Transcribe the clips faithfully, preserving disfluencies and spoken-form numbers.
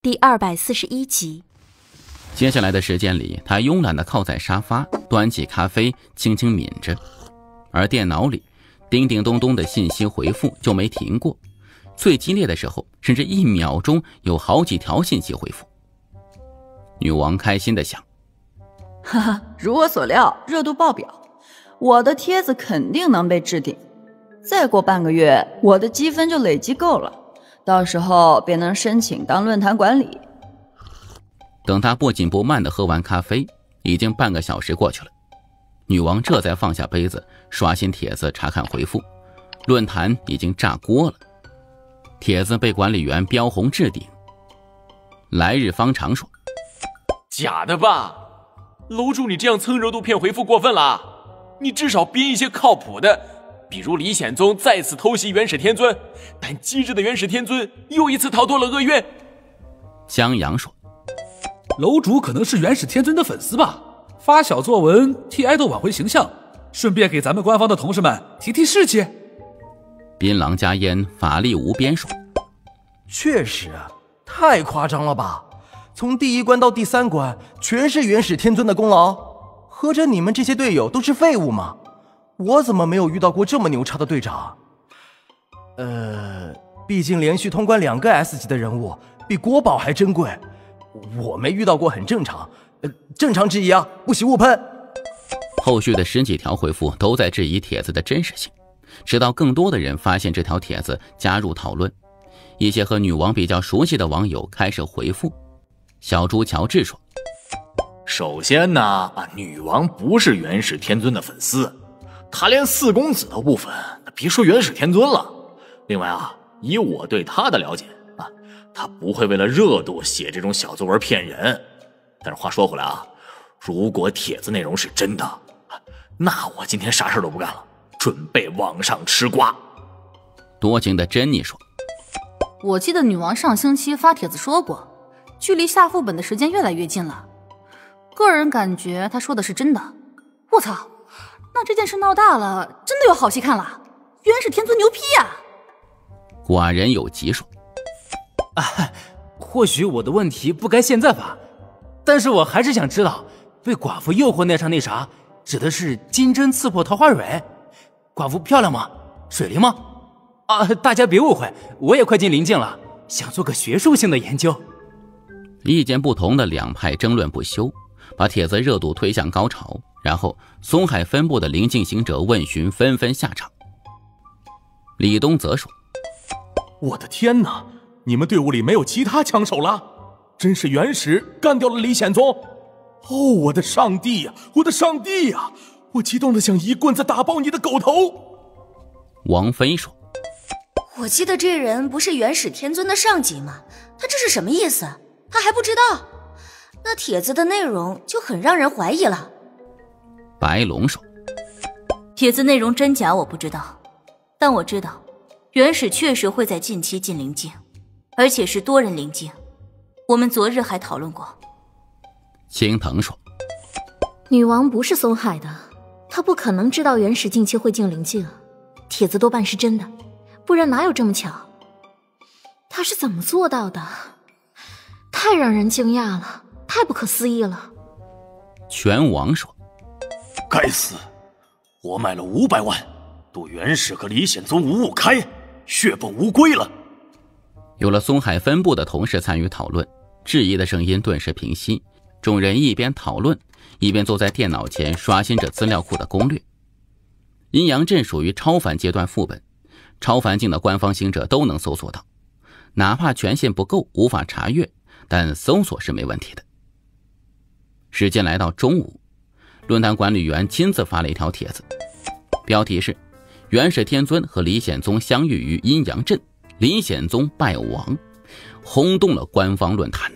第二百四十一集。 接下来的时间里，他慵懒地靠在沙发，端起咖啡轻轻抿着，而电脑里叮叮咚咚的信息回复就没停过，最激烈的时候甚至一秒钟有好几条信息回复。女王开心地想， 哈哈，如我所料，热度爆表，我的帖子肯定能被置顶，再过半个月我的积分就累积够了，到时候便能申请当论坛管理。 等他不紧不慢地喝完咖啡，已经半个小时过去了。女王这才放下杯子，刷新帖子查看回复，论坛已经炸锅了，帖子被管理员标红置顶。来日方长说， 假的吧，楼主你这样蹭热度骗回复过分了，你至少编一些靠谱的，比如李显宗再次偷袭元始天尊，但机智的元始天尊又一次逃脱了厄运。 江阳说， 楼主可能是元始天尊的粉丝吧，发小作文替爱豆挽回形象，顺便给咱们官方的同事们提提士气。 槟榔加烟法力无边说， 确实太夸张了吧，从第一关到第三关全是元始天尊的功劳，合着你们这些队友都是废物吗？我怎么没有遇到过这么牛叉的队长？呃，毕竟连续通关两个 S 级的人物比国宝还珍贵，我没遇到过很正常，呃，正常质疑啊，不许误喷。 后续的十几条回复都在质疑帖子的真实性，直到更多的人发现这条帖子加入讨论，一些和女王比较熟悉的网友开始回复。小猪乔治说， 首先呢，女王不是元始天尊的粉丝，她连四公子都不粉，别说元始天尊了。另外啊，以我对她的了解啊，她不会为了热度写这种小作文骗人。但是话说回来啊，如果帖子内容是真的，那我今天啥事都不干了，准备往上吃瓜。 多情的珍妮说， 我记得女王上星期发帖子说过，距离下副本的时间越来越近了，个人感觉她说的是真的。我操，那这件事闹大了，真的有好戏看了，元始天尊牛批呀、啊！ 寡人有疾说， 啊，或许我的问题不该现在发，但是我还是想知道，被寡妇诱惑那场那啥，指的是金针刺破桃花蕊？寡妇漂亮吗？水灵吗？啊，大家别误会，我也快进临近了，想做个学术性的研究。 意见不同的两派争论不休，把帖子热度推向高潮，然后松海分部的临近行者问询纷纷下场。李东则说， 我的天哪，你们队伍里没有其他枪手了？真是元始干掉了李显宗！哦，我的上帝呀，我的上帝呀！我激动的想一棍子打爆你的狗头！ 王妃说， 我记得这人不是元始天尊的上级吗？他这是什么意思？他还不知道？那帖子的内容就很让人怀疑了。 白龙说， 帖子内容真假我不知道，但我知道元始确实会在近期进灵境，而且是多人灵境，我们昨日还讨论过。 青藤说， 女王不是松海的，她不可能知道元始近期会进灵境，帖子多半是真的，不然哪有这么巧？她是怎么做到的？太让人惊讶了，太不可思议了。 拳王说， 该死，我买了五百万赌元始和李显宗五五开，血本无归了。 有了松海分部的同事参与讨论，质疑的声音顿时平息，众人一边讨论一边坐在电脑前刷新着资料库的攻略。阴阳阵属于超凡阶段副本，超凡境的官方行者都能搜索到，哪怕权限不够无法查阅，但搜索是没问题的。时间来到中午，论坛管理员亲自发了一条帖子，标题是元始天尊和李显宗相遇于阴阳阵，李显宗败亡，轰动了官方论坛。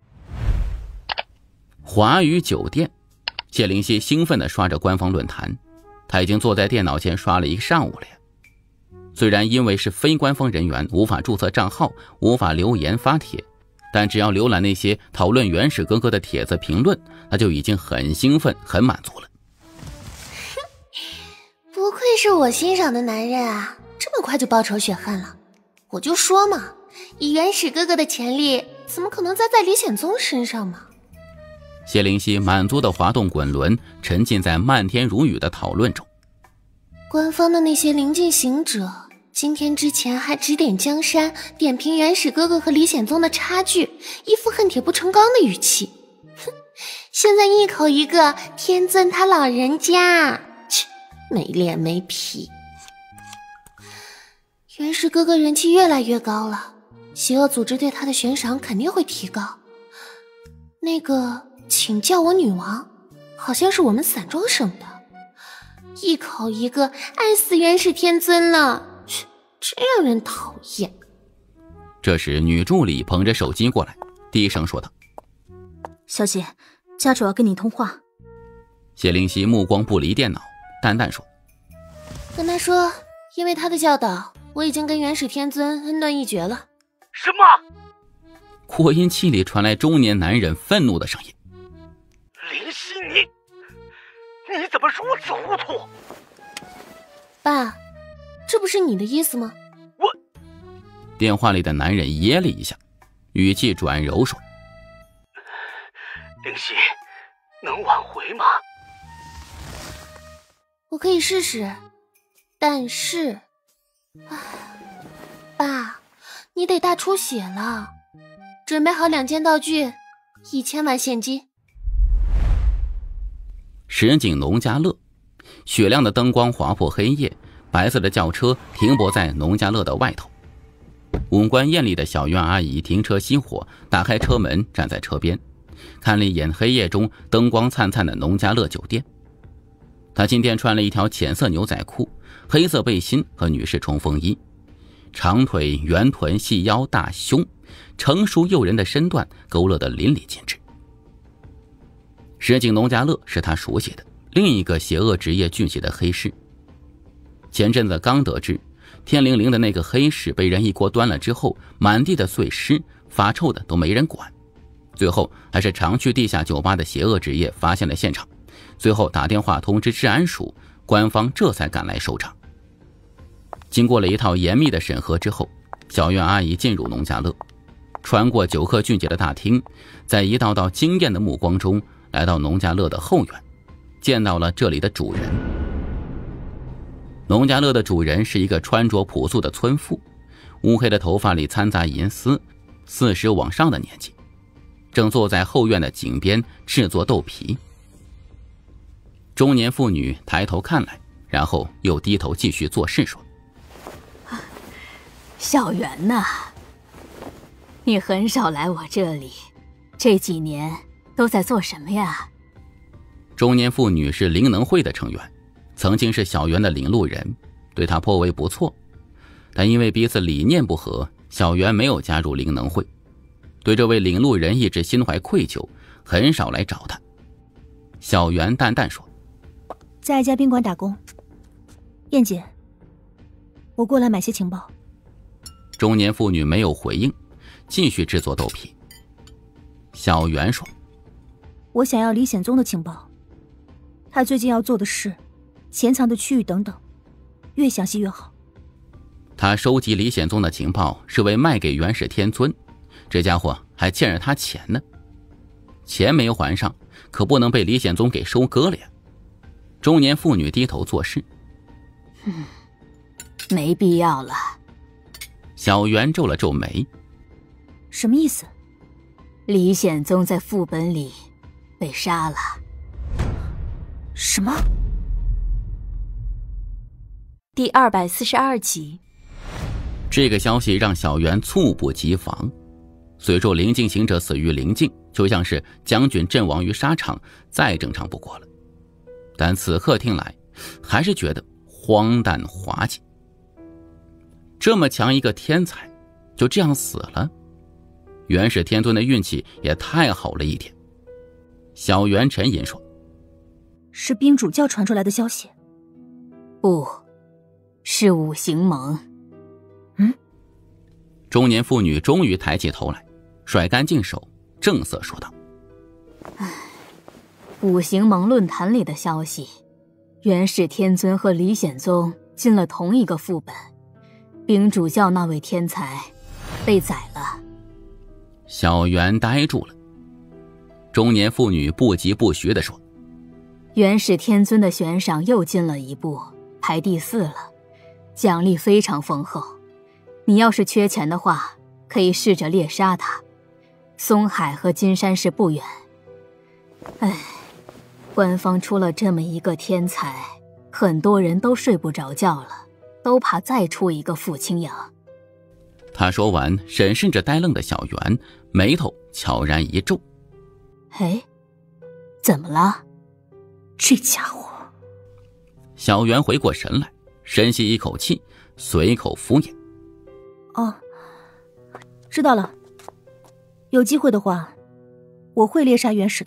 华宇酒店，谢灵溪兴奋地刷着官方论坛，他已经坐在电脑前刷了一个上午了呀。虽然因为是非官方人员无法注册账号，无法留言发帖，但只要浏览那些讨论元始哥哥的帖子评论，他就已经很兴奋很满足了。 不愧是我欣赏的男人啊，这么快就报仇雪恨了。我就说嘛，以元始哥哥的潜力， 怎么可能栽在李显宗身上嘛？ 谢灵溪满足地滑动滚轮，沉浸在漫天如雨的讨论中。 官方的那些临近行者，今天之前还指点江山，点评元始哥哥和李显宗的差距，一副恨铁不成钢的语气。哼，现在一口一个天尊他老人家，切，没脸没皮。元始哥哥人气越来越高了，邪恶组织对他的悬赏肯定会提高。那个请叫我女王，好像是我们散装省的，一口一个爱死元始天尊了，真让人讨厌。 这时女助理捧着手机过来，低声说道： 小姐，家主要跟你通话。 谢灵溪目光不离电脑，淡淡说： 跟他说，因为他的教导，我已经跟元始天尊恩断义绝了。 什么？ 扩音器里传来中年男人愤怒的声音： 灵溪，你你怎么如此糊涂？ 爸，这不是你的意思吗？ 我…… 电话里的男人噎了一下，语气转柔说： 灵溪，能挽回吗？ 我可以试试，但是……唉，爸，你得大出血了，准备好两件道具，一千万现金。 实景农家乐，雪亮的灯光划破黑夜，白色的轿车停泊在农家乐的外头。五官艳丽的小院阿姨停车熄火，打开车门站在车边，看了一眼黑夜中灯光灿灿的农家乐酒店。她今天穿了一条浅色牛仔裤，黑色背心和女士冲锋衣，长腿圆臀细腰大胸，成熟诱人的身段勾勒得淋漓尽致。实景农家乐是他熟悉的另一个邪恶职业聚集的黑市。前阵子刚得知天灵灵的那个黑市被人一锅端了之后，满地的碎尸，发臭的都没人管，最后还是常去地下酒吧的邪恶职业发现了现场，最后打电话通知治安署，官方这才赶来收场。经过了一套严密的审核之后，小院阿姨进入农家乐，穿过酒客俊杰的大厅，在一道道惊艳的目光中来到农家乐的后院，见到了这里的主人。农家乐的主人是一个穿着朴素的村妇，乌黑的头发里掺杂银丝，四十往上的年纪，正坐在后院的井边制作豆皮。中年妇女抬头看来，然后又低头继续做事说： 小袁呐，你很少来我这里，这几年都在做什么呀？ 中年妇女是灵能会的成员，曾经是小袁的领路人，对他颇为不错，但因为彼此理念不合，小袁没有加入灵能会，对这位领路人一直心怀愧疚，很少来找他。小袁淡淡说： 在一家宾馆打工。燕姐，我过来买些情报。 中年妇女没有回应，继续制作豆皮。小袁说： 我想要李显宗的情报，他最近要做的事，潜藏的区域等等，越详细越好。 他收集李显宗的情报是为卖给元始天尊，这家伙还欠着他钱呢，钱没有还上，可不能被李显宗给收割了呀。中年妇女低头做事。 嗯，没必要了。 小袁皱了皱眉。 什么意思？ 李显宗在副本里被杀了。 什么？ 第二百四十二集。 这个消息让小袁猝不及防。随着灵境行者死于灵境，就像是将军阵亡于沙场，再正常不过了。但此刻听来，还是觉得荒诞滑稽。这么强一个天才，就这样死了？元始天尊的运气也太好了一点。小袁沉吟说： 是兵主教传出来的消息。 不，是五行盟。 嗯？ 中年妇女终于抬起头来，甩干净手，正色说道： 五行盟论坛里的消息，元始天尊和李显宗进了同一个副本，兵主教那位天才被宰了。 小袁呆住了。中年妇女不疾不徐地说： 元始天尊的悬赏又进了一步，排第四了，奖励非常丰厚。你要是缺钱的话，可以试着猎杀他。松海和金山市不远。唉，官方出了这么一个天才，很多人都睡不着觉了，都怕再出一个傅清扬。 他说完，审视着呆愣的小袁，眉头悄然一皱。 哎，怎么了？这家伙。 小袁回过神来，深吸一口气，随口敷衍： 哦，知道了。有机会的话，我会猎杀元始的。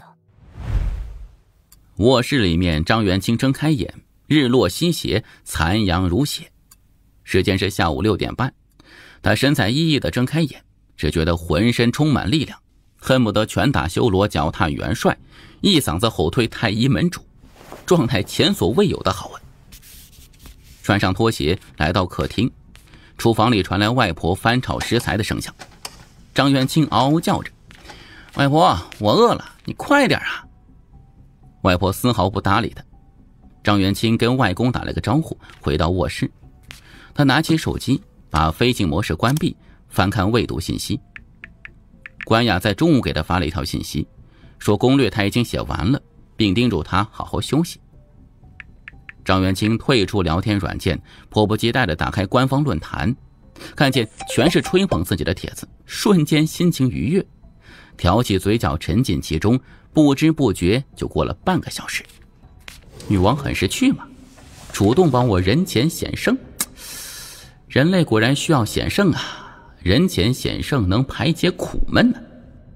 卧室里面，张元清睁开眼，日落西斜，残阳如血。时间是下午六点半，他神采奕奕地睁开眼，只觉得浑身充满力量，恨不得拳打修罗，脚踏元帅，一嗓子吼退太医门主，状态前所未有的好啊！穿上拖鞋，来到客厅，厨房里传来外婆翻炒食材的声响。张元清嗷嗷叫着：外婆，我饿了，你快点啊！外婆丝毫不搭理他。张元清跟外公打了个招呼，回到卧室。他拿起手机，把飞行模式关闭，翻看未读信息。关雅在中午给他发了一条信息，说攻略他已经写完了，并叮嘱他好好休息。张元清退出聊天软件，迫不及待地打开官方论坛，看见全是吹捧自己的帖子，瞬间心情愉悦，挑起嘴角沉浸其中，不知不觉就过了半个小时。女王很识趣嘛，主动帮我人前显圣。人类果然需要显圣啊，人前显圣能排解苦闷呢。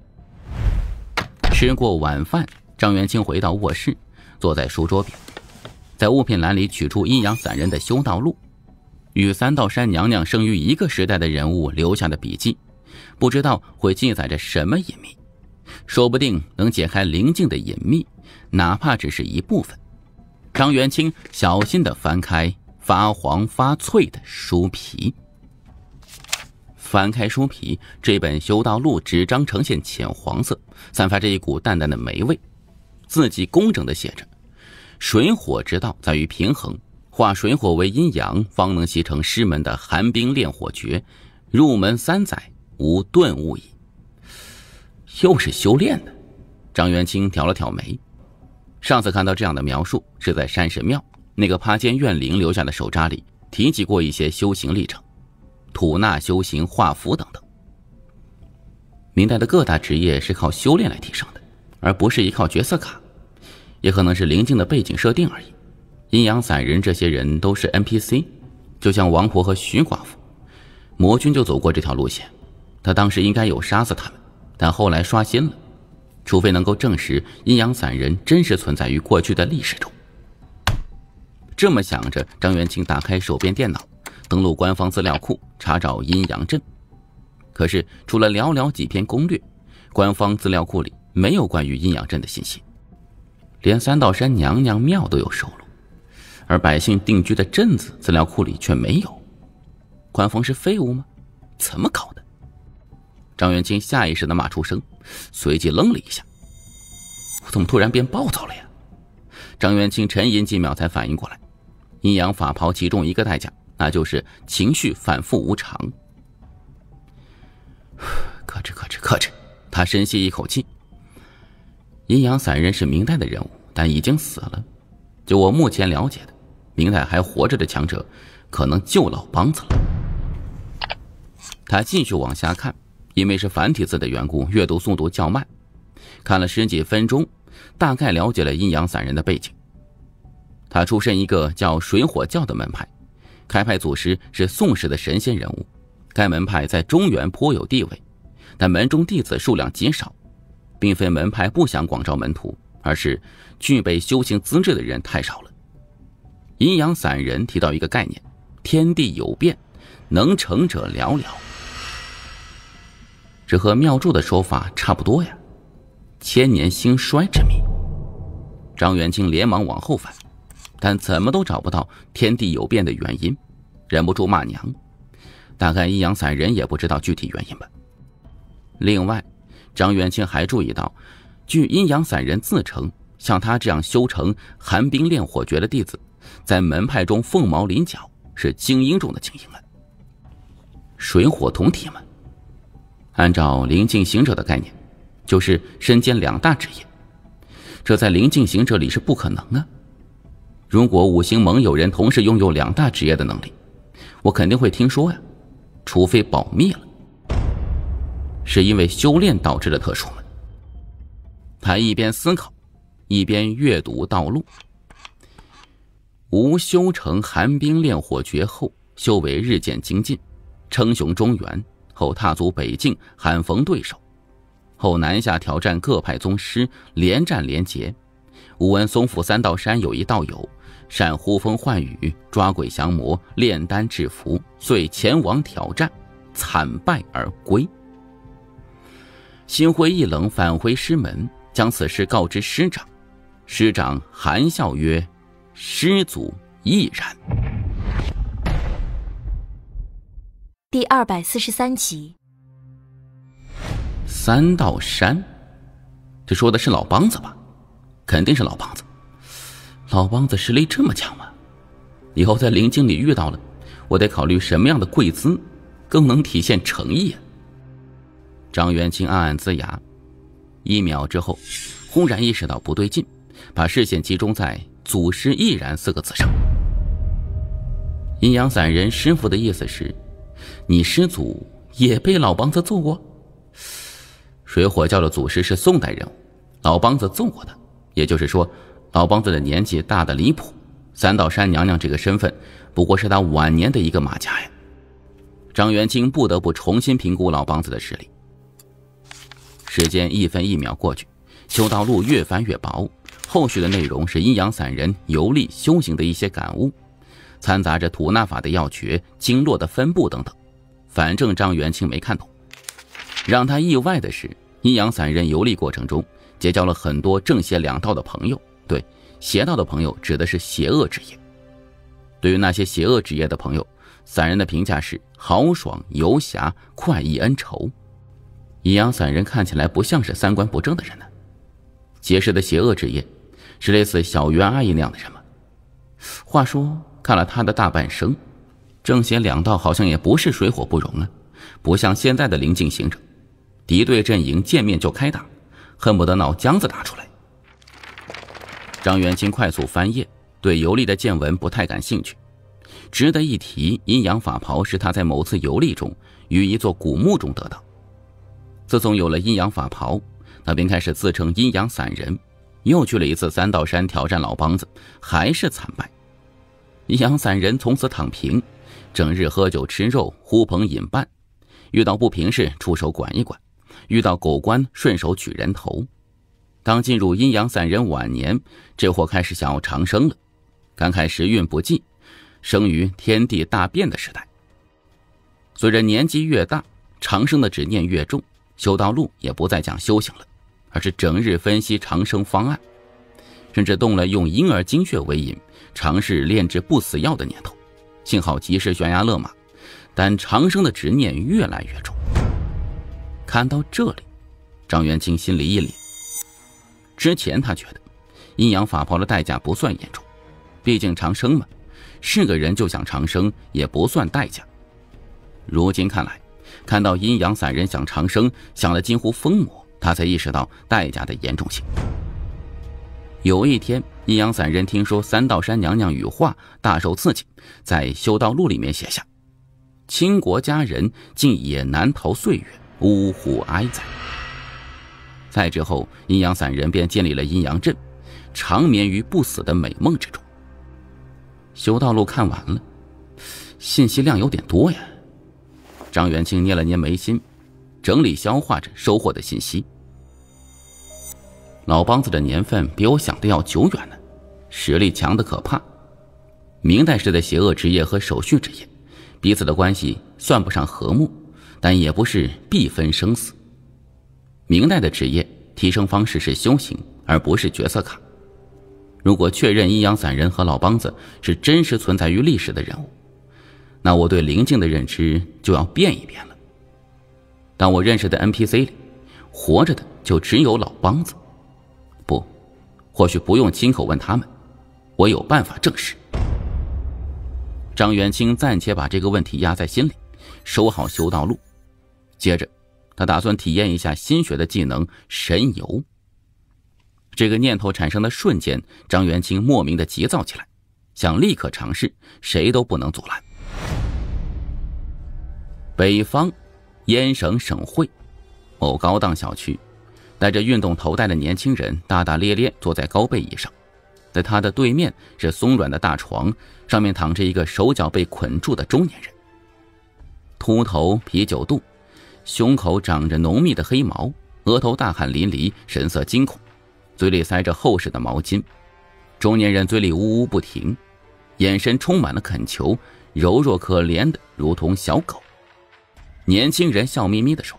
吃过晚饭，张元清回到卧室，坐在书桌边，在物品栏里取出阴阳散人的修道录，与三道山娘娘生于一个时代的人物留下的笔记，不知道会记载着什么隐秘，说不定能解开灵境的隐秘，哪怕只是一部分。张元清小心地翻开发黄发脆的书皮，翻开书皮，这本修道录纸张呈现浅黄色，散发着一股淡淡的霉味。字迹工整地写着：水火之道在于平衡，化水火为阴阳，方能习成师门的寒冰炼火诀，入门三载无顿悟矣。又是修炼的。张元清挑了挑眉，上次看到这样的描述是在山神庙那个趴肩怨灵留下的手札里提及过一些修行历程，吐纳修行、画符等等。明代的各大职业是靠修炼来提升的，而不是依靠角色卡，也可能是灵境的背景设定而已。阴阳散人这些人都是 N P C， 就像王婆和徐寡妇，魔君就走过这条路线，他当时应该有杀死他们，但后来刷新了，除非能够证实阴阳散人真实存在于过去的历史中。这么想着，张元清打开手边电脑，登录官方资料库，查找阴阳阵。可是除了寥寥几篇攻略，官方资料库里没有关于阴阳阵的信息，连三道山娘娘庙都有收录，而百姓定居的镇子资料库里却没有。官方是废物吗？怎么搞的？张元清下意识地骂出声，随即愣了一下，我怎么突然变暴躁了呀？张元清沉吟几秒才反应过来，阴阳法袍其中一个代价，那就是情绪反复无常。克制克制克制，他深吸一口气。阴阳散人是明代的人物，但已经死了。就我目前了解的，明代还活着的强者可能就老梆子了。他继续往下看，因为是繁体字的缘故，阅读速度较慢，看了十几分钟，大概了解了阴阳散人的背景。他出身一个叫水火教的门派，开派祖师是宋时的神仙人物，该门派在中原颇有地位，但门中弟子数量极少，并非门派不想广招门徒，而是具备修行资质的人太少了。阴阳散人提到一个概念，天地有变，能成者寥寥。这和妙祝的说法差不多呀，千年兴衰之谜。张元清连忙往后翻，但怎么都找不到天地有变的原因，忍不住骂娘。大概阴阳散人也不知道具体原因吧。另外， 张元清还注意到，据阴阳散人自称，像他这样修成寒冰炼火诀的弟子，在门派中凤毛麟角，是精英中的精英了。水火同体嘛，按照灵境行者的概念，就是身兼两大职业，这在灵境行者里是不可能啊。如果五行盟有人同时拥有两大职业的能力，我肯定会听说呀，除非保密了。是因为修炼导致的特殊吗？他一边思考，一边阅读道路。吴修成寒冰炼火诀后，修为日渐精进，称雄中原，后踏足北境，罕逢对手，后南下挑战各派宗师，连战连捷。吴闻松府三道山有一道友善呼风唤雨，抓鬼降魔，炼丹制符，遂前往挑战，惨败而归。心灰意冷，返回师门，将此事告知师长。师长含笑曰：“师祖亦然。” 第二百四十三集。 三道山，这说的是老梆子吧？肯定是老梆子。老梆子实力这么强吗？以后在灵境里遇到了，我得考虑什么样的跪姿更能体现诚意啊。张元清暗暗呲牙，一秒之后忽然意识到不对劲，把视线集中在祖师亦然四个字上。阴阳散人师傅的意思是，你师祖也被老梆子揍过？水火教的祖师是宋代人物，老梆子揍过他，也就是说老梆子的年纪大得离谱，三道山娘娘这个身份不过是他晚年的一个马甲呀。张元清不得不重新评估老梆子的实力。时间一分一秒过去，修道路越翻越薄，后续的内容是阴阳散人游历修行的一些感悟，掺杂着吐纳法的要诀、经络的分布等等，反正张元清没看懂。让他意外的是，阴阳散人游历过程中结交了很多正邪两道的朋友，对，邪道的朋友指的是邪恶之业。对于那些邪恶之业的朋友，散人的评价是豪爽、游侠、快意恩仇。阴阳散人看起来不像是三观不正的人呢。结识的邪恶之业是类似小袁阿姨那样的人吗？话说看了他的大半生，正邪两道好像也不是水火不容啊，不像现在的灵境行者，敌对阵营见面就开打，恨不得脑浆子打出来。张元清快速翻页，对游历的见闻不太感兴趣。值得一提，阴阳法袍是他在某次游历中于一座古墓中得到。自从有了阴阳法袍，他便开始自称阴阳散人，又去了一次三道山挑战老梆子，还是惨败。阴阳散人从此躺平，整日喝酒吃肉，呼朋引伴，遇到不平事出手管一管，遇到狗官顺手取人头。当进入阴阳散人晚年，这货开始想要长生了，感慨时运不济，生于天地大变的时代。随着年纪越大，长生的执念越重，修道路也不再讲修行了，而是整日分析长生方案，甚至动了用婴儿精血为引，尝试炼制不死药的念头。幸好及时悬崖勒马，但长生的执念越来越重。看到这里，张元清心里一凛。之前他觉得阴阳法袍的代价不算严重，毕竟长生嘛，是个人就想长生也不算代价。如今看来，看到阴阳散人想长生，想得近乎疯魔，他才意识到代价的严重性。有一天，阴阳散人听说三道山娘娘羽化，大受刺激，在修道录里面写下：倾国佳人竟也难逃岁月，呜呼哀哉。再之后，阴阳散人便建立了阴阳阵，长眠于不死的美梦之中。修道录看完了，信息量有点多呀。张元清捏了捏眉心，整理消化着收获的信息。老梆子的年份比我想的要久远呢，实力强得可怕。明代时的邪恶之业和守序之业，彼此的关系算不上和睦，但也不是必分生死。明代的职业提升方式是修行，而不是角色卡。如果确认阴阳散人和老梆子是真实存在于历史的人物，那我对灵境的认知就要变一变了。当我认识的 N P C 里， 活着的就只有老梆子。不，或许不用亲口问他们，我有办法证实。张元清暂且把这个问题压在心里，收好修道路。接着他打算体验一下新学的技能神游。这个念头产生的瞬间，张元清莫名的急躁起来，想立刻尝试，谁都不能阻拦。北方燕省省会某高档小区，戴着运动头戴的年轻人大大咧咧坐在高背椅上，在他的对面是松软的大床，上面躺着一个手脚被捆住的中年人。秃头啤酒肚，胸口长着浓密的黑毛，额头大汗淋漓，神色惊恐，嘴里塞着厚实的毛巾。中年人嘴里呜呜不停，眼神充满了恳求，柔弱可怜的如同小狗。年轻人笑眯眯地说：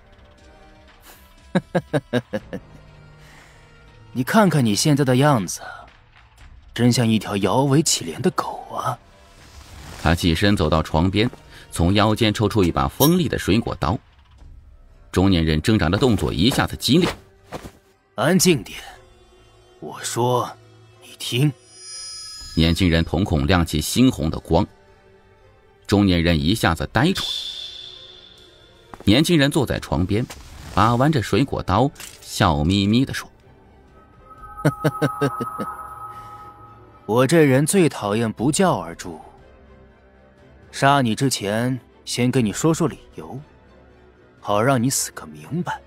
你看看你现在的样子，真像一条摇尾乞怜的狗啊。 他起身走到床边，从腰间抽出一把锋利的水果刀。中年人挣扎的动作一下子激烈。 安静点，我说你听。 年轻人瞳孔亮起猩红的光。中年人一下子呆住了。年轻人坐在床边，把玩着水果刀，笑眯眯地说： 我这人最讨厌不教而诛。杀你之前，先跟你说说理由，好让你死个明白。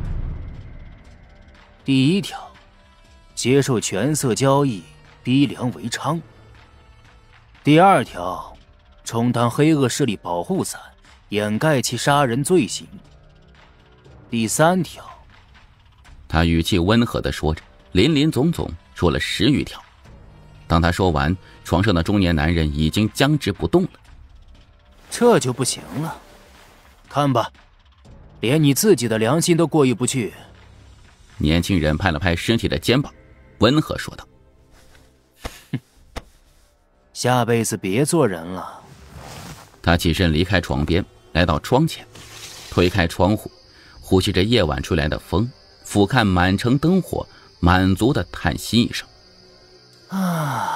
第一条，接受权色交易，逼良为娼。第二条，充当黑恶势力保护伞，掩盖其杀人罪行。第三条， 他语气温和地说着，林林总总说了十余条。当他说完，床上的中年男人已经僵直不动了。 这就不行了，看吧，连你自己的良心都过意不去。 年轻人拍了拍尸体的肩膀，温和说道： 下辈子别做人了。 他起身离开床边，来到窗前，推开窗户，呼吸着夜晚吹来的风，俯瞰满城灯火，满足地叹息一声： 啊，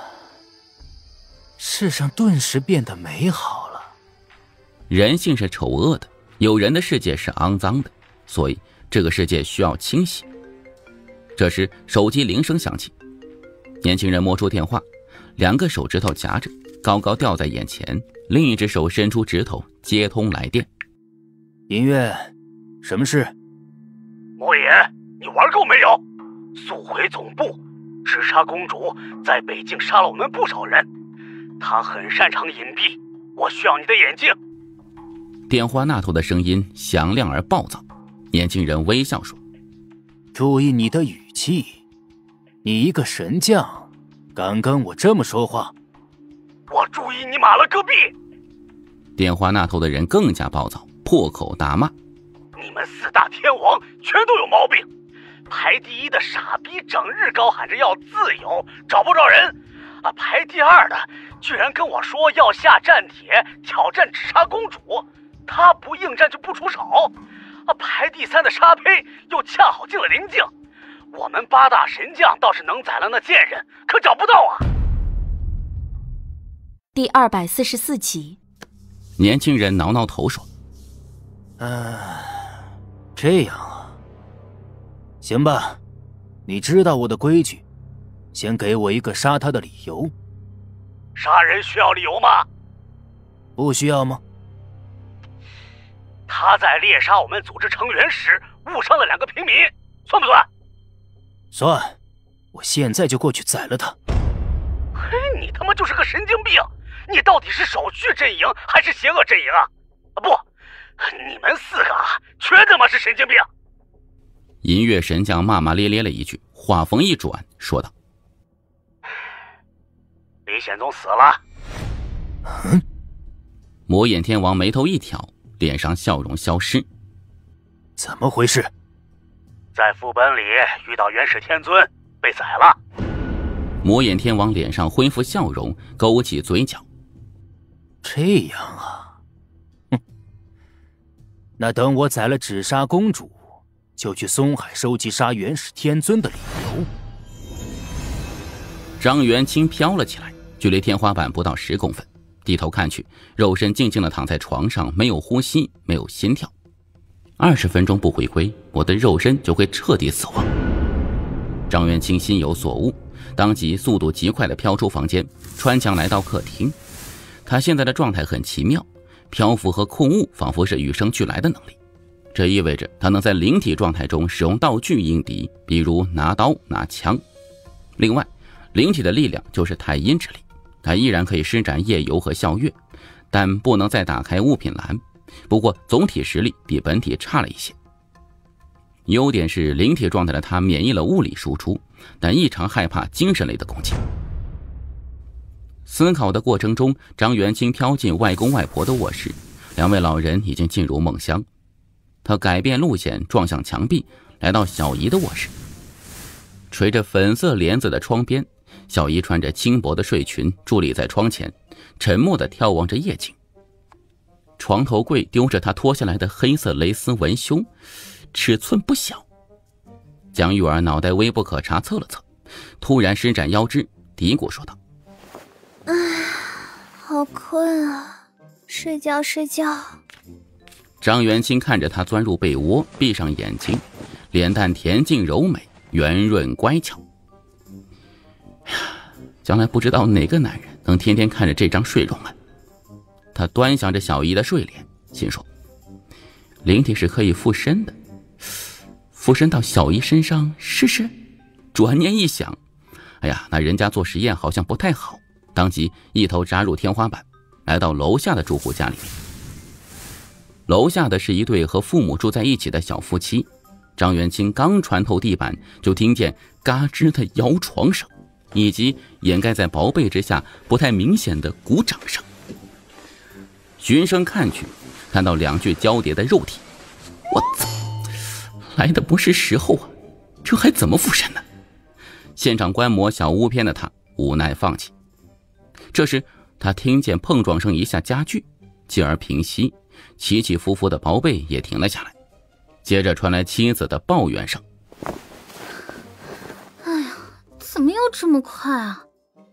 世上顿时变得美好了。 人性是丑恶的，有人的世界是肮脏的，所以这个世界需要清洗。这时手机铃声响起，年轻人摸出电话，两个手指头夹着，高高吊在眼前，另一只手伸出指头接通来电。 银月，什么事？ 莫言，你玩够没有？速回总部，直杀公主在北京杀了我们不少人，她很擅长隐蔽，我需要你的眼睛。 电话那头的声音响亮而暴躁，年轻人微笑说： 注意你的语气，你一个神将，敢跟我这么说话？ 我注意你马了个逼！ 电话那头的人更加暴躁，破口大骂： 你们四大天王全都有毛病，排第一的傻逼整日高喊着要自由，找不着人啊！排第二的居然跟我说要下战帖挑战直杀公主，他不应战就不出手啊！排第三的沙胚又恰好进了灵境，我们八大神将倒是能宰了那贱人，可找不到啊！ 第二百四十四集。 年轻人挠挠头说： 嗯，这样啊，行吧，你知道我的规矩，先给我一个杀他的理由。 杀人需要理由吗？ 不需要吗？ 他在猎杀我们组织成员时误伤了两个平民，算不算？ 算，我现在就过去宰了他。 嘿，你他妈就是个神经病！你到底是守序阵营还是邪恶阵营啊？啊不，你们四个啊，全他妈是神经病！ 银月神将骂骂咧咧了一句，话锋一转，说道： 李显宗死了。 嗯？ 魔眼天王眉头一挑，脸上笑容消失。 怎么回事？ 在副本里遇到元始天尊，被宰了。 魔眼天王脸上恢复笑容，勾起嘴角。 这样啊，哼，那等我宰了纸杀公主， 就去松海收集杀元始天尊的理由。 张元清飘了起来，距离天花板不到十公分，低头看去，肉身静静地躺在床上，没有呼吸，没有心跳。二十分钟不回归，我的肉身就会彻底死亡。张元清心有所悟，当即速度极快地飘出房间，穿墙来到客厅。他现在的状态很奇妙，漂浮和控物仿佛是与生俱来的能力，这意味着他能在灵体状态中使用道具应敌，比如拿刀拿枪。另外，灵体的力量就是太阴之力，他依然可以施展夜游和笑月，但不能再打开物品栏，不过总体实力比本体差了一些。优点是灵体状态的他免疫了物理输出，但异常害怕精神类的攻击。思考的过程中，张元清飘进外公外婆的卧室，两位老人已经进入梦乡。他改变路线，撞向墙壁，来到小姨的卧室。垂着粉色帘子的窗边，小姨穿着轻薄的睡裙伫立在窗前，沉默地眺望着夜景。床头柜丢着她脱下来的黑色蕾丝文胸，尺寸不小。江玉儿脑袋微不可察侧了侧，突然施展腰肢，嘀咕说道： 唉，好困啊，睡觉睡觉。 张元清看着她钻入被窝，闭上眼睛，脸蛋恬静柔美，圆润乖巧。将来不知道哪个男人能天天看着这张睡容啊。他端详着小姨的睡脸，心说灵体是可以附身的，附身到小姨身上试试。转念一想，哎呀，那人家做实验好像不太好，当即一头扎入天花板，来到楼下的住户家里面。楼下的是一对和父母住在一起的小夫妻。张元清刚穿透地板，就听见嘎吱的摇床声，以及掩盖在薄被之下不太明显的鼓掌声。循声看去，看到两具交叠的肉体。我操，来的不是时候啊，这还怎么附身呢？现场观摩小屋片的他无奈放弃。这时他听见碰撞声一下加剧，继而平息，起起伏伏的薄被也停了下来，接着传来妻子的抱怨声： 哎呀，怎么又这么快啊？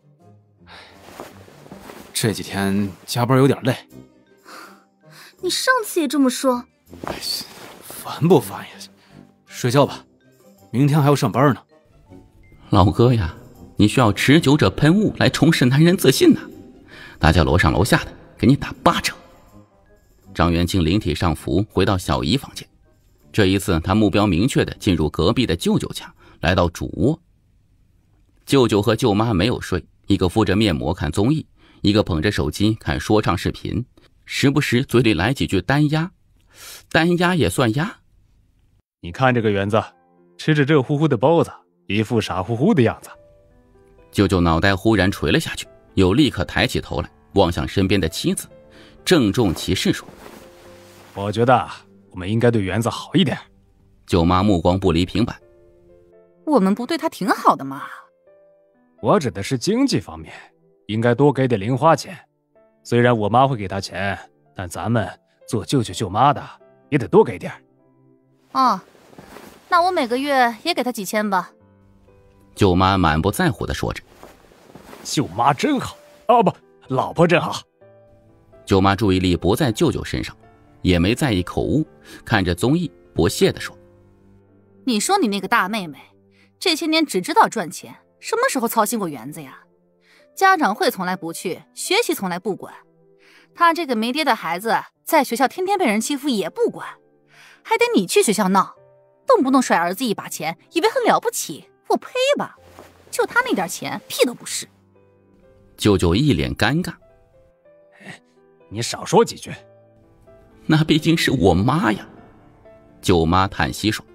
这几天加班有点累。 你上次也这么说。 哎，烦不烦呀？睡觉吧，明天还要上班呢。 老哥呀，你需要持久者喷雾来重拾男人自信呐、啊！大家楼上楼下的给你打八折。张元清灵体上浮，回到小姨房间。这一次他目标明确地进入隔壁的舅舅家，来到主卧。舅舅和舅妈没有睡，一个敷着面膜看综艺，一个捧着手机看说唱视频，时不时嘴里来几句单鸭。单鸭也算鸭？ 你看这个园子，吃着热乎乎的包子，一副傻乎乎的样子。 舅舅脑袋忽然垂了下去，又立刻抬起头来，望向身边的妻子，郑重其事说： 我觉得我们应该对园子好一点。 舅妈目光不离平板： 我们不对他挺好的吗？ 我指的是经济方面，应该多给点零花钱。虽然我妈会给他钱，但咱们做舅舅舅妈的也得多给点。 哦，那我每个月也给他几千吧。 舅妈满不在乎地说着： 舅妈真好，哦不，老婆真好。 舅妈注意力不在舅舅身上，也没在意口误，看着综艺不屑地说： 你说你那个大妹妹这些年只知道赚钱，什么时候操心过园子呀？家长会从来不去，学习从来不管，她这个没爹的孩子在学校天天被人欺负也不管，还得你去学校闹，动不动甩儿子一把钱，以为很了不起，我呸吧，就他那点钱屁都不是。 舅舅一脸尴尬： 你少说几句。 那毕竟是我妈呀。舅妈叹息说：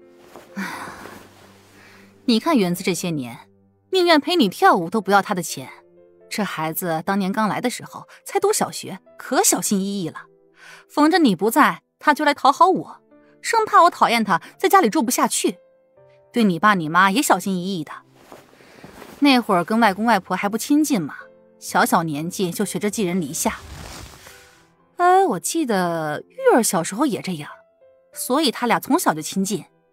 你看园子这些年宁愿陪你跳舞都不要他的钱，这孩子当年刚来的时候才读小学，可小心翼翼了，逢着你不在他就来讨好我，生怕我讨厌他在家里住不下去，对你爸你妈也小心翼翼的。那会儿跟外公外婆还不亲近嘛，小小年纪就学着寄人篱下。哎，我记得玉儿小时候也这样，所以他俩从小就亲近，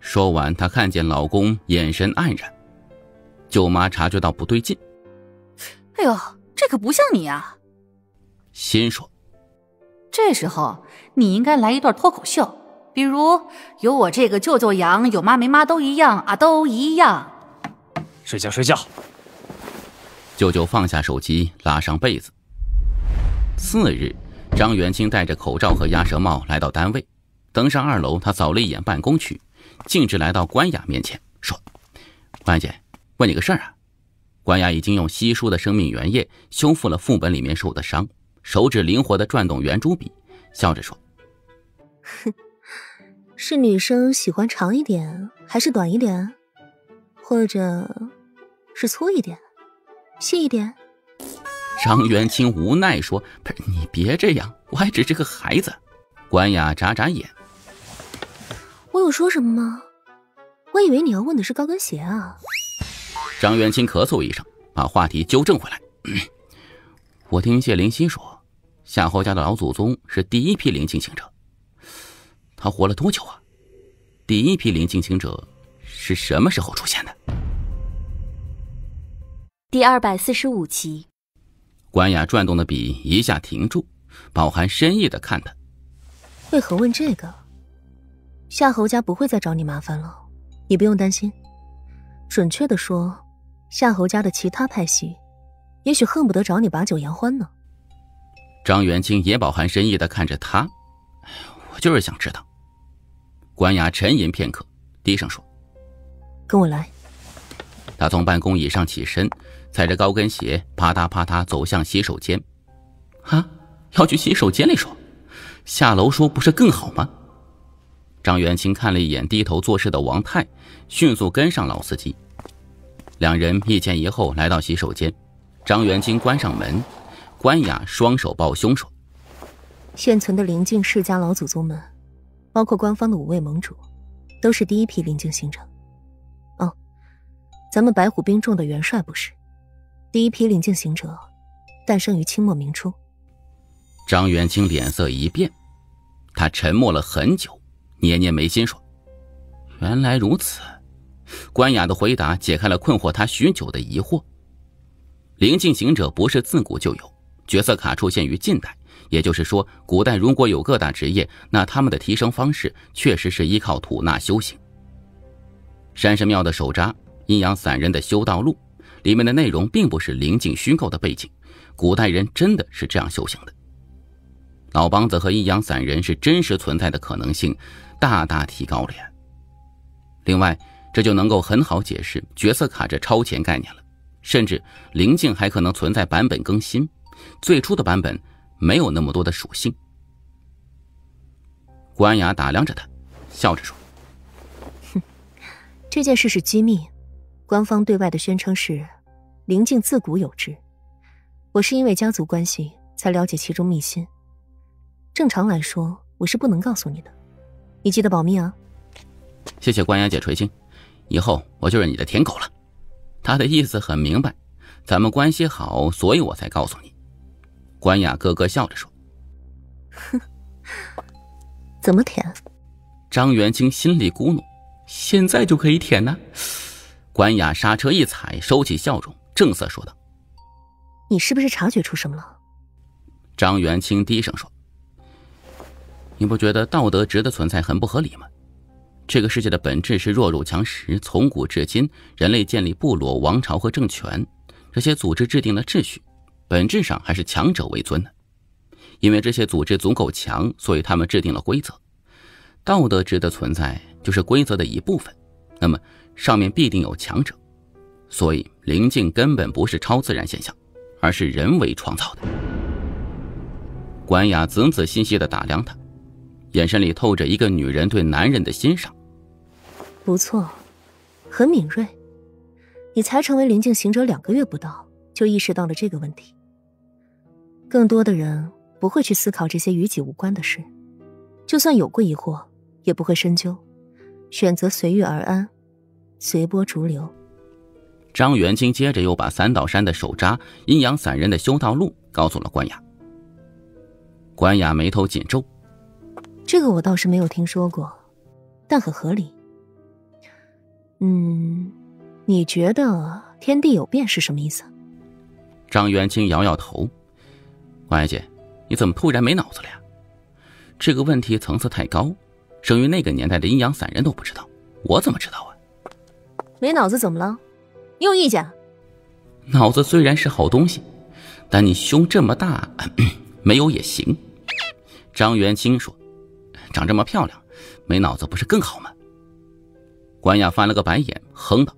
说完，她看见老公眼神黯然，舅妈察觉到不对劲。 哎呦，这可不像你啊！ 心说， 这时候你应该来一段脱口秀，比如有我这个舅舅养，有妈没妈都一样啊，都一样。 睡觉睡觉。 舅舅放下手机，拉上被子。次日，张元清戴着口罩和鸭舌帽来到单位，登上二楼，他扫了一眼办公区，径直来到关雅面前，说：“关姐，问你个事儿啊。”关雅已经用稀疏的生命原液修复了副本里面受的伤，手指灵活地转动圆珠笔，笑着说：“ 哼，是女生喜欢长一点，还是短一点？或者是粗一点，细一点？” 张元清无奈说：“不是，你别这样，我还只是个孩子。”关雅眨眨眼：“ 我有说什么吗？我以为你要问的是高跟鞋啊。” 张元清咳嗽一声，把话题纠正回来：“嗯、我听谢灵溪说，夏侯家的老祖宗是第一批灵境行者，他活了多久啊？第一批灵境行者是什么时候出现的？” 第二百四十五集。 关雅转动的笔一下停住，饱含深意地看他：“ 为何问这个？夏侯家不会再找你麻烦了，你不用担心。准确地说，夏侯家的其他派系也许恨不得找你把酒言欢呢。” 张元清也饱含深意地看着他：“我就是想知道。”关雅沉吟片刻，低声说：“ 跟我来。” 他从办公椅上起身，踩着高跟鞋啪嗒啪嗒走向洗手间。啊，要去洗手间里说？下楼说不是更好吗？张元清看了一眼低头做事的王泰，迅速跟上老司机。两人一前一后来到洗手间，张元清关上门，关雅双手抱胸说：“ 现存的灵境世家老祖宗们，包括官方的五位盟主，都是第一批灵境行者。哦，咱们白虎兵众的元帅不是，第一批灵境行者诞生于清末明初。” 张元清脸色一变，他沉默了很久，捏捏眉心说：“原来如此。”关雅的回答解开了困惑他许久的疑惑。灵境行者不是自古就有，角色卡出现于近代，也就是说，古代如果有各大职业，那他们的提升方式确实是依靠吐纳修行。山神庙的手札、阴阳散人的修道录，里面的内容并不是灵境虚构的背景，古代人真的是这样修行的。老梆子和阴阳散人是真实存在的可能性大大提高了呀。另外，这就能够很好解释角色卡这超前概念了，甚至灵境还可能存在版本更新，最初的版本没有那么多的属性。关雅打量着他，笑着说：“ 哼，这件事是机密，官方对外的宣称是灵境自古有之，我是因为家族关系才了解其中秘辛。正常来说，我是不能告诉你的，你记得保密啊。” 谢谢关雅姐垂青，以后我就是你的舔狗了。他的意思很明白，咱们关系好，所以我才告诉你。关雅咯咯笑着说：“ 哼，怎么舔？” 张元清心里咕哝，现在就可以舔呢？关雅刹车一踩，收起笑容，正色说道：“ 你是不是察觉出什么了？” 张元清低声说：“你不觉得道德值的存在很不合理吗？这个世界的本质是弱肉强食，从古至今，人类建立部落、王朝和政权，这些组织制定了秩序，本质上还是强者为尊的。因为这些组织足够强，所以他们制定了规则。道德值的存在就是规则的一部分，那么上面必定有强者。所以灵境根本不是超自然现象，而是人为创造的。”关雅仔仔细细地打量他，眼神里透着一个女人对男人的欣赏。 不错，很敏锐。你才成为灵境行者两个月不到，就意识到了这个问题。更多的人不会去思考这些与己无关的事，就算有过疑惑，也不会深究，选择随遇而安，随波逐流。 张元清接着又把三道山的手札、阴阳散人的修道录告诉了关雅。关雅眉头紧皱， 这个我倒是没有听说过，但很合理。 嗯，你觉得天地有变是什么意思？ 张元清摇摇头。关爱姐，你怎么突然没脑子了呀？这个问题层次太高，生于那个年代的阴阳散人都不知道，我怎么知道啊？ 没脑子怎么了？你有意见？ 脑子虽然是好东西，但你胸这么大，没有也行。张元清说，长这么漂亮，没脑子不是更好吗？关雅翻了个白眼，哼道，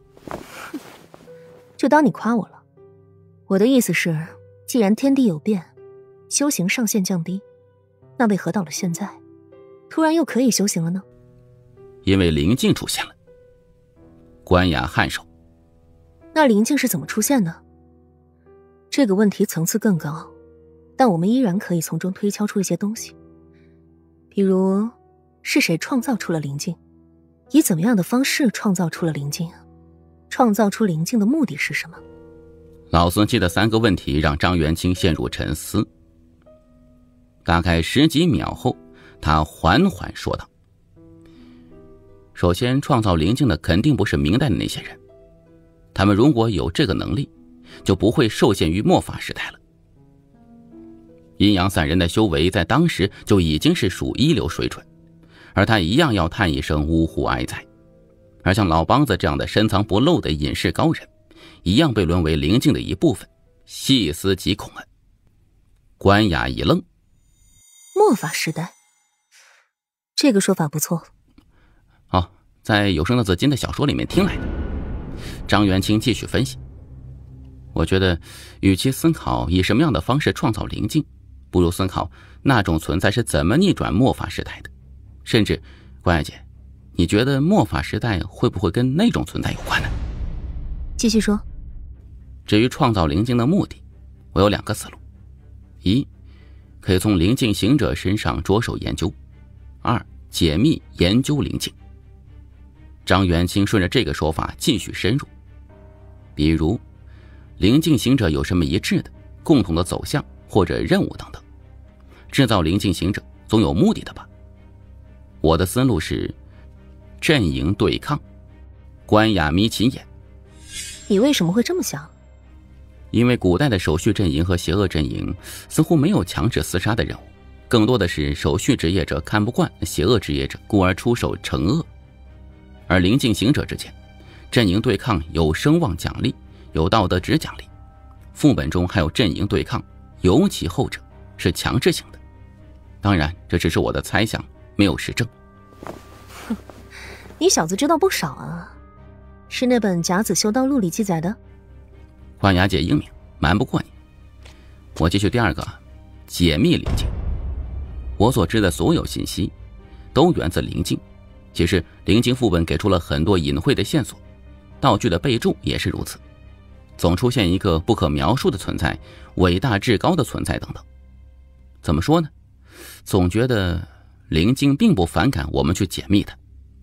就当你夸我了。我的意思是，既然天地有变，修行上限降低，那为何到了现在突然又可以修行了呢？ 因为灵境出现了。关雅颔首。 那灵境是怎么出现的？这个问题层次更高，但我们依然可以从中推敲出一些东西。比如，是谁创造出了灵境？以怎么样的方式创造出了灵境？创造出灵境的目的是什么？ 老司机的三个问题让张元清陷入沉思。大概十几秒后，他缓缓说道：首先，创造灵境的肯定不是明代的那些人，他们如果有这个能力，就不会受限于末法时代了。阴阳散人的修为在当时就已经是属一流水准，而他一样要叹一声呜呼哀哉。而像老梆子这样的深藏不露的隐士高人，一样被沦为灵境的一部分，细思极恐啊！关雅一愣。 末法时代，这个说法不错。 哦，在有声的紫金的小说里面听来的。张元清继续分析。我觉得，与其思考以什么样的方式创造灵境，不如思考那种存在是怎么逆转末法时代的。甚至，关爱姐，你觉得末法时代会不会跟那种存在有关呢？ 继续说。 至于创造灵境的目的，我有两个思路：一，可以从灵境行者身上着手研究；二，解密研究灵境。张元清顺着这个说法继续深入，比如灵境行者有什么一致的共同的走向或者任务等等。制造灵境行者总有目的的吧？我的思路是阵营对抗。关雅眯起眼。 你为什么会这么想？ 因为古代的守序阵营和邪恶阵营似乎没有强制厮杀的任务，更多的是守序职业者看不惯邪恶职业者，故而出手惩恶。而灵境行者之间，阵营对抗有声望奖励，有道德值奖励。副本中还有阵营对抗，尤其后者是强制性的。当然，这只是我的猜想，没有实证。 哼，你小子知道不少啊，是那本《甲子修道录》里记载的？ 关雅姐英明，瞒不过你。我继续第二个，解密灵境。我所知的所有信息，都源自灵境。其实灵境副本给出了很多隐晦的线索，道具的备注也是如此。总出现一个不可描述的存在，伟大至高的存在等等。怎么说呢？总觉得灵境并不反感我们去解密它。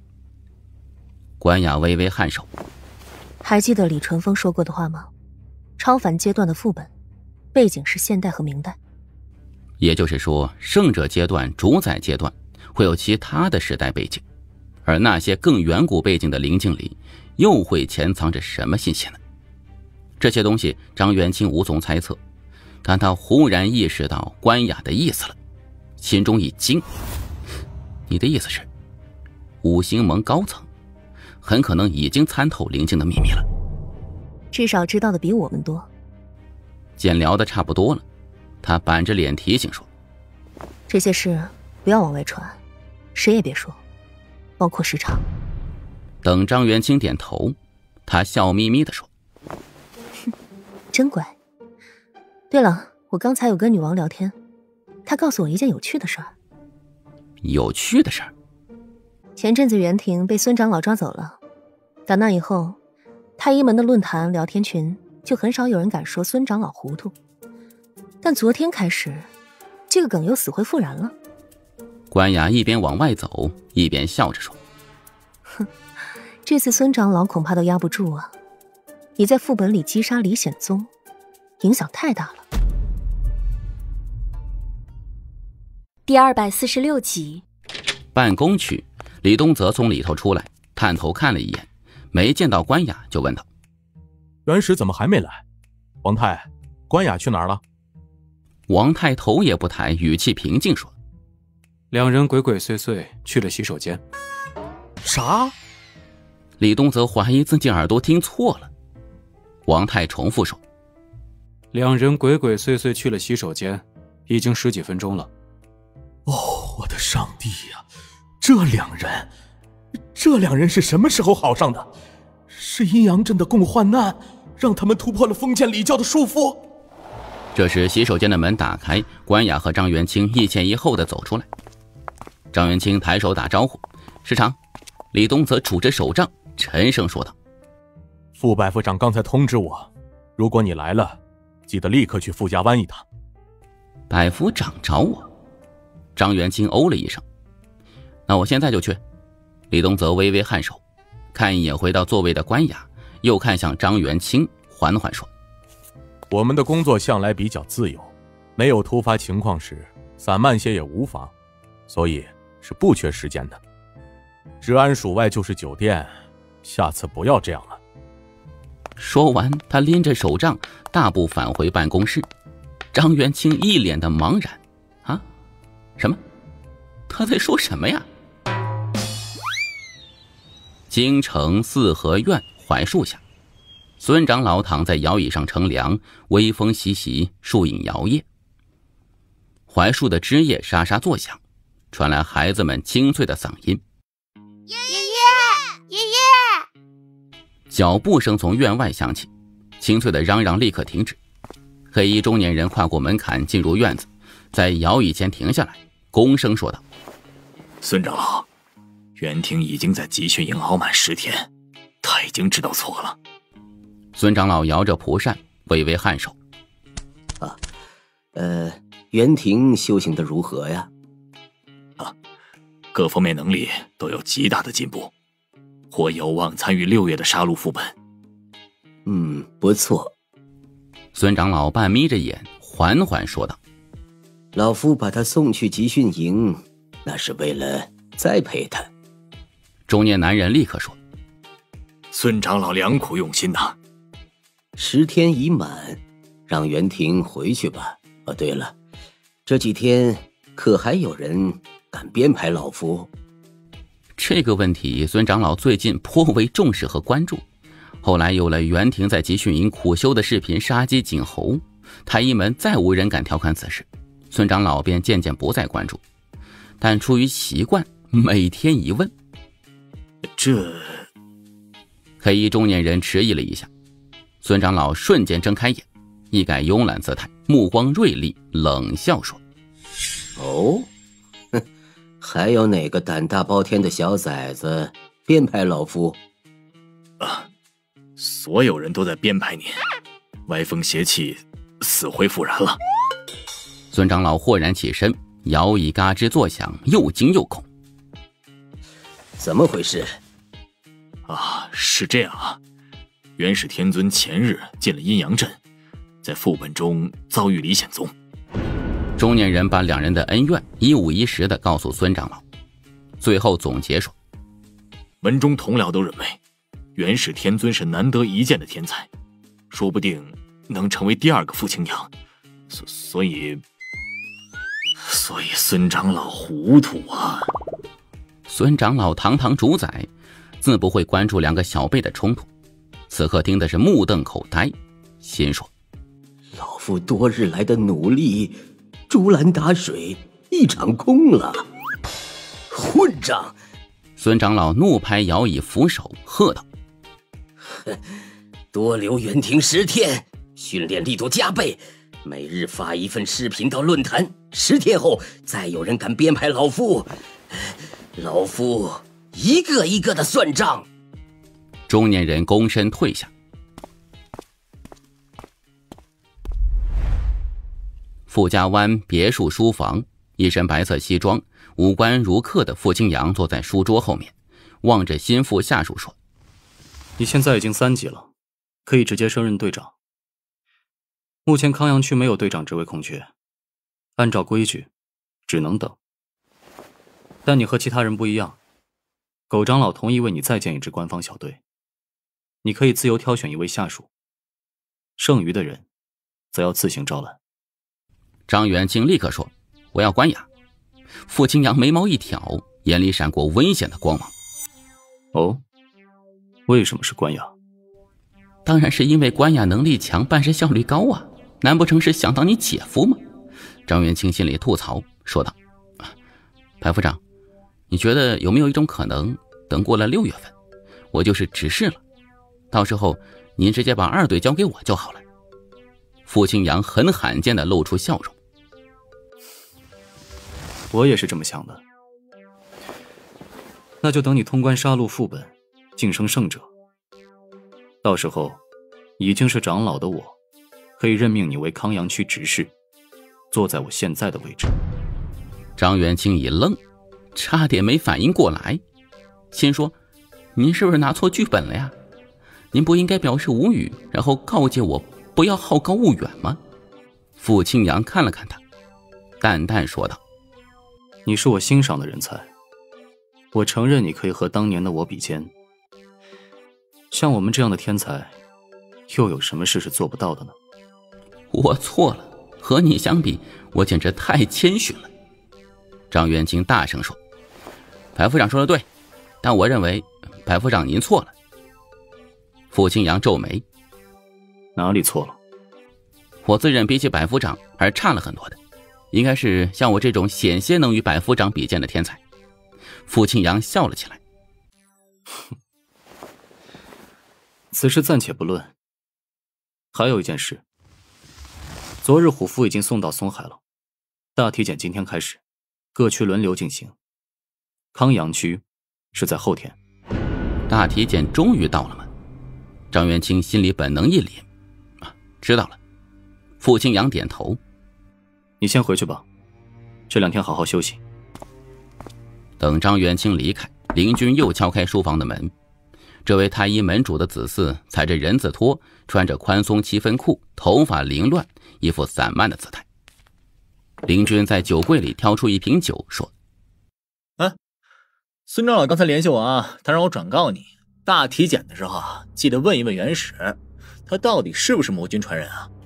关雅微微颔首。 还记得李淳风说过的话吗？超凡阶段的副本背景是现代和明代。 也就是说，圣者阶段、主宰阶段会有其他的时代背景，而那些更远古背景的灵境里又会潜藏着什么信息呢？这些东西张元清无从猜测，但他忽然意识到关雅的意思了，心中一惊。你的意思是，五行盟高层很可能已经参透灵境的秘密了？ 至少知道的比我们多。 见聊得差不多了，他板着脸提醒说： 这些事不要往外传，谁也别说，包括时长。 等张元清点头，他笑眯眯地说： 哼，真乖。对了，我刚才有跟女王聊天，她告诉我一件有趣的事儿。 有趣的事儿？ 前阵子袁庭被孙长老抓走了，打那以后，太医门的论坛聊天群就很少有人敢说孙长老糊涂。但昨天开始，这个梗又死灰复燃了。 关雅一边往外走，一边笑着说： 哼，这次孙长老恐怕都压不住啊！你在副本里击杀李显宗，影响太大了。 第二百四十六集。 办公区，李东泽从里头出来，探头看了一眼， 没见到关雅，就问道：“ 袁石怎么还没来？王太，关雅去哪儿了？” 王太头也不抬，语气平静说：“ 两人鬼鬼祟祟去了洗手间。” 啥？ 李东泽怀疑自己耳朵听错了。王太重复说：“ 两人鬼鬼祟祟去了洗手间，已经十几分钟了。” 哦，我的上帝呀！这两人，这两人是什么时候好上的？是阴阳镇的共患难，让他们突破了封建礼教的束缚。 这时洗手间的门打开，关雅和张元清一前一后的走出来。张元清抬手打招呼：“师长。”李东泽拄着手杖沉声说道：“ 副百夫长刚才通知我，如果你来了，记得立刻去傅家湾一趟。” 百夫长找我？张元清哦了一声：“那我现在就去。”李东泽微微颔首，看一眼回到座位的关雅，又看向张元清，缓缓说：“ 我们的工作向来比较自由，没有突发情况时，散漫些也无妨，所以是不缺时间的。治安署外就是酒店，下次不要这样了。” 说完，他拎着手杖大步返回办公室。张元清一脸的茫然：“啊，什么？他在说什么呀？”京城四合院槐树下，孙长老躺在摇椅上乘凉，微风习习，树影摇曳。槐树的枝叶沙沙作响，传来孩子们清脆的嗓音：“ 爷爷，爷爷！” 脚步声从院外响起，清脆的嚷嚷立刻停止。黑衣中年人跨过门槛进入院子，在摇椅前停下来，躬声说道：“ 孙长老，袁婷已经在集训营熬满十天，他已经知道错了。” 孙长老摇着蒲扇，微微颔首：“ 啊，呃，袁婷修行的如何呀？”“ 啊，各方面能力都有极大的进步，或有望参与六月的杀戮副本。”“ 嗯，不错。” 孙长老半眯着眼，缓缓说道：“ 老夫把他送去集训营，那是为了栽培他。” 中年男人立刻说：“ 孙长老良苦用心呐。”“ 十天已满，让袁婷回去吧。哦，对了，这几天可还有人敢编排老夫？” 这个问题，孙长老最近颇为重视和关注。后来有了袁婷在集训营苦修的视频杀鸡儆猴，太医门再无人敢调侃此事，孙长老便渐渐不再关注。但出于习惯，每天一问。 这黑衣中年人迟疑了一下，孙长老瞬间睁开眼，一改慵懒姿态，目光锐利，冷笑说：“ 哦，哼，还有哪个胆大包天的小崽子编排老夫？”“ 啊，所有人都在编排你，歪风邪气死灰复燃了。” 孙长老豁然起身，摇椅嘎吱作响，又惊又恐。 “怎么回事？”“ 啊，是这样啊，元始天尊前日进了阴阳镇，在副本中遭遇李显宗。” 中年人把两人的恩怨一五一十地告诉孙长老，最后总结说：“ 门中同僚都认为元始天尊是难得一见的天才，说不定能成为第二个傅青阳，所所以所以孙长老糊涂啊。” 孙长老堂堂主宰，自不会关注两个小辈的冲突，此刻听的是目瞪口呆，心说：“ 老夫多日来的努力，竹篮打水一场空了。混账！” 孙长老怒拍摇椅扶手，喝道：“ 多留袁婷十天，训练力度加倍，每日发一份视频到论坛，十天后再有人敢编排老夫，老夫一个一个的算账。” 中年人躬身退下。傅家湾别墅书房，一身白色西装，五官如刻的傅青阳坐在书桌后面，望着心腹下属说：“ 你现在已经三级了，可以直接升任队长。目前康阳区没有队长职位空缺，按照规矩，只能等。但你和其他人不一样，狗长老同意为你再建一支官方小队， 你可以自由挑选一位下属，剩余的人则要自行招揽。 张元清立刻说：“我要关雅。”傅清扬眉毛一挑，眼里闪过危险的光芒。 哦，为什么是关雅？ 当然是因为关雅能力强，办事效率高啊！难不成是想当你姐夫吗？张元清心里吐槽说道：“白副长，你觉得有没有一种可能，等过了六月份，我就是执事了，到时候您直接把二队交给我就好了。”傅清扬很罕见地露出笑容。 我也是这么想的。那就等你通关杀戮副本，晋升圣者，到时候已经是长老的我，可以任命你为康阳区执事，坐在我现在的位置。 张元清一愣，差点没反应过来，心说：“您是不是拿错剧本了呀？您不应该表示无语，然后告诫我不要好高骛远吗？”傅清扬看了看他，淡淡说道：“ 你是我欣赏的人才，我承认你可以和当年的我比肩。像我们这样的天才，又有什么事是做不到的呢？” 我错了，和你相比，我简直太谦逊了。张元清大声说：“白副长说的对，但我认为白副长您错了。”傅清扬皱眉：“ 哪里错了？ 我自认比起百夫长而差了很多的，应该是像我这种险些能与百夫长比肩的天才。”傅清扬笑了起来：“ 此事暂且不论，还有一件事，昨日虎符已经送到松海了，大体检今天开始，各区轮流进行。康阳区是在后天。” 大体检终于到了吗？张元清心里本能一凛：“啊，知道了。”傅清扬点头：“ 你先回去吧，这两天好好休息。” 等张元清离开，林军又敲开书房的门。这位太医门主的子嗣踩着人字拖，穿着宽松七分裤，头发凌乱，一副散漫的姿态。林军在酒柜里挑出一瓶酒，说：“ 啊，孙长老刚才联系我啊，他让我转告你，大体检的时候记得问一问元始，他到底是不是魔君传人啊？”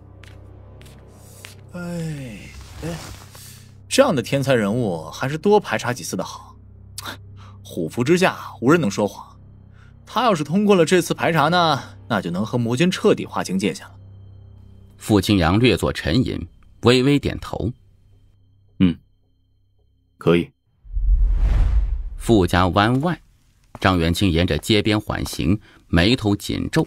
哎哎，这样的天才人物还是多排查几次的好。虎符之下无人能说谎，他要是通过了这次排查呢，那就能和魔君彻底划清界限了。 傅清扬略作沉吟，微微点头：“ 嗯，可以。” 傅家湾外，张元清沿着街边缓行，眉头紧皱。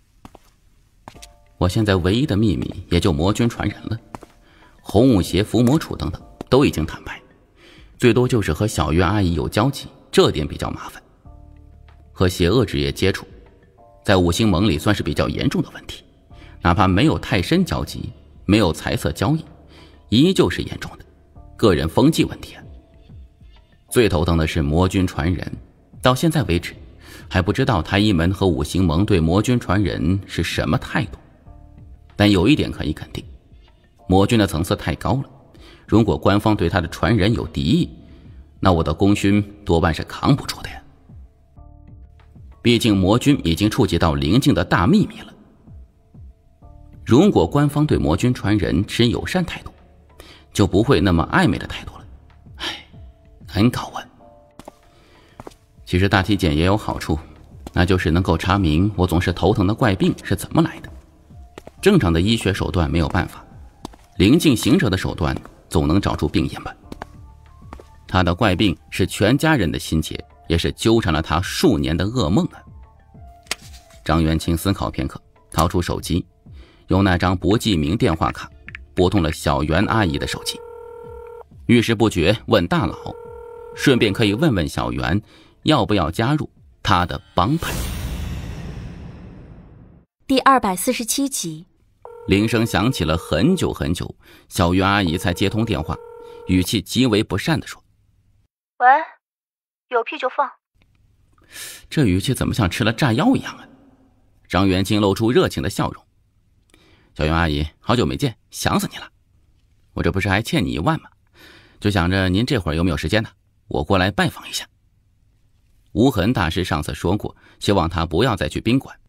我现在唯一的秘密也就魔君传人了，红舞邪、伏魔杵等等都已经坦白，最多就是和小月阿姨有交集，这点比较麻烦。和邪恶之业接触，在五星盟里算是比较严重的问题，哪怕没有太深交集，没有财色交易，依旧是严重的个人风纪问题啊。最头疼的是魔君传人，到现在为止还不知道太医门和五行盟对魔君传人是什么态度。但有一点可以肯定，魔君的层次太高了，如果官方对他的传人有敌意，那我的功勋多半是扛不住的呀。毕竟魔君已经触及到灵境的大秘密了。如果官方对魔君传人持友善态度，就不会那么暧昧的态度了。唉，难搞啊。其实大体检也有好处，那就是能够查明我总是头疼的怪病是怎么来的。正常的医学手段没有办法，灵境行者的手段总能找出病因吧。他的怪病是全家人的心结，也是纠缠了他数年的噩梦啊。张元清思考片刻，掏出手机，用那张不记名电话卡拨通了小袁阿姨的手机。遇事不决问大佬，顺便可以问问小袁要不要加入他的帮派。 第二百四十七集， 铃声响起了很久很久，小袁阿姨才接通电话，语气极为不善地说：“ 喂，有屁就放。” 这语气怎么像吃了炸药一样啊？张元清露出热情的笑容：“小袁阿姨，好久没见，想死你了。我这不是还欠你一万吗？就想着您这会儿有没有时间呢？我过来拜访一下。”无痕大师上次说过，希望他不要再去宾馆，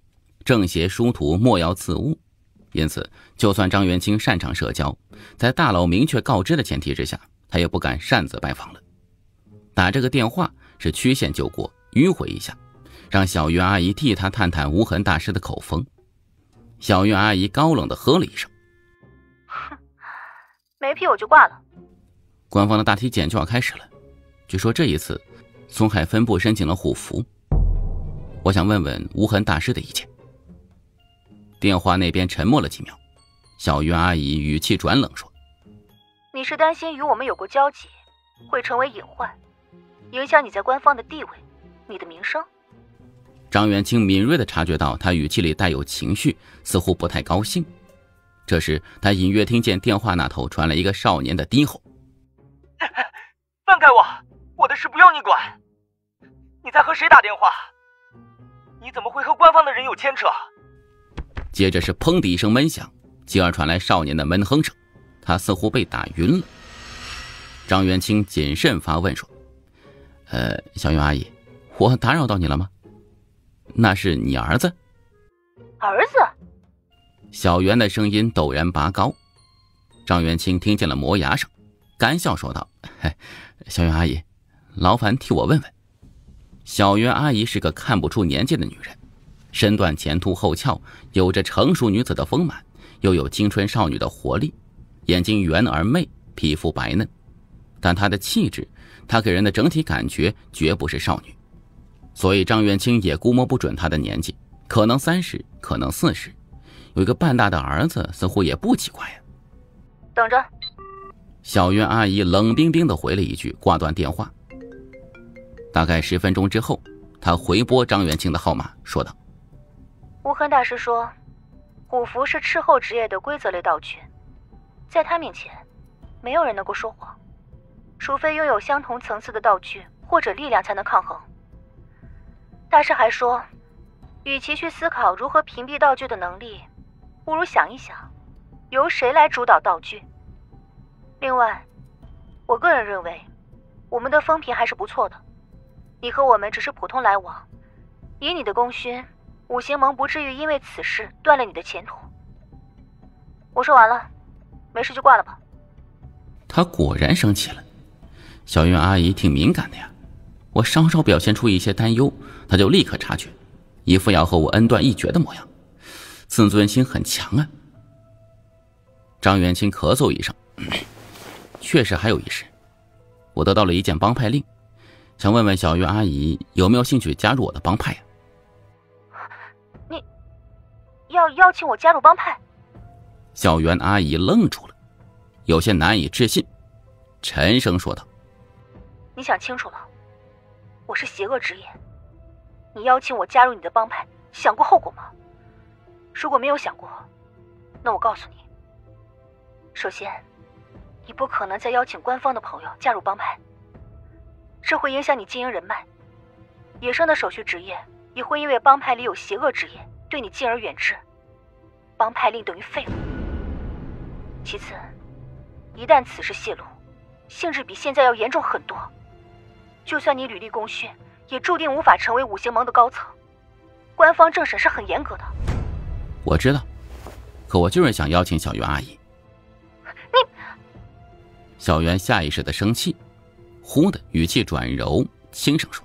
正邪殊途，莫要自误。因此，就算张元清擅长社交，在大佬明确告知的前提之下，他也不敢擅自拜访了。打这个电话是曲线救国，迂回一下，让小月阿姨替他探探无痕大师的口风。小月阿姨高冷地呵了一声：“ 哼，没批我就挂了。” 官方的大体检就要开始了，据说这一次，松海分部申请了虎符。我想问问无痕大师的意见。电话那边沉默了几秒，小月阿姨语气转冷说：“ 你是担心与我们有过交集，会成为隐患，影响你在官方的地位，你的名声？” 张元清敏锐地察觉到他语气里带有情绪，似乎不太高兴。这时他隐约听见电话那头传来一个少年的低吼：“ 放开我，我的事不用你管。你在和谁打电话？你怎么会和官方的人有牵扯？” 接着是砰的一声闷响，继而传来少年的闷哼声，他似乎被打晕了。张元清谨慎发问说：“呃，小月阿姨，我打扰到你了吗？那是你儿子？” 儿子？ 小袁的声音陡然拔高。张元清听见了磨牙声，干笑说道：“嘿，小袁阿姨，劳烦替我问问。”小袁阿姨是个看不出年纪的女人，身段前凸后翘，有着成熟女子的丰满，又有青春少女的活力，眼睛圆而媚，皮肤白嫩，但她的气质，她给人的整体感觉绝不是少女，所以张元清也估摸不准她的年纪，可能三十，可能四十，有一个半大的儿子，似乎也不奇怪呀。 等着。 小袁阿姨冷冰冰地回了一句，挂断电话。大概十分钟之后，她回拨张元清的号码，说道：“ 无痕大师说，虎符是斥候职业的规则类道具，在他面前，没有人能够说谎，除非拥有相同层次的道具或者力量才能抗衡。大师还说，与其去思考如何屏蔽道具的能力，不如想一想，由谁来主导道具。另外，我个人认为，我们的风评还是不错的。你和我们只是普通来往，以你的功勋，五行盟不至于因为此事断了你的前途。我说完了，没事就挂了吧。” 他果然生气了。小云阿姨挺敏感的呀，我稍稍表现出一些担忧，她就立刻察觉，一副要和我恩断义绝的模样，自尊心很强啊。张元清咳嗽一声，确实还有一事，我得到了一件帮派令，想问问小月阿姨有没有兴趣加入我的帮派呀？ 你要邀请我加入帮派？ 小袁阿姨愣住了，有些难以置信，沉声说道：“ 你想清楚了，我是邪恶职业，你邀请我加入你的帮派，想过后果吗？如果没有想过，那我告诉你，首先，你不可能再邀请官方的朋友加入帮派，这会影响你经营人脉。野生的手续职业也会因为帮派里有邪恶职业对你敬而远之，帮派令等于废物。其次，一旦此事泄露，性质比现在要严重很多，就算你履历功勋，也注定无法成为五行盟的高层，官方政审是很严格的。” 我知道，可我就是想邀请小袁阿姨。 你…… 小袁下意识的生气，忽的语气转柔，轻声说：“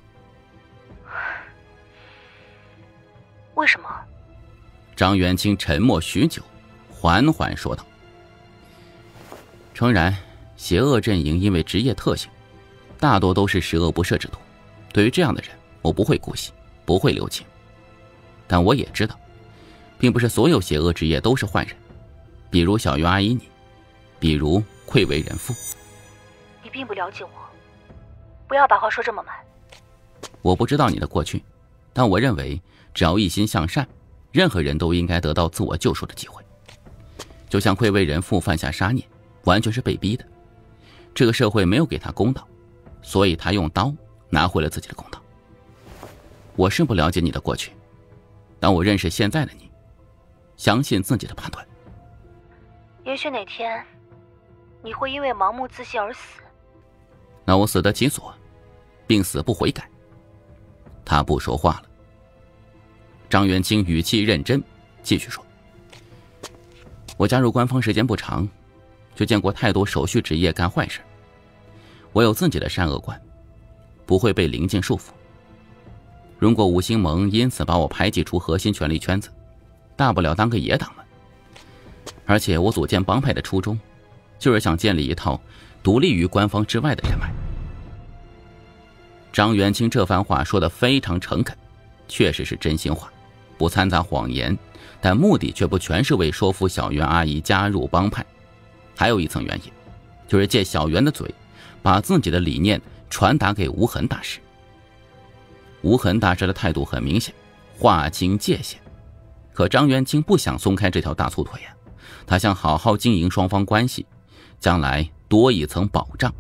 为什么？” 张元清沉默许久，缓缓说道：“诚然，邪恶阵营因为职业特性，大多都是十恶不赦之徒。对于这样的人，我不会姑息，不会留情。但我也知道，并不是所有邪恶职业都是坏人，比如小袁阿姨你，比如愧为人父。” 你并不了解我，不要把话说这么满。 我不知道你的过去，但我认为，只要一心向善，任何人都应该得到自我救赎的机会。就像愧为人父犯下杀孽，完全是被逼的，这个社会没有给他公道，所以他用刀拿回了自己的公道。我是不了解你的过去，但我认识现在的你，相信自己的判断。 也许哪天，你会因为盲目自信而死。 那我死得其所，并死不悔改。他不说话了。 张元清语气认真，继续说：“我加入官方时间不长，就见过太多手续职业干坏事。我有自己的善恶观，不会被灵境束缚。如果五星盟因此把我排挤出核心权力圈子，大不了当个野党嘛。而且我组建帮派的初衷，就是想建立一套独立于官方之外的人脉。”张元清这番话说得非常诚恳，确实是真心话，不掺杂谎言，但目的却不全是为说服小袁阿姨加入帮派，还有一层原因，就是借小袁的嘴，把自己的理念传达给无痕大师。无痕大师的态度很明显，划清界限。可张元清不想松开这条大粗腿呀、啊，他想好好经营双方关系，将来多一层保障。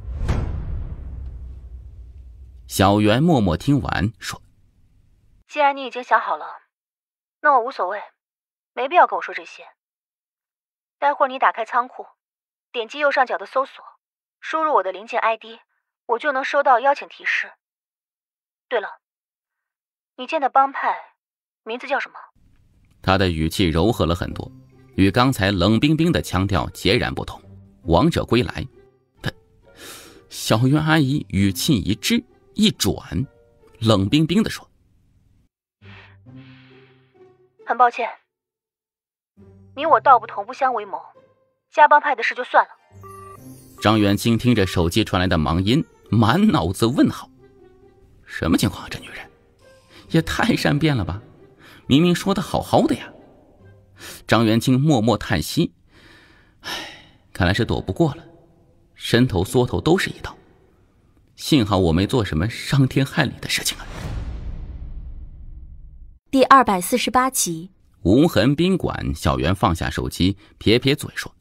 小袁默默听完说：“ 既然你已经想好了，那我无所谓，没必要跟我说这些。待会儿你打开仓库，点击右上角的搜索，输入我的灵剑 I D， 我就能收到邀请提示。对了，你建的帮派名字叫什么？” 他的语气柔和了很多，与刚才冷冰冰的腔调截然不同。王者归来，小袁阿姨语气一滞一转，冷冰冰地说：“ 很抱歉，你我道不同不相为谋，加帮派的事就算了。” 张元清听着手机传来的忙音，满脑子问号：什么情况啊？这女人也太善变了吧！明明说的好好的呀！张元清默默叹息：唉，看来是躲不过了，伸头缩头都是一刀。幸好我没做什么伤天害理的事情啊。 第二百四十八集， 无痕宾馆。小袁放下手机，撇撇嘴说：“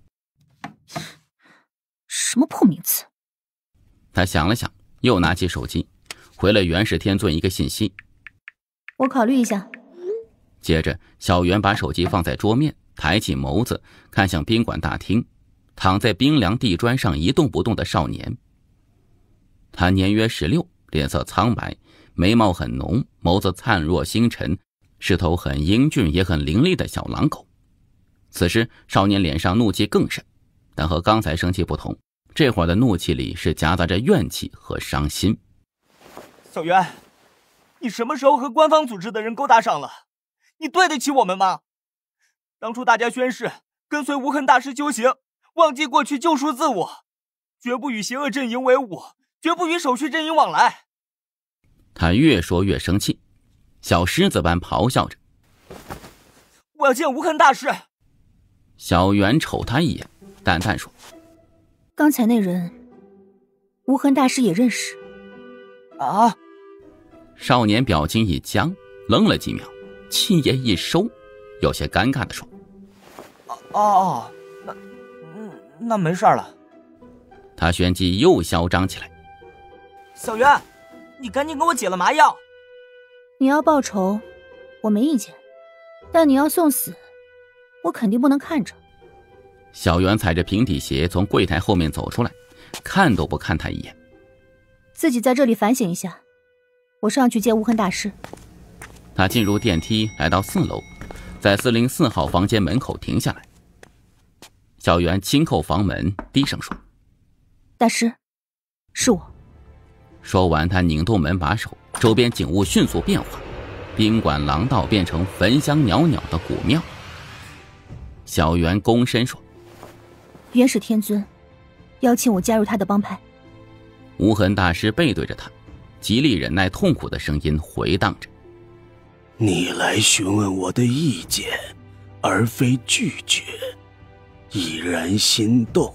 什么破名字？” 他想了想，又拿起手机，回了元始天尊一个信息：“ 我考虑一下。” 接着，小袁把手机放在桌面，抬起眸子看向宾馆大厅，躺在冰凉地砖上一动不动的少年。他年约十六，脸色苍白，眉毛很浓，眸子灿若星辰，是头很英俊也很伶俐的小狼狗。此时少年脸上怒气更甚，但和刚才生气不同，这会儿的怒气里是夹杂着怨气和伤心。 小袁，你什么时候和官方组织的人勾搭上了？你对得起我们吗？当初大家宣誓跟随无痕大师修行，忘记过去，救赎自我，绝不与邪恶阵营为伍，绝不与手续阵营往来。 他越说越生气，小狮子般咆哮着：“ 我要见无痕大师！” 小袁瞅他一眼，淡淡说：“ 刚才那人，无痕大师也认识。” 啊！ 少年表情一僵，愣了几秒，气焰一收，有些尴尬地说：“ 哦哦，那那没事了。” 他旋即又嚣张起来：“ 小袁，你赶紧给我解了麻药！ 你要报仇，我没意见，但你要送死，我肯定不能看着。” 小袁踩着平底鞋从柜台后面走出来，看都不看他一眼：“ 自己在这里反省一下，我上去见无痕大师。” 他进入电梯，来到四楼，在四零四号房间门口停下来。小袁轻扣房门，低声说：“ 大师，是我。” 说完，他拧动门把手，周边景物迅速变化，宾馆廊道变成焚香袅袅的古庙。小袁躬身说：“ 元始天尊邀请我加入他的帮派。” 无痕大师背对着他，极力忍耐痛苦的声音回荡着：“ 你来询问我的意见，而非拒绝，已然心动。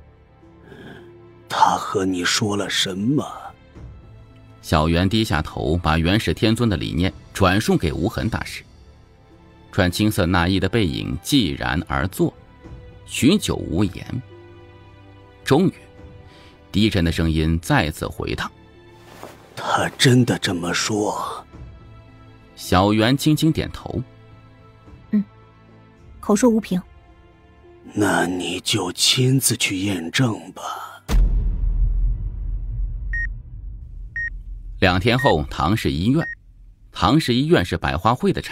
他和你说了什么？” 小袁低下头，把元始天尊的理念转述给无痕大师。穿青色纳衣的背影寂然而坐，许久无言。终于，低沉的声音再次回荡：“ 他真的这么说？” 小袁轻轻点头：“ 嗯，口说无凭。” 那你就亲自去验证吧。 两天后，唐氏医院。唐氏医院是百花汇的产业，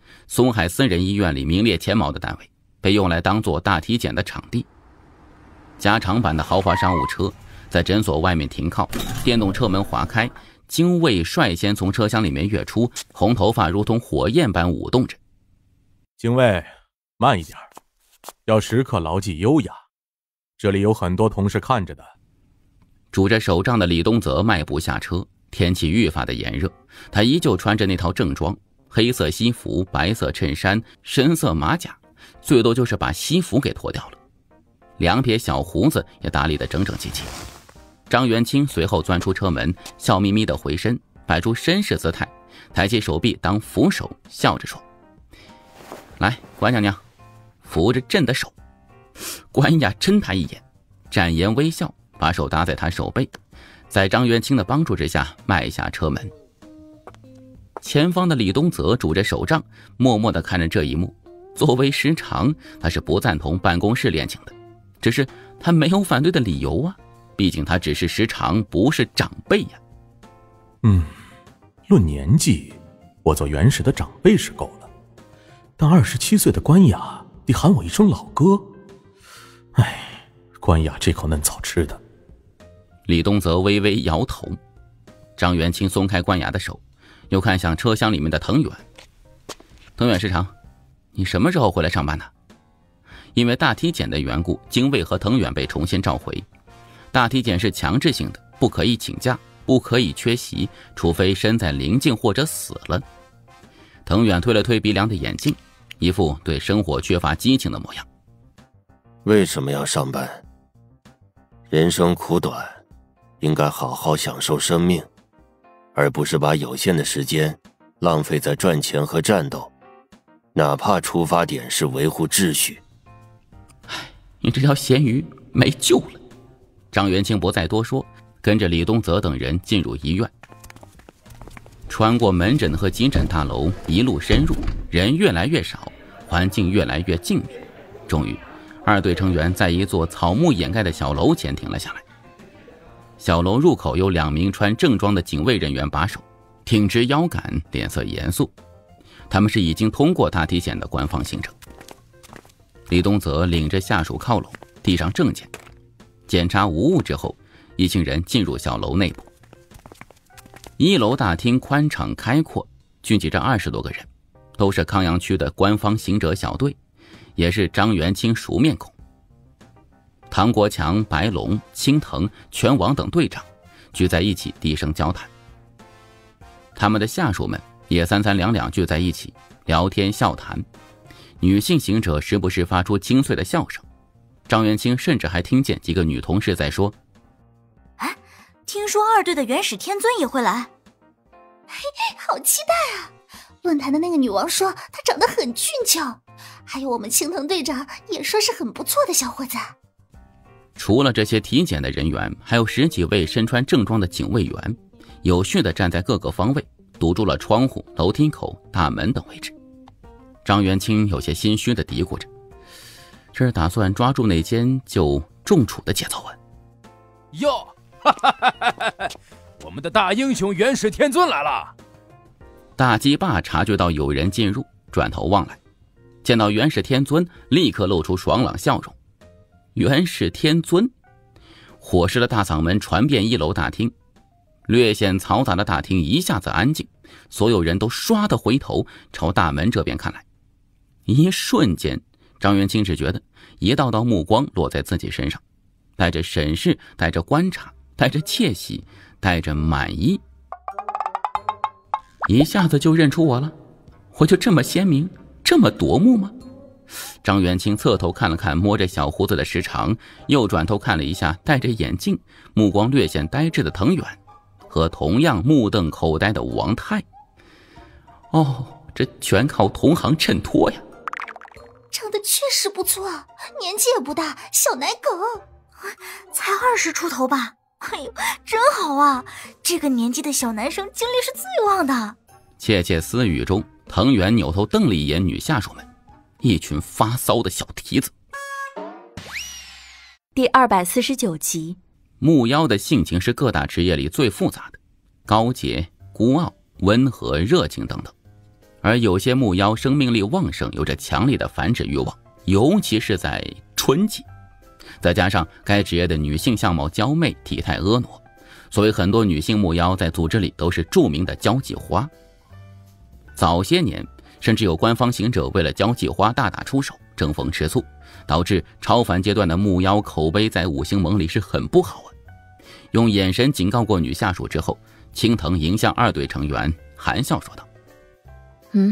松海私人医院里名列前茅的单位，被用来当做大体检的场地。加长版的豪华商务车在诊所外面停靠，电动车门划开，精卫率先从车厢里面跃出，红头发如同火焰般舞动着。 精卫，慢一点，要时刻牢记优雅，这里有很多同事看着的。 拄着手杖的李东泽迈步下车，天气愈发的炎热，他依旧穿着那套正装，黑色西服，白色衬衫，深色马甲，最多就是把西服给脱掉了，两撇小胡子也打理得整整齐齐。张元清随后钻出车门，笑眯眯地回身，摆出绅士姿态，抬起手臂当扶手，笑着说：来，关娘娘，扶着朕的手。关雅嗔他一眼，展颜微笑，把手搭在他手背，在张元清的帮助之下迈下车门。前方的李东泽拄着手杖，默默地看着这一幕。作为师长，他是不赞同办公室恋情的，只是他没有反对的理由啊，毕竟他只是师长，不是长辈呀。 嗯，论年纪，我做元氏的长辈是够了，但二十七岁的关雅得喊我一声老哥。哎，关雅这口嫩草吃的。 李东泽微微摇头。张元清松开关雅的手，又看向车厢里面的藤远。藤远师长，你什么时候回来上班呢？因为大体检的缘故，精卫和藤远被重新召回。大体检是强制性的，不可以请假，不可以缺席，除非身在灵境或者死了。藤远推了推鼻梁的眼镜，一副对生活缺乏激情的模样。 为什么要上班？人生苦短，应该好好享受生命，而不是把有限的时间浪费在赚钱和战斗，哪怕出发点是维护秩序。 你这条咸鱼没救了。张元清不再多说，跟着李东泽等人进入医院。穿过门诊和急诊大楼，一路深入，人越来越少，环境越来越静谧。终于，二队成员在一座草木掩盖的小楼前停了下来。小楼入口有两名穿正装的警卫人员把守，挺直腰杆，脸色严肃。他们是已经通过大体检的官方行程。李东泽领着下属靠拢，递上证件，检查无误之后，一行人进入小楼内部。一楼大厅宽敞开阔，聚集着二十多个人，都是康阳区的官方行者小队，也是张元清熟面孔。唐国强、白龙、青藤、拳王等队长聚在一起低声交谈。他们的下属们也三三两两聚在一起聊天笑谈，女性行者时不时发出清脆的笑声。张元清甚至还听见几个女同事在说： 哎，听说二队的元始天尊也会来，嘿，好期待啊！论坛的那个女王说她长得很俊俏，还有我们青藤队长也说是很不错的小伙子。 除了这些体检的人员，还有十几位身穿正装的警卫员，有序地站在各个方位，堵住了窗户、楼梯口、大门等位置。张元清有些心虚地嘀咕着，这是打算抓住那间就重处的节奏啊！ 哟，哈哈哈哈哈！我们的大英雄元始天尊来了！ 大鸡爸察觉到有人进入，转头望来，见到元始天尊，立刻露出爽朗笑容。元始天尊，火势的大嗓门传遍一楼大厅，略显嘈杂的大厅一下子安静，所有人都唰的回头朝大门这边看来。一瞬间，张元清只觉得一道道目光落在自己身上，带着审视，带着观察，带着窃喜，带着满意。一下子就认出我了？我就这么鲜明，这么夺目吗？张元清侧头看了看摸着小胡子的时长，又转头看了一下戴着眼镜、目光略显呆滞的藤远，和同样目瞪口呆的王泰。哦，这全靠同行衬托呀！ 长得确实不错，年纪也不大，小奶狗，才二十出头吧？哎呦，真好啊！这个年纪的小男生精力是最旺的。 窃窃私语中，藤原扭头瞪了一眼女下属们，一群发骚的小蹄子。 第二百四十九集。 木妖的性情是各大职业里最复杂的，高洁、孤傲、温和、热情等等。 而有些木妖生命力旺盛，有着强烈的繁殖欲望，尤其是在春季。再加上该职业的女性相貌娇媚，体态婀娜，所以很多女性木妖在组织里都是著名的交际花。早些年甚至有官方行者为了交际花大打出手，争风吃醋，导致超凡阶段的木妖口碑在五星盟里是很不好啊。用眼神警告过女下属之后，青藤迎向二队成员含笑说道： 嗯，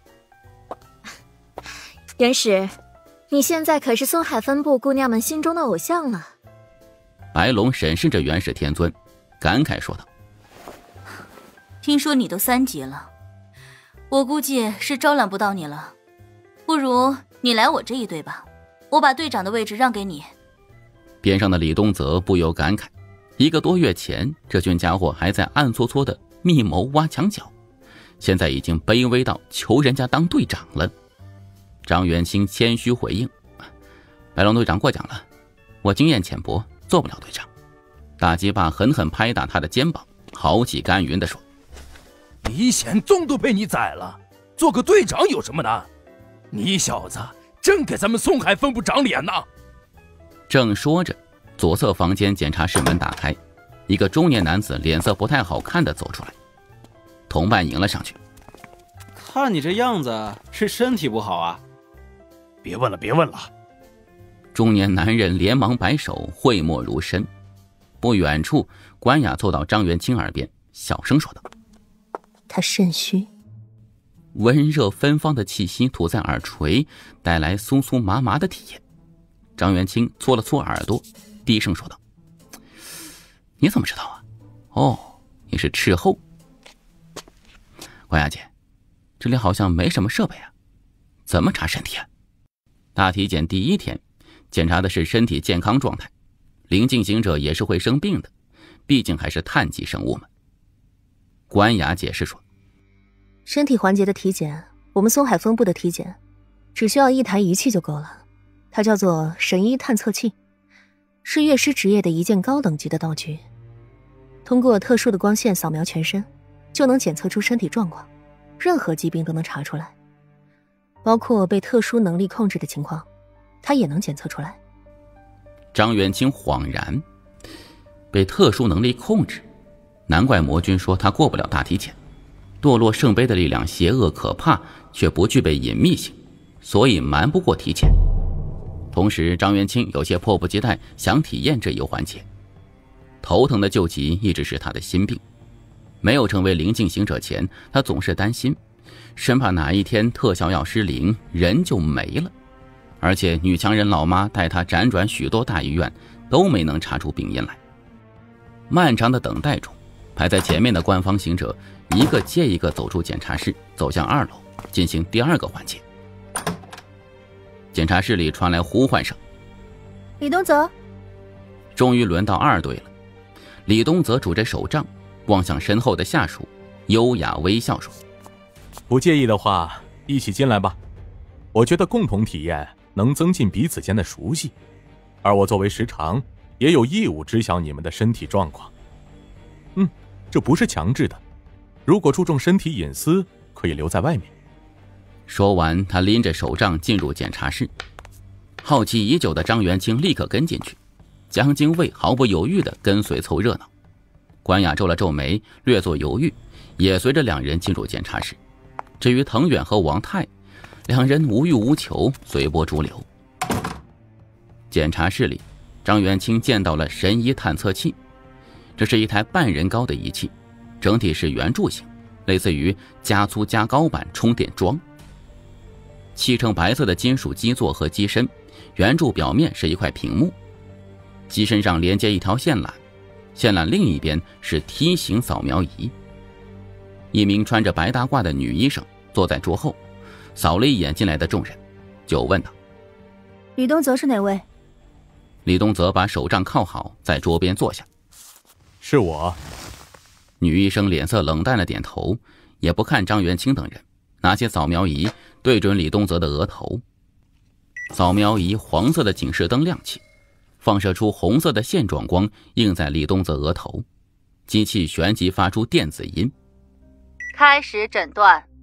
元始，你现在可是松海分部姑娘们心中的偶像了。 白龙审视着元始天尊，感慨说道： 听说你都三级了，我估计是招揽不到你了，不如你来我这一队吧，我把队长的位置让给你。 边上的李东泽不由感慨，一个多月前这群家伙还在暗搓搓的密谋挖墙脚，现在已经卑微到求人家当队长了。张元清谦虚回应：白龙队长过奖了，我经验浅薄，做不了队长。大鸡巴狠狠拍打他的肩膀，豪气干云地说： 李显宗都被你宰了，做个队长有什么难？你小子真给咱们松海分部长脸呐！ 正说着，左侧房间检查室门打开，一个中年男子脸色不太好看的走出来，同伴迎了上去。 看你这样子是身体不好啊？ 别问了别问了。 中年男人连忙摆手，讳莫如深。不远处，关雅凑到张元清耳边小声说道： 他肾虚。 温热芬芳的气息吐在耳垂，带来酥酥麻麻的体验。张元清搓了搓耳朵，低声说道：你怎么知道啊？哦，你是斥候。关雅姐，这里好像没什么设备啊，怎么查身体啊？大体检第一天检查的是身体健康状态，灵境行者也是会生病的，毕竟还是碳基生物嘛。关雅解释说： 身体环节的体检，我们松海分部的体检只需要一台仪器就够了，它叫做神医探测器，是乐师职业的一件高等级的道具。通过特殊的光线扫描全身，就能检测出身体状况，任何疾病都能查出来，包括被特殊能力控制的情况，它也能检测出来。 张元清恍然，被特殊能力控制，难怪魔君说他过不了大体检。堕落圣杯的力量邪恶可怕，却不具备隐秘性，所以瞒不过体检。同时张元清有些迫不及待想体验这一环节。头疼的救急一直是他的心病，没有成为灵境行者前，他总是担心，生怕哪一天特效药失灵，人就没了。而且女强人老妈带他辗转许多大医院，都没能查出病因来。漫长的等待中，排在前面的官方行者一个接一个走出检查室，走向二楼进行第二个环节。检查室里传来呼唤声： 李东泽。 终于轮到二队了。李东泽拄着手杖，望向身后的下属，优雅微笑说： 不介意的话，一起进来吧。我觉得共同体验能增进彼此间的熟悉，而我作为师长，也有义务知晓你们的身体状况。嗯，这不是强制的，如果注重身体隐私，可以留在外面。 说完，他拎着手杖进入检查室。好奇已久的张元清立刻跟进去，江京卫毫不犹豫地跟随凑热闹。关雅皱了皱眉，略作犹豫，也随着两人进入检查室。至于藤远和王泰，两人无欲无求，随波逐流。检查室里，张元清见到了神医探测器，这是一台半人高的仪器，整体是圆柱形，类似于加粗加高版充电桩。漆呈白色的金属基座和机身，圆柱表面是一块屏幕，机身上连接一条线缆，线缆另一边是梯形扫描仪。一名穿着白大褂的女医生坐在桌后，扫了一眼进来的众人，就问道： 李东泽是哪位？ 李东泽把手杖靠好，在桌边坐下。 是我。 女医生脸色冷淡的点头，也不看张元清等人，拿起扫描仪对准李东泽的额头。扫描仪黄色的警示灯亮起，放射出红色的线状光，映在李东泽额头。机器旋即发出电子音： 开始诊断，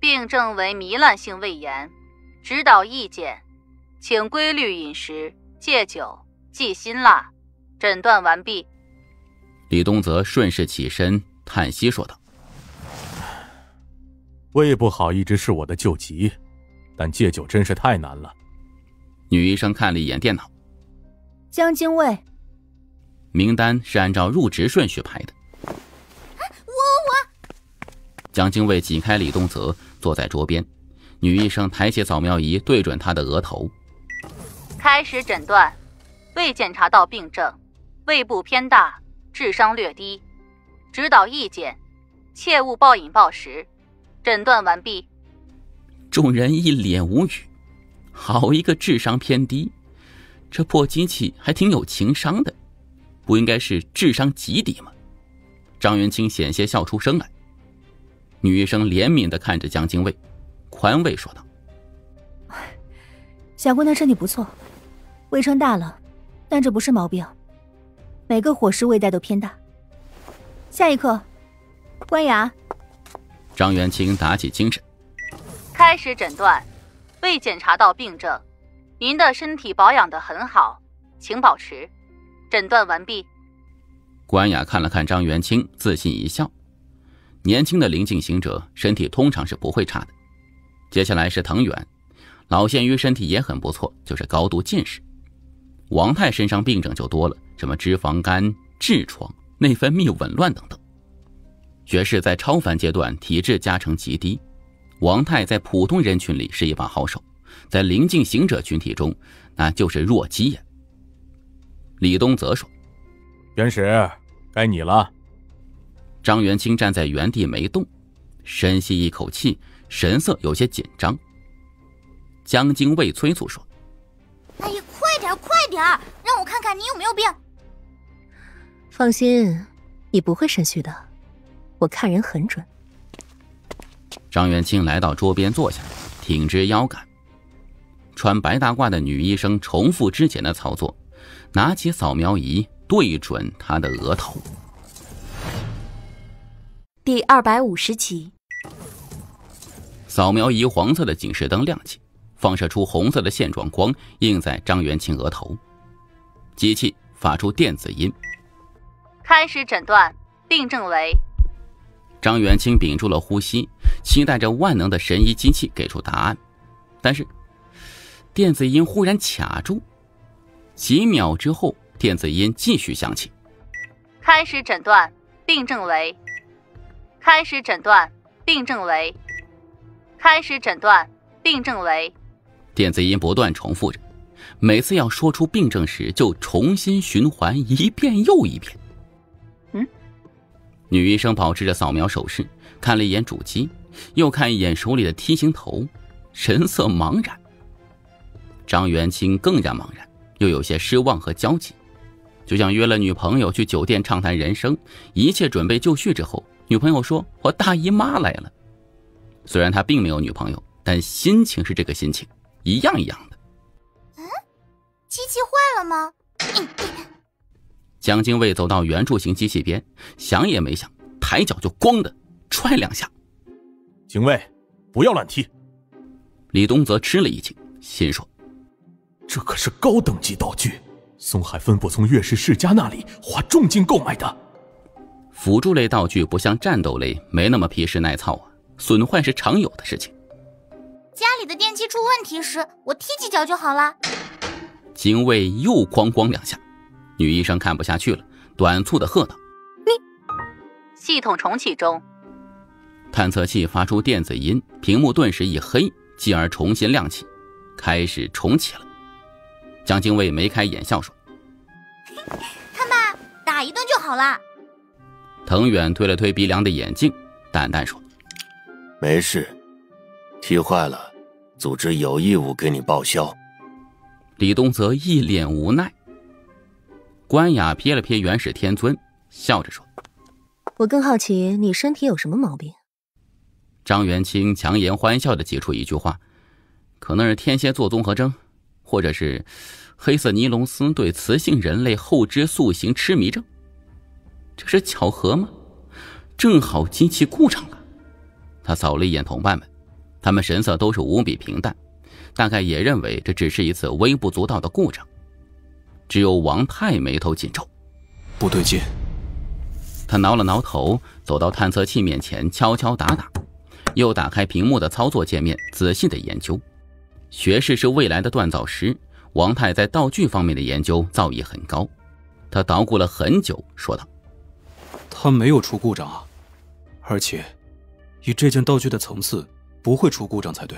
病症为糜烂性胃炎，指导意见，请规律饮食，戒酒，忌辛辣。诊断完毕。 李东泽顺势起身，叹息说道： 胃不好一直是我的救急，但戒酒真是太难了。 女医生看了一眼电脑， 江精卫， 名单是按照入职顺序排的。 我我江精卫挤开李东泽，坐在桌边。女医生抬起扫描仪，对准他的额头。 开始诊断，未检查到病症，胃部偏大，智商略低。指导意见，切勿暴饮暴食。诊断完毕。 众人一脸无语，好一个智商偏低，这破机器还挺有情商的，不应该是智商极低吗？张元清险些笑出声来。女医生怜悯地看着江精卫，宽慰说道： 小姑娘身体不错，胃撑大了，但这不是毛病，每个伙食胃袋都偏大。下一课，关牙。 张元清打起精神， 开始诊断，未检查到病症，您的身体保养得很好，请保持。诊断完毕。 关雅看了看张元清，自信一笑。年轻的灵境行者身体通常是不会差的。接下来是藤远，老县鱼身体也很不错，就是高度近视。王太身上病症就多了，什么脂肪肝、痔疮、内分泌紊乱等等。学士在超凡阶段体质加成极低，王太在普通人群里是一把好手，在灵境行者群体中那就是弱鸡呀。李东泽说： 元始，该你了。 张元清站在原地没动，深吸一口气，神色有些紧张。江精卫催促说： 哎呀，快点快点，让我看看你有没有病。 放心，你不会肾虚的，我看人很准。 张元清来到桌边坐下，挺直腰杆。穿白大褂的女医生重复之前的操作，拿起扫描仪对准他的额头。 第二百五十集， 扫描仪黄色的警示灯亮起，放射出红色的线状光，映在张元清额头。机器发出电子音。 开始诊断，病症为…… 张元清屏住了呼吸，期待着万能的神医机器给出答案。但是电子音忽然卡住，几秒之后，电子音继续响起。 开始诊断，病症为……开始诊断，病症为……开始诊断，病症为…… 电子音不断重复着，每次要说出病症时，就重新循环一遍又一遍。 嗯， 女医生保持着扫描手势，看了一眼主机，又看一眼手里的梯形头，神色茫然。张元清更加茫然，又有些失望和焦急，就像约了女朋友去酒店畅谈人生，一切准备就绪之后，女朋友说我大姨妈来了。虽然他并没有女朋友，但心情是这个心情，一样一样的。 嗯，机器坏了吗？ 江精卫走到圆柱形机器边，想也没想，抬脚就咣的踹两下。 精卫，不要乱踢。 李东泽吃了一惊，心说这可是高等级道具，松海分部从岳氏世家那里花重金购买的。 辅助类道具不像战斗类没那么皮实耐操啊，损坏是常有的事情。 家里的电器出问题时，我踢几脚就好了。 精卫又咣咣两下，女医生看不下去了，短促地喝道： 你系统重启中。 探测器发出电子音，屏幕顿时一黑，继而重新亮起，开始重启了。江精卫眉开眼笑说： 看吧，打一顿就好了。 藤远推了推鼻梁的眼镜，淡淡说： 没事，踢坏了，组织有义务给你报销。 李东泽一脸无奈。关雅瞥了瞥元始天尊，笑着说： 我更好奇你身体有什么毛病。 张元清强颜欢笑地挤出一句话：可能是天蝎座综合征，或者是黑色尼龙丝对雌性人类后肢塑形痴迷症。这是巧合吗？正好机器故障了。他扫了一眼同伴们， 他们神色都是无比平淡，大概也认为这只是一次微不足道的故障。只有王太眉头紧皱， 不对劲。 他挠了挠头，走到探测器面前敲敲打打，又打开屏幕的操作界面仔细的研究。学士是未来的锻造师，王太在道具方面的研究造诣很高。他捣鼓了很久，说道： 他没有出故障啊，而且以这件道具的层次不会出故障才对。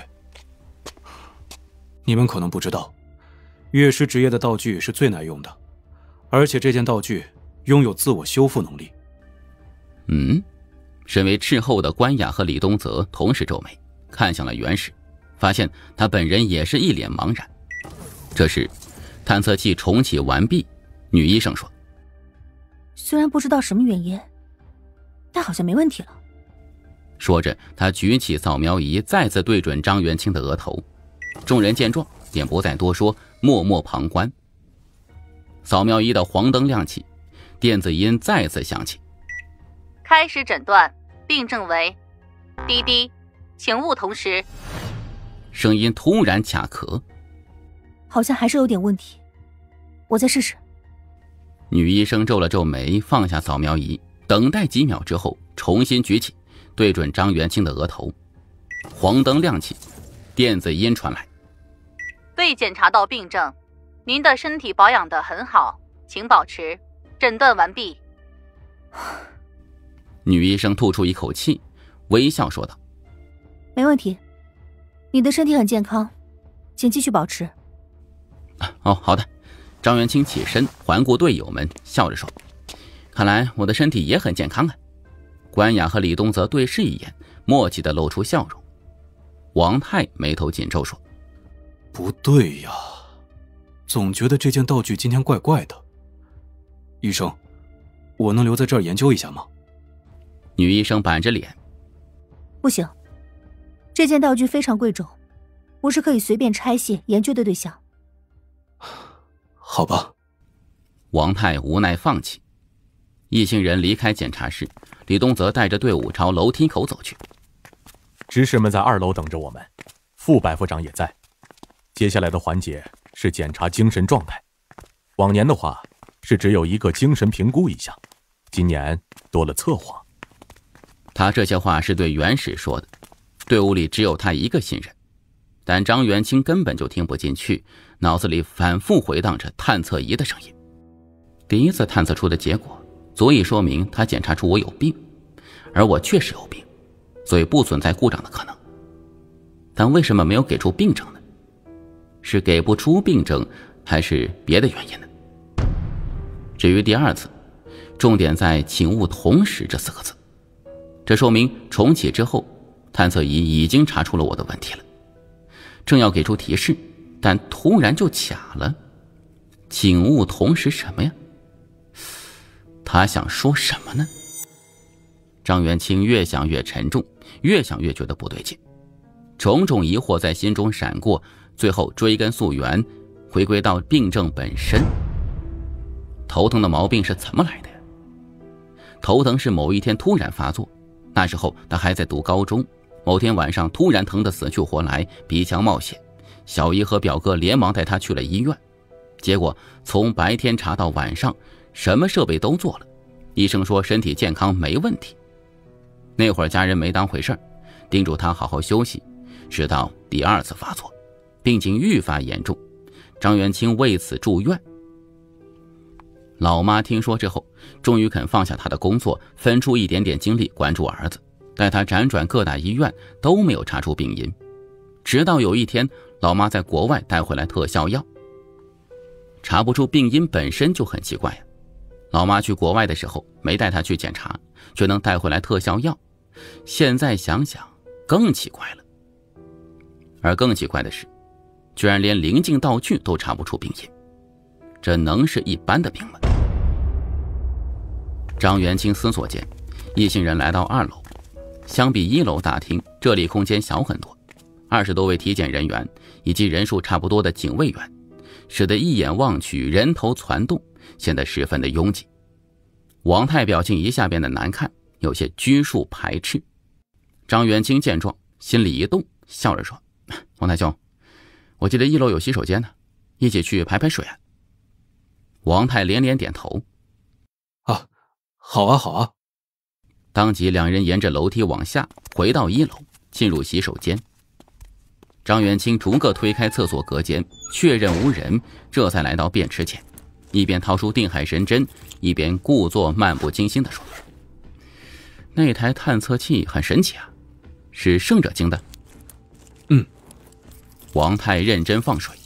你们可能不知道，乐师职业的道具是最耐用的，而且这件道具拥有自我修复能力。 嗯，身为斥候的关雅和李东泽同时皱眉，看向了袁氏，发现他本人也是一脸茫然。这时探测器重启完毕，女医生说： 虽然不知道什么原因，但好像没问题了。 说着他举起扫描仪，再次对准张元清的额头。众人见状便不再多说，默默旁观。扫描仪的黄灯亮起，电子音再次响起： 开始诊断，病症为滴滴，请勿同时。 声音突然卡壳， 好像还是有点问题，我再试试。 女医生皱了皱眉，放下扫描仪，等待几秒之后重新举起，对准张元清的额头。黄灯亮起，电子音传来： 未检查到病症，您的身体保养得很好，请保持。诊断完毕。 女医生吐出一口气，微笑说道： 没问题，你的身体很健康，请继续保持。 哦，好的。张元清起身环顾队友们，笑着说：看来我的身体也很健康啊。关雅和李东泽对视一眼，默契地露出笑容。王太眉头紧皱说： 不对呀，总觉得这件道具今天怪怪的。医生，我能留在这儿研究一下吗？ 女医生板着脸： 不行，这件道具非常贵重，不是可以随便拆卸研究的对象。 好吧。 王太无奈放弃。一行人离开检查室，李东泽带着队伍朝楼梯口走去。 执事们在二楼等着我们，副百夫长也在。接下来的环节是检查精神状态。往年的话是只有一个精神评估一项，今年多了测谎。 他这些话是对袁氏说的，队伍里只有他一个新人。但张元清根本就听不进去，脑子里反复回荡着探测仪的声音。第一次探测出的结果足以说明他检查出我有病，而我确实有病，所以不存在故障的可能。但为什么没有给出病症呢？是给不出病症，还是别的原因呢？至于第二次，重点在请勿同时这四个字，这说明重启之后探测仪已经查出了我的问题了。正要给出提示，但突然就卡了。请勿同时什么呀？他想说什么呢？张元清越想越沉重，越想越觉得不对劲，种种疑惑在心中闪过，最后追根溯源，回归到病症本身。头疼的毛病是怎么来的呀？头疼是某一天突然发作，那时候他还在读高中，某天晚上突然疼得死去活来，鼻腔冒血，小姨和表哥连忙带他去了医院。结果从白天查到晚上，什么设备都做了，医生说身体健康没问题。那会儿家人没当回事儿，叮嘱他好好休息，直到第二次发作，病情愈发严重，张元清为此住院。老妈听说之后，终于肯放下她的工作，分出一点点精力关注儿子，带他辗转各大医院，都没有查出病因。直到有一天，老妈在国外带回来特效药，查不出病因本身就很奇怪呀。老妈去国外的时候没带他去检查，却能带回来特效药，现在想想更奇怪了。而更奇怪的是，居然连灵镜道具都查不出病因，这能是一般的病吗？张元清思索间，一行人来到二楼。相比一楼大厅，这里空间小很多，二十多位体检人员以及人数差不多的警卫员，使得一眼望去人头攒动，显得十分的拥挤。王太表情一下变得难看，有些拘束排斥。张元清见状，心里一动， 笑着说：“王太兄，我记得一楼有洗手间呢，一起去排排水啊。”王太连连点头：“ 啊，好啊，好啊。” 当即两人沿着楼梯往下，回到一楼，进入洗手间。张元清逐个推开厕所隔间，确认无人，这才来到便池前，一边掏出定海神针，一边故作漫不经心地说：“那台探测器很神奇啊，是圣者精的。” 嗯。 王太认真放水。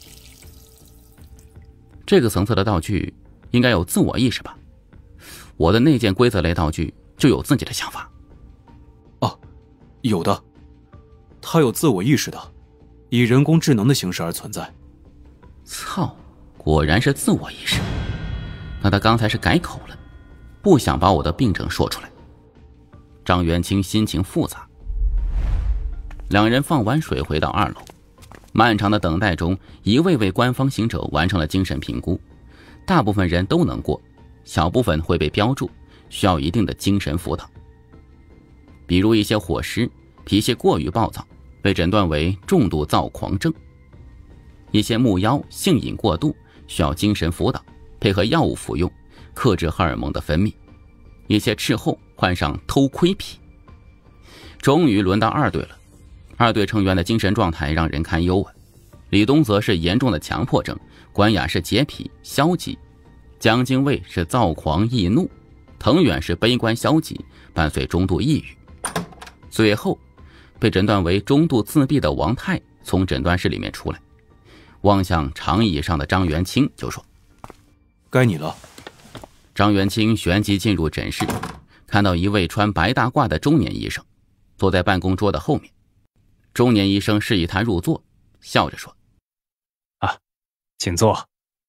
这个层次的道具应该有自我意识吧？我的那件规则类道具就有自己的想法。 哦，有的，它有自我意识的，以人工智能的形式而存在。 操，果然是自我意识。那他刚才是改口了，不想把我的病症说出来。张元清心情复杂。两人放完水回到二楼，漫长的等待中，一位位官方行者完成了精神评估，大部分人都能过，小部分会被标注，需要一定的精神辅导。比如一些伙食脾气过于暴躁，被诊断为重度躁狂症；一些木妖性瘾过度，需要精神辅导，配合药物服用，克制荷尔蒙的分泌；一些斥候患上偷窥癖。终于轮到二队了，二队成员的精神状态让人堪忧啊。李东则是严重的强迫症，关雅是洁癖消极，江精卫是躁狂易怒，藤远是悲观消极，伴随中度抑郁。最后被诊断为中度自闭的王太从诊断室里面出来，望向长椅上的张元清就说：“ 该你了。” 张元清旋即进入诊室，看到一位穿白大褂的中年医生坐在办公桌的后面。中年医生示意他入座，笑着说：“ 啊，请坐。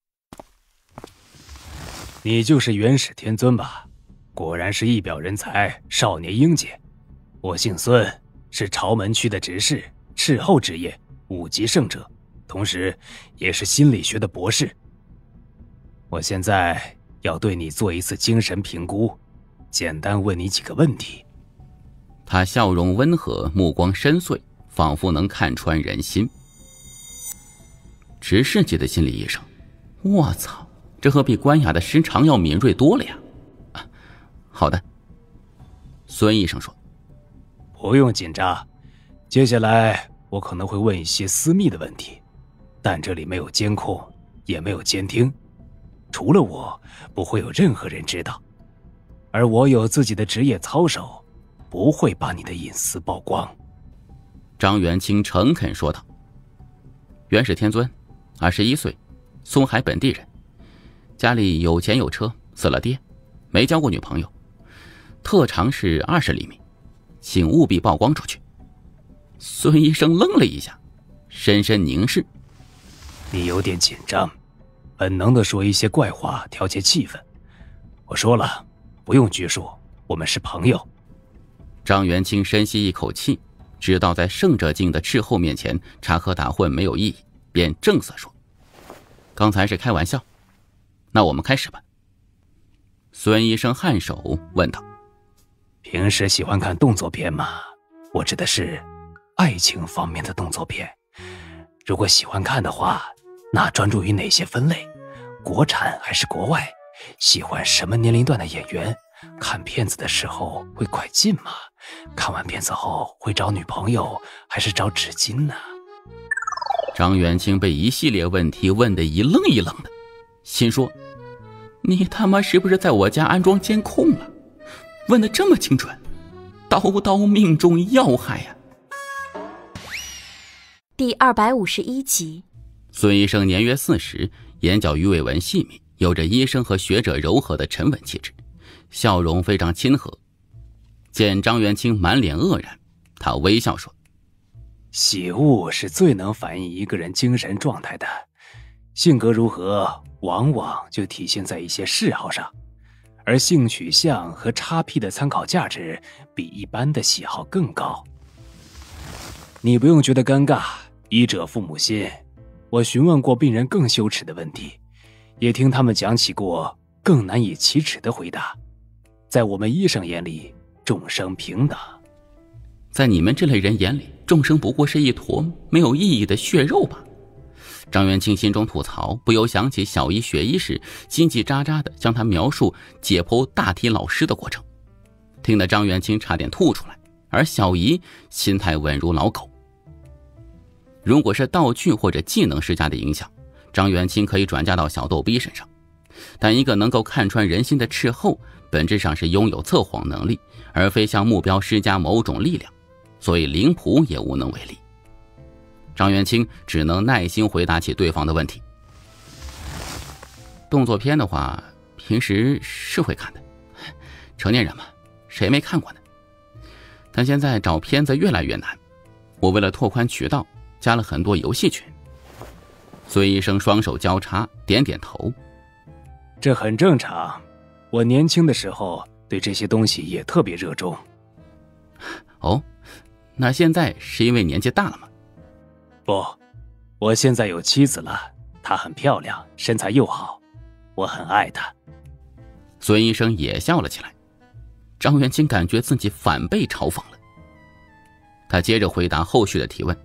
你就是元始天尊吧？果然是一表人才，少年英杰。我姓孙，是朝门区的执事，斥候职业，五级圣者，同时也是心理学的博士。我现在要对你做一次精神评估，简单问你几个问题。” 他笑容温和，目光深邃，仿佛能看穿人心。执事级的心理医生，我操，这可比关雅的失常要敏锐多了呀！啊，好的。孙医生说：“ 不用紧张，接下来我可能会问一些私密的问题，但这里没有监控，也没有监听，除了我，不会有任何人知道。而我有自己的职业操守，不会把你的隐私曝光。” 张元清诚恳说道：“元始天尊，二十一岁，松海本地人，家里有钱有车，死了爹，没交过女朋友，特长是二十厘米，请务必曝光出去。”孙医生愣了一下，深深凝视：“ 你有点紧张，本能地说一些怪话调节气氛。我说了，不用拘束，我们是朋友。” 张元清深吸一口气，知道在圣者境的斥候面前插科打诨没有意义，便正色说：“刚才是开玩笑，那我们开始吧。”孙医生颔首问道：“ 平时喜欢看动作片吗？我指的是爱情方面的动作片。如果喜欢看的话，那专注于哪些分类？国产还是国外？喜欢什么年龄段的演员？看片子的时候会快进吗？看完片子后会找女朋友还是找纸巾呢？” 张元清被一系列问题问得一愣一愣的，心说：“你他妈是不是在我家安装监控了？问得这么精准，刀刀命中要害呀！” 第二百五十一集。 孙医生年约四十，眼角鱼尾纹细密，有着医生和学者柔和的沉稳气质，笑容非常亲和。见张元清满脸愕然，他微笑说：“ 喜恶是最能反映一个人精神状态的，性格如何，往往就体现在一些嗜好上，而性取向和叉 P 的参考价值比一般的喜好更高。你不用觉得尴尬，医者父母心。我询问过病人更羞耻的问题，也听他们讲起过更难以启齿的回答。在我们医生眼里，众生平等。 在你们这类人眼里， 众生不过是一坨没有意义的血肉吧。张元清心中吐槽，不由想起小姨学医时叽叽喳喳地向他描述解剖大体老师的过程，听得张元清差点吐出来，而小姨心态稳如老狗。如果是道具或者技能施加的影响，张元清可以转嫁到小逗逼身上，但一个能够看穿人心的斥候，本质上是拥有测谎能力，而非向目标施加某种力量，所以灵仆也无能为力。张元清只能耐心回答起对方的问题。动作片的话，平时是会看的，成年人嘛，谁没看过呢？但现在找片子越来越难，我为了拓宽渠道，加了很多游戏群。孙医生双手交叉，点点头。 这很正常，我年轻的时候对这些东西也特别热衷。 哦，那现在是因为年纪大了吗？ 不，我现在有妻子了，她很漂亮，身材又好，我很爱她。 孙医生也笑了起来。张元清感觉自己反被嘲讽了。他接着回答后续的提问。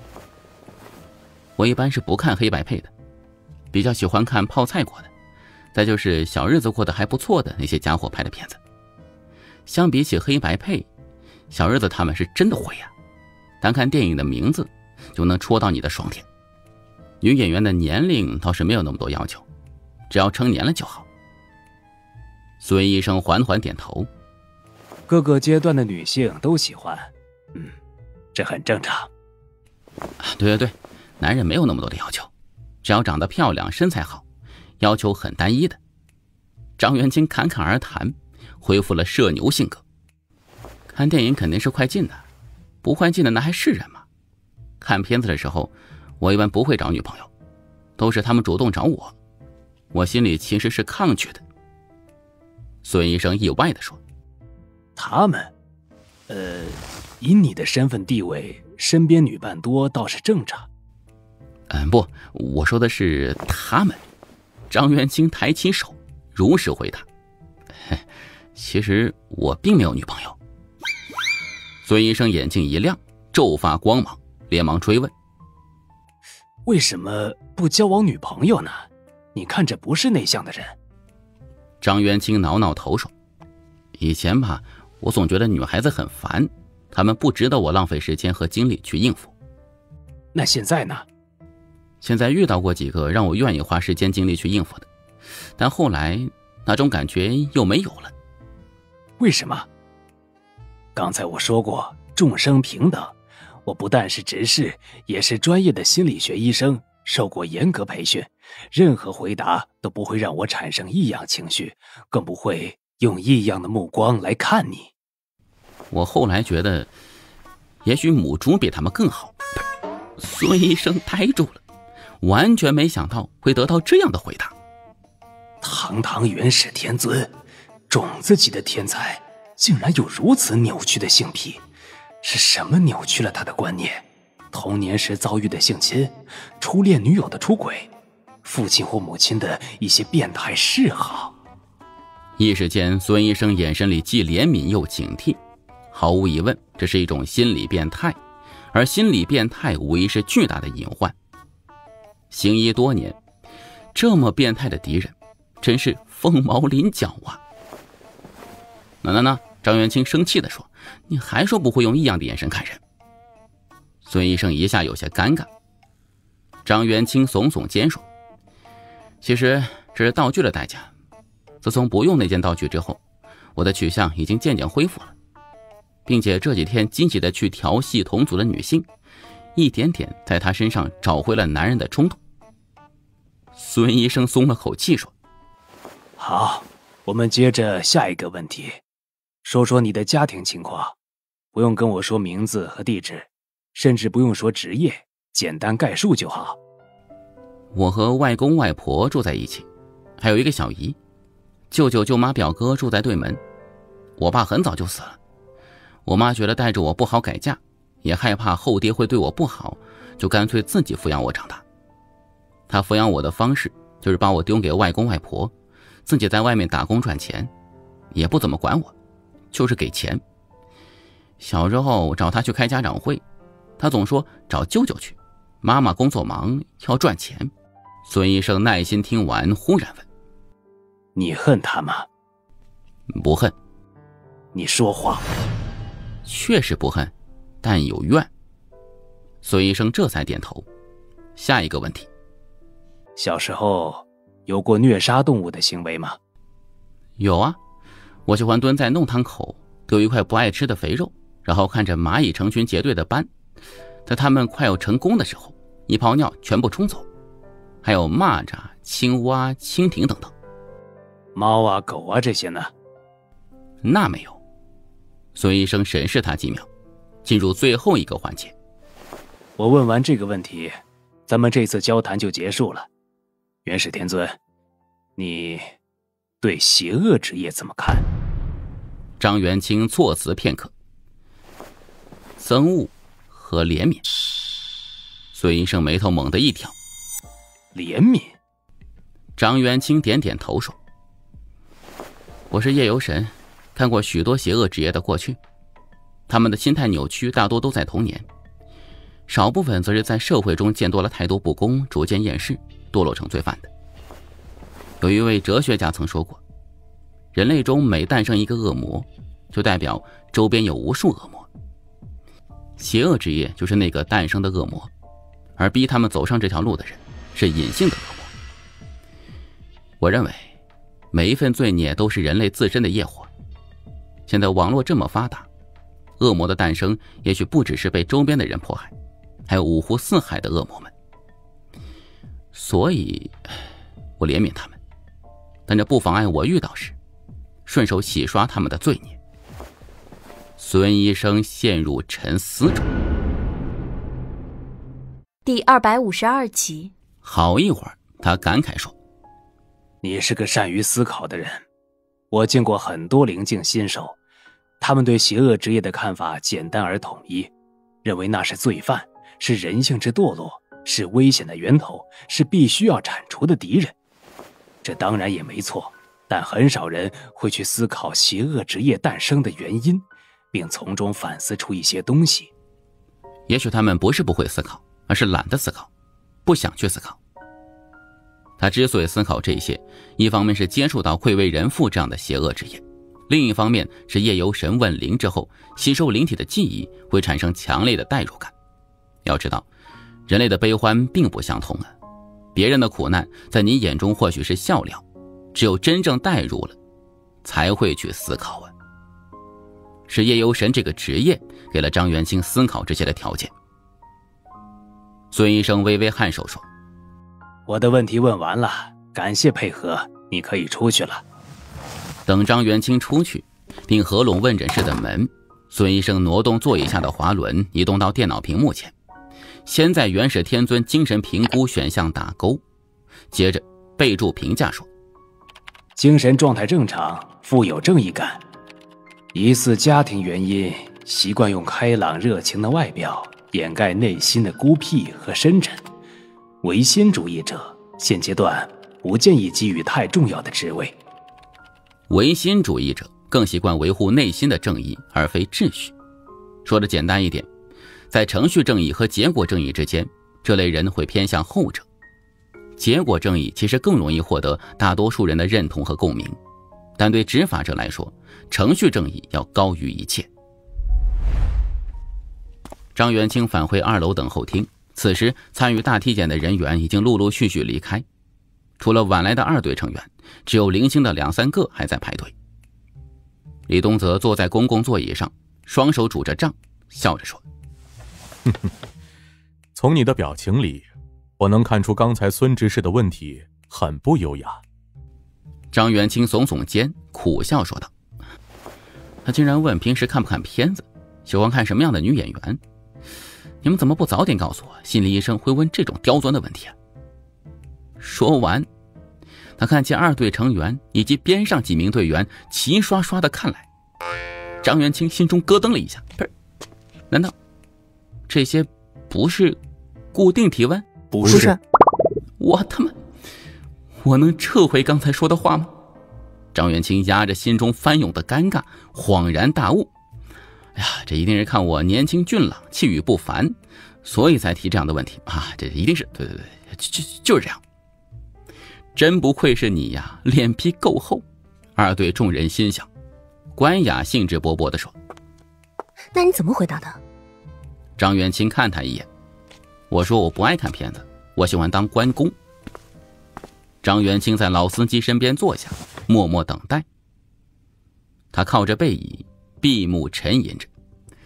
我一般是不看黑白配的，比较喜欢看泡菜过的，再就是小日子过得还不错的那些家伙拍的片子。相比起黑白配，小日子他们是真的会呀、啊，单看电影的名字就能戳到你的爽点。女演员的年龄倒是没有那么多要求，只要成年了就好。孙医生缓缓点头。 各个阶段的女性都喜欢，嗯，这很正常。 对对对，男人没有那么多的要求，只要长得漂亮，身材好，要求很单一的。张元清侃侃而谈，恢复了社牛性格。看电影肯定是快进的，不快进的那还是人吗？看片子的时候，我一般不会找女朋友，都是他们主动找我，我心里其实是抗拒的。孙医生意外地说。 他们，呃，以你的身份地位，身边女伴多倒是正常。 嗯，不，我说的是他们。张元清抬起手，如实回答。其实我并没有女朋友。孙医生眼睛一亮，骤发光芒，连忙追问： 为什么不交往女朋友呢？你看着不是内向的人。 张元清挠挠头说：以前吧，我总觉得女孩子很烦，她们不值得我浪费时间和精力去应付。 那现在呢？ 现在遇到过几个让我愿意花时间精力去应付的，但后来那种感觉又没有了。 为什么？刚才我说过众生平等，我不但是执事，也是专业的心理学医生，受过严格培训，任何回答都不会让我产生异样情绪，更不会用异样的目光来看你。 我后来觉得也许母猪比他们更好。孙医生呆住了，完全没想到会得到这样的回答。 堂堂元始天尊，种子级的天才，竟然有如此扭曲的性癖，是什么扭曲了他的观念？童年时遭遇的性侵，初恋女友的出轨，父亲或母亲的一些变态嗜好。 一时间，孙医生眼神里既怜悯又警惕。毫无疑问，这是一种心理变态，而心理变态无疑是巨大的隐患。行医多年，这么变态的敌人，真是凤毛麟角啊！那那那，张元清生气地说：“你还说不会用异样的眼神看人？”孙医生一下有些尴尬。张元清耸耸肩说：“其实这是道具的代价。自从不用那件道具之后，我的取向已经渐渐恢复了，并且这几天积极的去调戏同组的女性，一点点在她身上找回了男人的冲动。”孙医生松了口气说：“ 好，我们接着下一个问题，说说你的家庭情况，不用跟我说名字和地址，甚至不用说职业，简单概述就好。” 我和外公外婆住在一起，还有一个小姨，舅舅舅妈表哥住在对门。我爸很早就死了，我妈觉得带着我不好改嫁，也害怕后爹会对我不好，就干脆自己抚养我长大。她抚养我的方式就是把我丢给外公外婆，自己在外面打工赚钱，也不怎么管我，就是给钱。小时候找她去开家长会， 他总说找舅舅去，妈妈工作忙要赚钱。孙医生耐心听完，忽然问： 你恨他吗？ 不恨。 你说谎。 确实不恨，但有怨。孙医生这才点头。下一个问题： 小时候有过虐杀动物的行为吗？ 有啊，我喜欢蹲在弄堂口丢一块不爱吃的肥肉，然后看着蚂蚁成群结队的搬，在它们快要成功的时候，一泡尿全部冲走。还有蚂蚱、青蛙、蜻蜓等等。 猫啊狗啊这些呢？ 那没有。孙医生审视他几秒，进入最后一个环节。 我问完这个问题，咱们这次交谈就结束了。元始天尊，你对邪恶之业怎么看？ 张元清措辞片刻。憎恶和怜悯。孙医生眉头猛地一挑。 怜悯。 张元清点点头说：我是夜游神，看过许多邪恶职业的过去，他们的心态扭曲大多都在童年，少部分则是在社会中见多了太多不公，逐渐厌世，堕落成罪犯的。有一位哲学家曾说过，人类中每诞生一个恶魔，就代表周边有无数恶魔。邪恶职业就是那个诞生的恶魔，而逼他们走上这条路的人是隐性的恶魔。我认为每一份罪孽都是人类自身的业火。现在网络这么发达，恶魔的诞生也许不只是被周边的人迫害，还有五湖四海的恶魔们。所以我怜悯他们，但这不妨碍我遇到时顺手洗刷他们的罪孽。孙医生陷入沉思中。 第二百五十二集。 好一会儿，他感慨说： 你是个善于思考的人，我见过很多灵境新手，他们对邪恶职业的看法简单而统一，认为那是罪犯，是人性之堕落，是危险的源头，是必须要铲除的敌人。这当然也没错，但很少人会去思考邪恶职业诞生的原因，并从中反思出一些东西。 也许他们不是不会思考，而是懒得思考，不想去思考。他之所以思考这些，一方面是接触到愧为人父这样的邪恶职业，另一方面是夜游神问灵之后，吸收灵体的记忆会产生强烈的代入感。要知道，人类的悲欢并不相同啊，别人的苦难在你眼中或许是笑料，只有真正代入了，才会去思考啊。是夜游神这个职业给了张元清思考这些的条件。孙医生微微颔首说： 我的问题问完了，感谢配合，你可以出去了。 等张元清出去并合拢问诊室的门，孙医生挪动座椅下的滑轮，移动到电脑屏幕前，先在元始天尊精神评估选项打勾，接着备注评价说： 精神状态正常，富有正义感，疑似家庭原因，习惯用开朗热情的外表掩盖内心的孤僻和深沉。唯心主义者，现阶段不建议给予太重要的职位。 唯心主义者更习惯维护内心的正义，而非秩序。说的简单一点，在程序正义和结果正义之间，这类人会偏向后者。结果正义其实更容易获得大多数人的认同和共鸣，但对执法者来说，程序正义要高于一切。张元清返回二楼等候厅，此时参与大体检的人员已经陆陆续续离开，除了晚来的二队成员，只有零星的两三个还在排队。李东泽坐在公共座椅上，双手拄着杖，笑着说： 哼哼，从你的表情里，我能看出刚才孙执事的问题很不优雅。 张元清耸耸肩，苦笑说道：他竟然问平时看不看片子，喜欢看什么样的女演员。你们怎么不早点告诉我，心理医生会问这种刁钻的问题啊？说完，他看见二队成员以及边上几名队员齐刷刷地看来，张元清心中咯噔了一下，不是，难道这些不是固定提问？ 不是。 我他妈，我能撤回刚才说的话吗？张元清压着心中翻涌的尴尬，恍然大悟， 哎呀，这一定是看我年轻俊朗，气宇不凡，所以才提这样的问题啊！这一定是对对对，就就就是这样。真不愧是你呀，脸皮够厚。二队众人心想，关雅兴致勃勃地说：“ 那你怎么回答的？” 张元清看他一眼，我说我不爱看片子，我喜欢当关公。张元清在老司机身边坐下，默默等待。他靠着背椅，闭目沉吟着。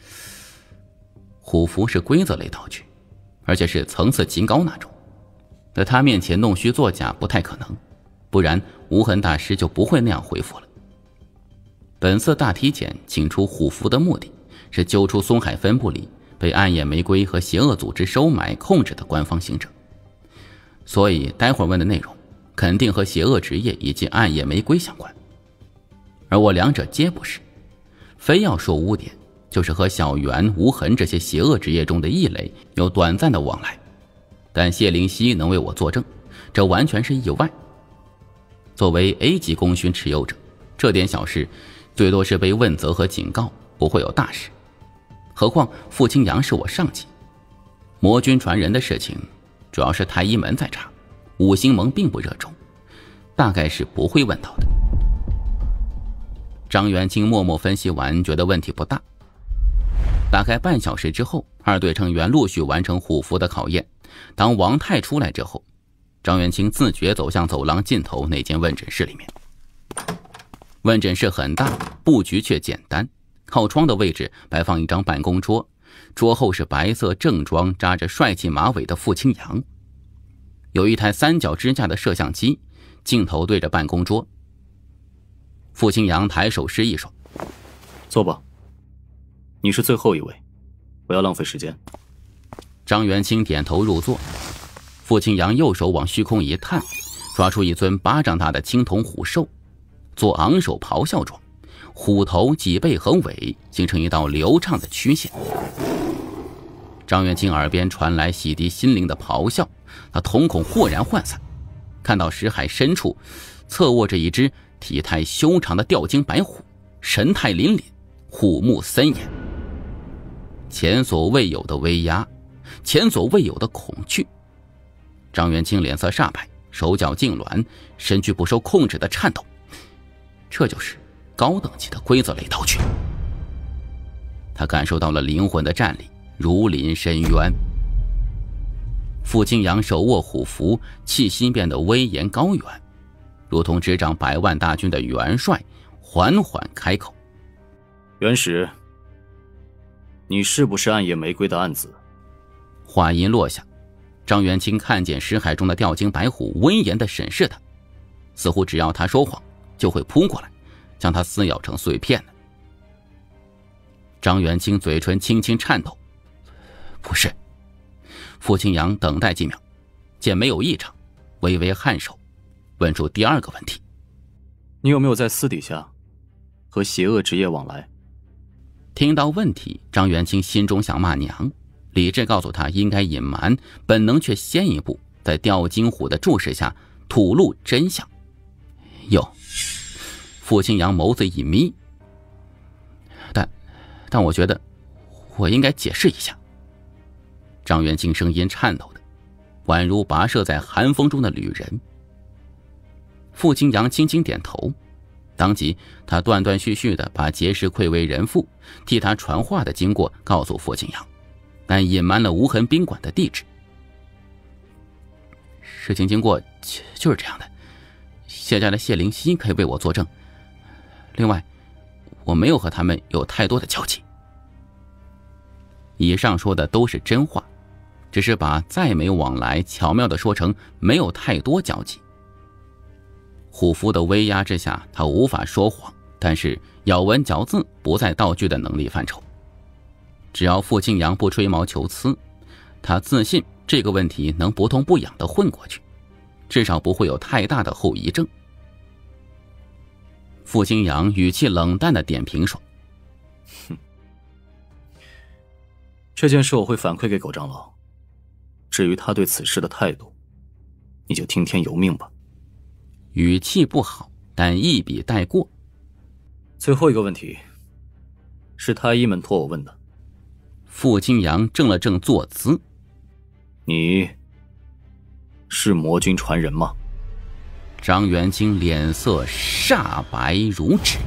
虎符是规则类道具，而且是层次极高那种，在他面前弄虚作假不太可能，不然无痕大师就不会那样回复了。本次大体检请出虎符的目的是揪出松海分部里被暗夜玫瑰和邪恶组织收买控制的官方行者，所以待会儿问的内容肯定和邪恶职业以及暗夜玫瑰相关，而我两者皆不是，非要说污点，就是和小圆、无痕这些邪恶职业中的异类有短暂的往来，但谢灵溪能为我作证，这完全是意外。作为 A 级功勋持有者，这点小事最多是被问责和警告，不会有大事。何况傅清扬是我上级，魔君传人的事情主要是太医门在查，五星盟并不热衷，大概是不会问到的。张元清默默分析完，觉得问题不大。大概半小时之后，二队成员陆续完成虎符的考验。当王太出来之后，张元清自觉走向走廊尽头那间问诊室里面。问诊室很大，布局却简单。靠窗的位置摆放一张办公桌，桌后是白色正装扎着帅气马尾的傅清扬。有一台三角支架的摄像机，镜头对着办公桌。傅清扬抬手示意说：“ 坐吧，你是最后一位，不要浪费时间。” 张元清点头入座。傅清扬右手往虚空一探，抓出一尊巴掌大的青铜虎兽，做昂首咆哮状，虎头、脊背和尾形成一道流畅的曲线。张元清耳边传来洗涤心灵的咆哮，他瞳孔豁然涣散，看到石海深处侧卧着一只体态修长的吊睛白虎，神态凛凛，虎目森严，前所未有的威压，前所未有的恐惧。张元清脸色煞白，手脚痉挛，身躯不受控制的颤抖。这就是高等级的规则类道具。他感受到了灵魂的战力，如临深渊。傅清扬手握虎符，气息变得威严高远，如同执掌百万大军的元帅，缓缓开口：“ 元始，你是不是暗夜玫瑰的暗子？” 话音落下，张元清看见石海中的吊睛白虎威严地审视他，似乎只要他说谎就会扑过来将他撕咬成碎片的。张元清嘴唇轻轻颤抖：“不是。”傅清扬等待几秒，见没有异常，微微颔首，问出第二个问题：“ 你有没有在私底下和邪恶职业往来？” 听到问题，张元清心中想骂娘，理智告诉他应该隐瞒，本能却先一步在吊睛虎的注视下吐露真相。有。傅清扬眸子一眯，但但我觉得我应该解释一下。张元清声音颤抖的宛如跋涉在寒风中的旅人。傅清扬轻轻点头，当即他断断续续地把结识愧为人父替他传话的经过告诉傅清扬，但隐瞒了无痕宾馆的地址。事情经过就是这样的，谢家的谢灵溪可以为我作证，另外我没有和他们有太多的交集。以上说的都是真话，只是把再没往来巧妙地说成没有太多交集。虎符的威压之下，他无法说谎，但是咬文嚼字不在道具的能力范畴。只要傅清扬不吹毛求疵，他自信这个问题能不痛不痒地混过去，至少不会有太大的后遗症。傅清扬语气冷淡地点评说：“ 哼，这件事我会反馈给狗长老，至于他对此事的态度，你就听天由命吧。” 语气不好，但一笔带过。 最后一个问题， 是太医们托我问的。 傅清扬正了正坐姿。 你是魔君传人吗？ 张元清脸色煞白如纸。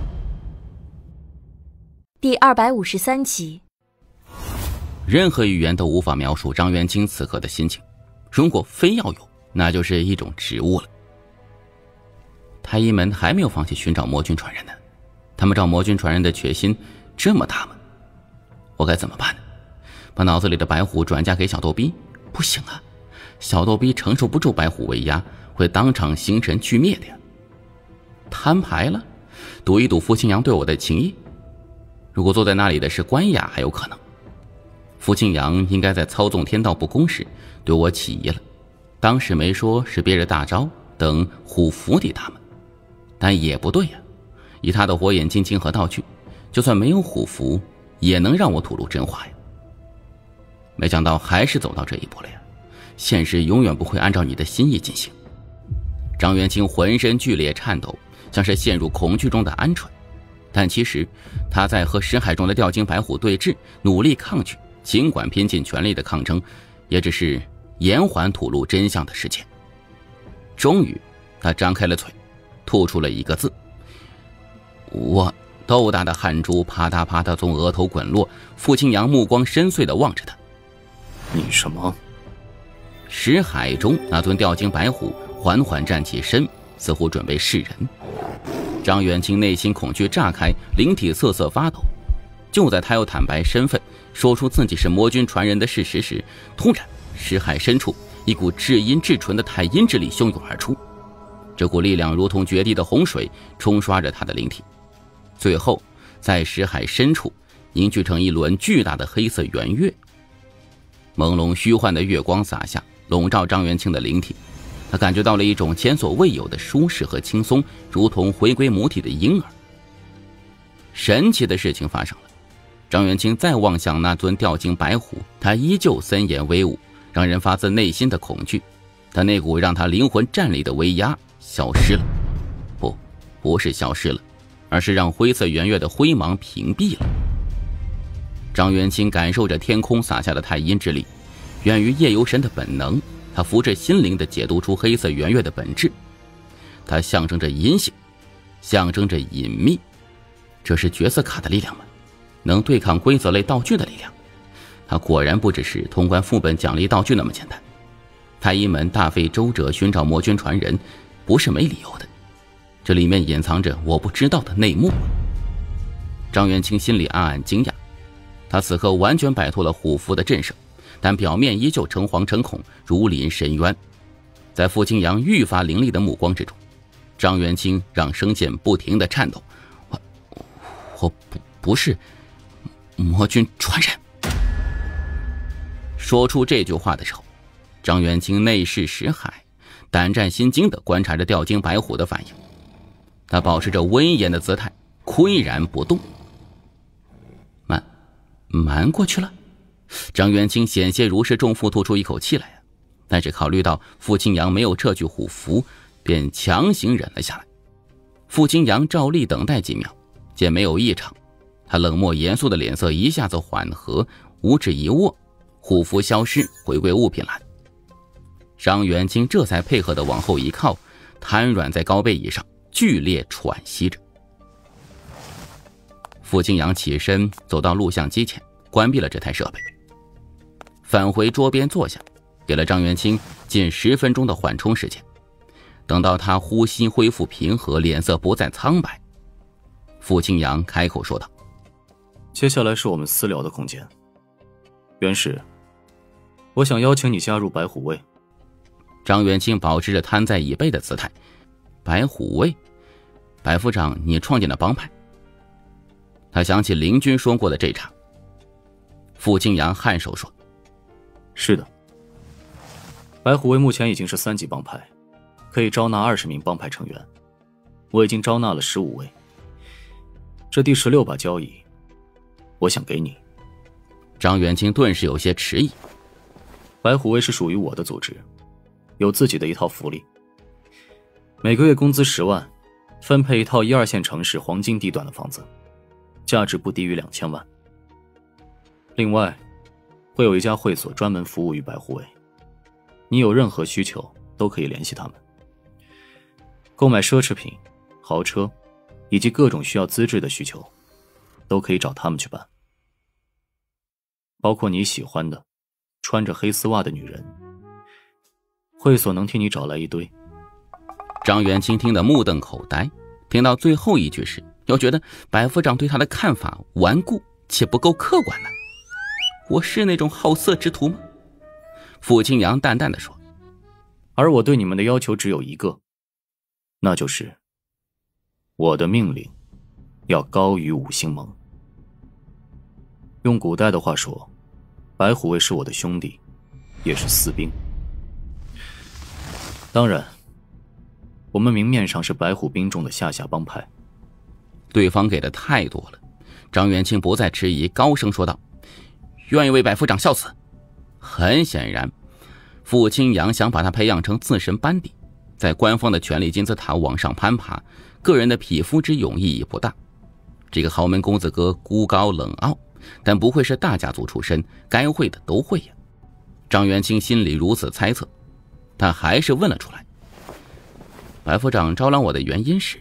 第二百五十三集。 任何语言都无法描述张元清此刻的心情，如果非要有，那就是一种植物了。太医们还没有放弃寻找魔君传人呢，他们找魔君传人的决心这么大吗？我该怎么办呢？把脑子里的白虎转嫁给小逗逼？不行啊，小逗逼承受不住白虎威压，会当场形神俱灭的呀。摊牌了，赌一赌傅清扬对我的情谊。如果坐在那里的是关雅还有可能，傅清扬应该在操纵天道不公时对我起疑了，当时没说是憋着大招等虎符抵他们，但也不对呀、啊，以他的火眼金睛和道具，就算没有虎符也能让我吐露真话呀。没想到还是走到这一步了呀，现实永远不会按照你的心意进行。张元清浑身剧烈颤抖，像是陷入恐惧中的鹌鹑，但其实他在和识海中的吊睛白虎对峙，努力抗拒，尽管拼尽全力的抗争，也只是延缓吐露真相的时间。终于他张开了嘴，吐出了一个字。我豆大的汗珠啪嗒啪嗒从额头滚落，傅清扬目光深邃地望着他。 你什么？ 识海中那尊吊睛白虎缓缓站起身，似乎准备示人。张元清内心恐惧炸开，灵体瑟瑟发抖。就在他要坦白身份，说出自己是魔君传人的事实时，突然识海深处一股至阴至纯的太阴之力汹涌而出，这股力量如同决堤的洪水，冲刷着他的灵体，最后在识海深处凝聚成一轮巨大的黑色圆月。朦胧虚幻的月光洒下，笼罩张元清的灵体，他感觉到了一种前所未有的舒适和轻松，如同回归母体的婴儿。神奇的事情发生了，张元清再望向那尊吊睛白虎，他依旧森严威武，让人发自内心的恐惧，但那股让他灵魂战栗的威压消失了。不，不是消失了，而是让灰色圆月的辉芒屏蔽了。张元清感受着天空洒下的太阴之力，源于夜游神的本能，他扶着心灵的解读出黑色圆月的本质。它象征着阴性，象征着隐秘，这是角色卡的力量吗？能对抗规则类道具的力量。它果然不只是通关副本奖励道具那么简单。太医门大费周折寻找魔君传人，不是没理由的，这里面隐藏着我不知道的内幕。张元清心里暗暗惊讶，他此刻完全摆脱了虎符的震慑，但表面依旧诚惶诚恐，如临深渊。在傅清扬愈发凌厉的目光之中，张元清让声线不停地颤抖。我我不不是魔君传人。说出这句话的时候，张元清内视识海，胆战心惊地观察着吊睛白虎的反应。他保持着威严的姿态，岿然不动。慢瞒过去了。张元清险些如释重负，吐出一口气来，但是考虑到傅清扬没有撤去虎符，便强行忍了下来。傅清扬照例等待几秒，见没有异常，他冷漠严肃的脸色一下子缓和，五指一握，虎符消失，回归物品栏。张元清这才配合的往后一靠，瘫软在高背椅上，剧烈喘息着。傅清扬起身走到录像机前，关闭了这台设备，返回桌边坐下，给了张元清近十分钟的缓冲时间。等到他呼吸恢复平和，脸色不再苍白，傅清扬开口说道： 接下来是我们私聊的空间。元始，我想邀请你加入白虎卫。 张元清保持着瘫在椅背的姿态。白虎卫？白副长，你创建了帮派？他想起林军说过的这场。傅清扬颔首说： 是的，白虎卫目前已经是三级帮派，可以招纳二十名帮派成员，我已经招纳了十五位。这第十六把交椅，我想给你。 张元清顿时有些迟疑。 白虎卫是属于我的组织，有自己的一套福利，每个月工资十万，分配一套一二线城市黄金地段的房子， 价值不低于两千万。另外，会有一家会所专门服务于白护卫，你有任何需求都可以联系他们。购买奢侈品、豪车以及各种需要资质的需求，都可以找他们去办。包括你喜欢的穿着黑丝袜的女人，会所能替你找来一堆。 张元清听得目瞪口呆，听到最后一句时，又觉得百夫长对他的看法顽固且不够客观呢。我是那种好色之徒吗？傅清扬淡淡地说。 而我对你们的要求只有一个，那就是我的命令要高于五星盟。用古代的话说，白虎卫是我的兄弟，也是私兵。当然，我们明面上是白虎兵中的下辖帮派。 对方给的太多了，张元清不再迟疑，高声说道：愿意为百夫长效死。很显然，傅清扬想把他培养成自身班底，在官方的权力金字塔往上攀爬，个人的匹夫之勇意义不大。这个豪门公子哥孤高冷傲，但不会是大家族出身，该会的都会呀。张元清心里如此猜测，但还是问了出来：白夫长招揽我的原因是？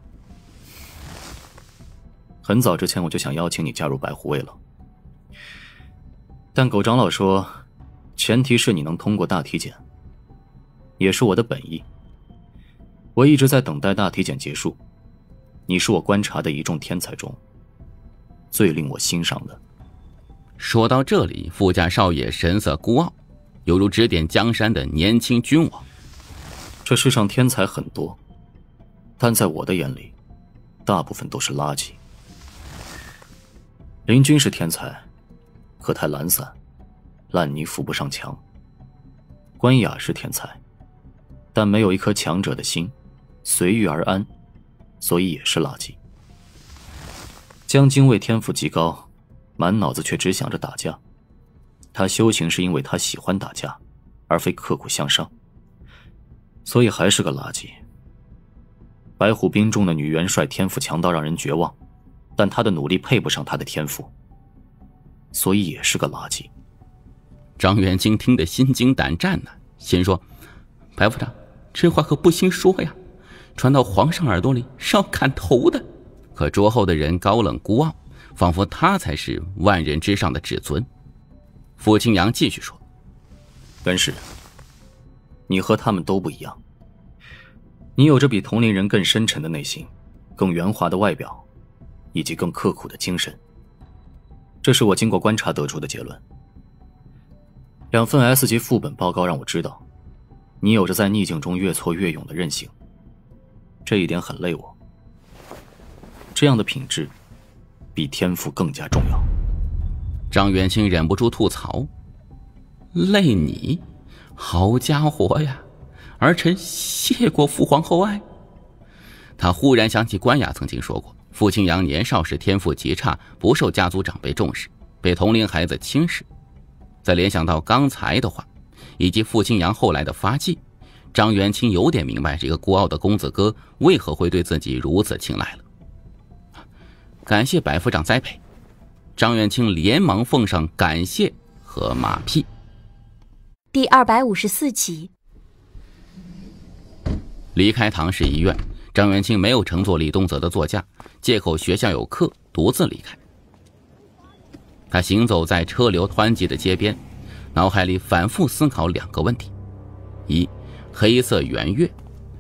很早之前我就想邀请你加入白虎卫了，但狗长老说，前提是你能通过大体检，也是我的本意。我一直在等待大体检结束，你是我观察的一众天才中最令我欣赏的。 说到这里，傅家少爷神色孤傲，犹如指点江山的年轻君王。 这世上天才很多，但在我的眼里，大部分都是垃圾。林君是天才，可太懒散，烂泥扶不上墙。关雅是天才，但没有一颗强者的心，随遇而安，所以也是垃圾。江精卫天赋极高，满脑子却只想着打架。他修行是因为他喜欢打架，而非刻苦向上，所以还是个垃圾。白虎兵中的女元帅天赋强到让人绝望，但他的努力配不上他的天赋，所以也是个垃圾。 张元清听得心惊胆战呢、啊，心说：白夫长，这话可不兴说呀，传到皇上耳朵里是要砍头的。可桌后的人高冷孤傲，仿佛他才是万人之上的至尊。傅清扬继续说： 元氏，你和他们都不一样，你有着比同龄人更深沉的内心，更圆滑的外表，以及更刻苦的精神。这是我经过观察得出的结论。两份 S 级副本报告让我知道，你有着在逆境中越挫越勇的韧性，这一点很累我。这样的品质比天赋更加重要。 张元清忍不住吐槽：累你？好家伙呀，儿臣谢过父皇厚爱。他忽然想起关雅曾经说过，傅清扬年少时天赋极差，不受家族长辈重视，被同龄孩子轻视。再联想到刚才的话，以及傅清扬后来的发迹，张元清有点明白这个孤傲的公子哥为何会对自己如此青睐了。感谢百夫长栽培，张元清连忙奉上感谢和马屁。 第二百五十四集。 离开唐氏医院，张元清没有乘坐李东泽的座驾，借口学校有课独自离开。他行走在车流湍急的街边，脑海里反复思考两个问题：一，黑色圆月。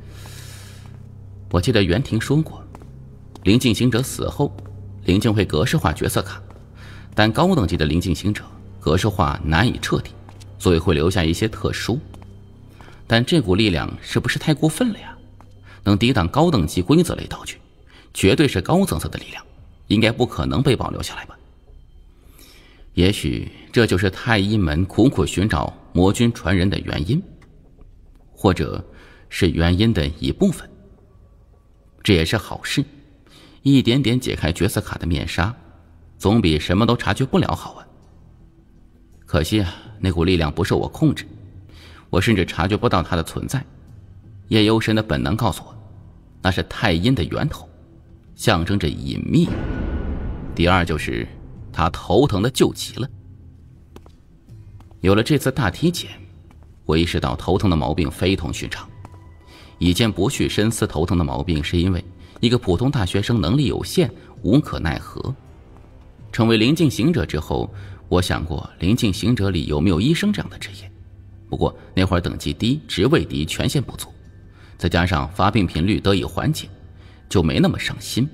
我记得袁婷说过，灵境行者死后，灵境会格式化角色卡，但高等级的灵境行者格式化难以彻底，所以会留下一些特殊。但这股力量是不是太过分了呀？能抵挡高等级规则类道具，绝对是高层次的力量，应该不可能被保留下来吧？也许这就是太医门苦苦寻找魔君传人的原因，或者是原因的一部分。这也是好事，一点点解开角色卡的面纱，总比什么都察觉不了好啊。可惜啊，那股力量不受我控制，我甚至察觉不到它的存在。夜幽神的本能告诉我，那是太阴的源头，象征着隐秘。 第二就是他头疼的救急了。有了这次大体检，我意识到头疼的毛病非同寻常。以前不去深思头疼的毛病，是因为一个普通大学生能力有限，无可奈何。成为灵境行者之后，我想过灵境行者里有没有医生这样的职业，不过那会儿等级低，职位低，权限不足，再加上发病频率得以缓解，就没那么上心。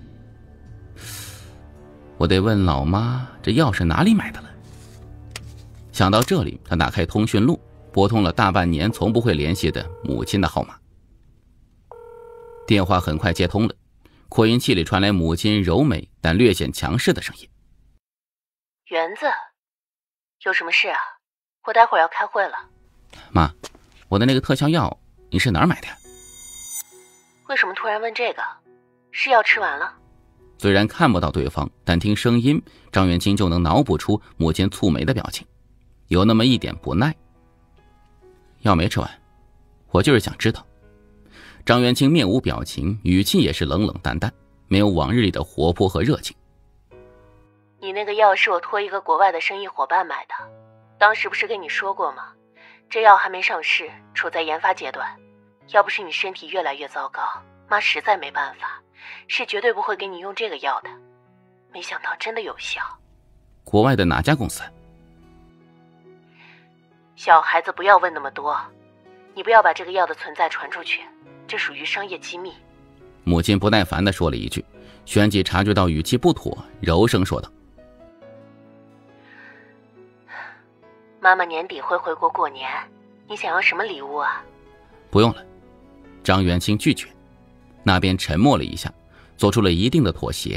我得问老妈这药是哪里买的了。想到这里，他打开通讯录，拨通了大半年从不会联系的母亲的号码。电话很快接通了，扩音器里传来母亲柔美但略显强势的声音： 园子，有什么事啊？我待会儿要开会了。 妈，我的那个特效药你是哪儿买的呀？ 为什么突然问这个？是药吃完了？ 虽然看不到对方，但听声音，张元清就能脑补出母亲蹙眉的表情，有那么一点不耐。药没吃完，我就是想知道。张元清面无表情，语气也是冷冷淡淡，没有往日里的活泼和热情。 你那个药是我托一个国外的生意伙伴买的，当时不是跟你说过吗？这药还没上市，处在研发阶段，要不是你身体越来越糟糕，妈实在没办法，是绝对不会给你用这个药的。没想到真的有效。 国外的哪家公司？ 小孩子不要问那么多，你不要把这个药的存在传出去，这属于商业机密。 母亲不耐烦地说了一句，旋即察觉到语气不妥，柔声说道： 妈妈年底会回国过年，你想要什么礼物啊？ 不用了。张元清拒绝，那边沉默了一下，做出了一定的妥协。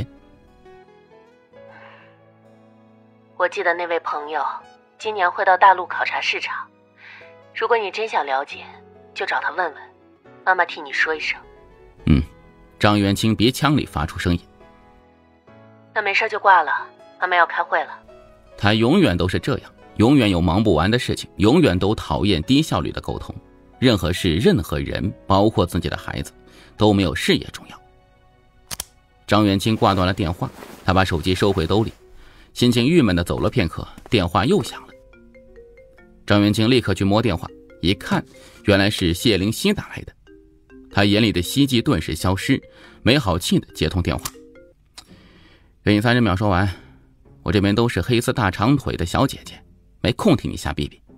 我记得那位朋友今年会到大陆考察市场，如果你真想了解，就找他问问，妈妈替你说一声。 嗯，张元清鼻腔里发出声音。 那没事就挂了，妈妈要开会了。 他永远都是这样，永远有忙不完的事情，永远都讨厌低效率的沟通。任何事，任何人，包括自己的孩子，都没有事业重要。张元清挂断了电话，他把手机收回兜里，心情郁闷地走了片刻，电话又响了。张元清立刻去摸电话，一看，原来是谢灵溪打来的。他眼里的希冀顿时消失，没好气地接通电话：给你三十秒说完，我这边都是黑丝大长腿的小姐姐，没空听你瞎逼逼。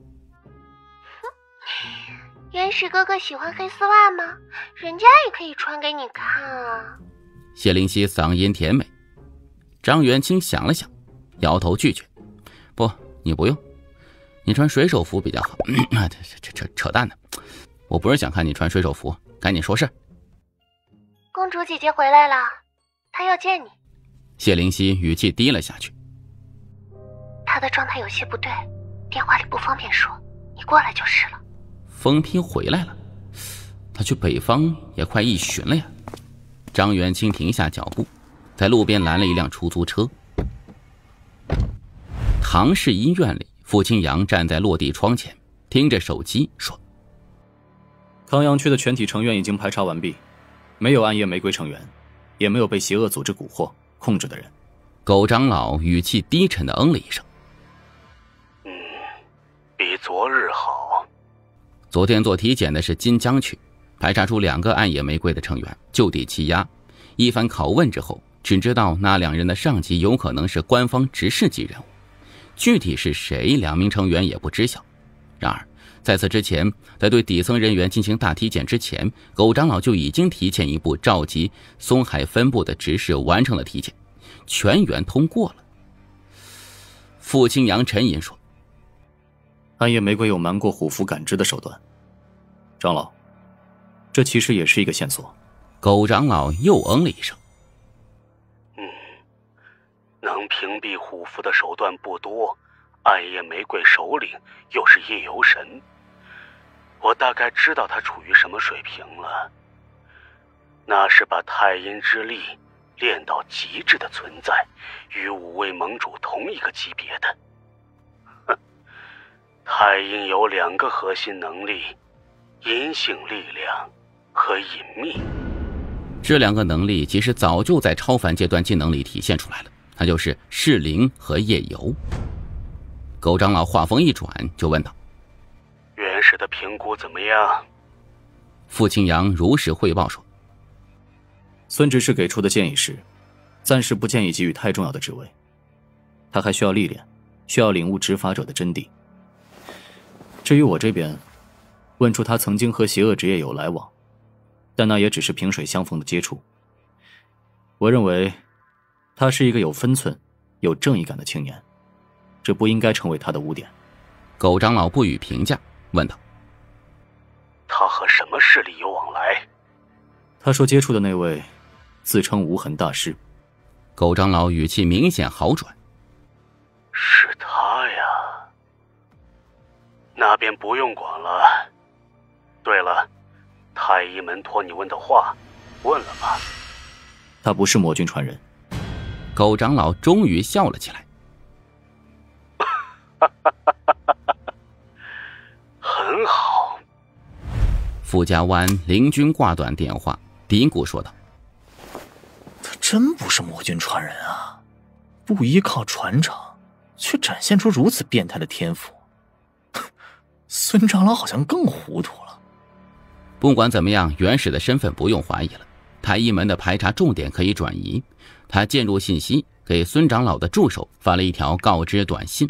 元始哥哥喜欢黑丝袜吗？人家也可以穿给你看啊。 谢灵溪嗓音甜美。张元清想了想，摇头拒绝：不，你不用，你穿水手服比较好。扯扯扯扯淡呢，我不是想看你穿水手服，赶紧说事。 公主姐姐回来了，她要见你。 谢灵溪语气低了下去。 她的状态有些不对，电话里不方便说，你过来就是了。 风批回来了，他去北方也快一旬了呀。张元清停下脚步，在路边拦了一辆出租车。唐氏医院里，傅清扬站在落地窗前，听着手机说： 康阳区的全体成员已经排查完毕，没有暗夜玫瑰成员，也没有被邪恶组织蛊惑控制的人。 苟长老语气低沉地嗯了一声： 嗯，比昨日好。 昨天做体检的是金江区，排查出两个暗夜玫瑰的成员，就地羁押。一番拷问之后，只知道那两人的上级有可能是官方直视级人物，具体是谁，两名成员也不知晓。然而在此之前，在对底层人员进行大体检之前，苟长老就已经提前一步召集松海分部的执事完成了体检，全员通过了。傅清扬沉吟说： 暗夜玫瑰有瞒过虎符感知的手段，长老，这其实也是一个线索。 苟长老又嗯了一声： 嗯，能屏蔽虎符的手段不多，暗夜玫瑰首领又是夜游神，我大概知道他处于什么水平了。那是把太阴之力练到极致的存在，与五位盟主同一个级别的。哼，太阴有两个核心能力，阴性力量和隐秘。 这两个能力其实早就在超凡阶段技能里体现出来了， 他就是世灵和叶游。狗长老话锋一转，就问道： 原始的评估怎么样？ 傅青阳如实汇报说： 孙执事给出的建议是，暂时不建议给予太重要的职位，他还需要历练，需要领悟执法者的真谛。至于我这边，问出他曾经和邪恶职业有来往，但那也只是萍水相逢的接触。我认为他是一个有分寸、有正义感的青年，这不应该成为他的污点。 狗长老不予评价，问道： 他和什么势力有往来？ 他说接触的那位自称无痕大师。 狗长老语气明显好转： 是他呀，那便不用管了。对了，太医门托你问的话问了吗？ 他不是魔君传人。 狗长老终于笑了起来。 很好。 傅家湾灵君挂断电话，嘀咕说道： 他真不是魔君传人啊，不依靠传承，却展现出如此变态的天赋。孙长老好像更糊涂了。 不管怎么样，原始的身份不用怀疑了，太医门的排查重点可以转移。他渐入信息，给孙长老的助手发了一条告知短信。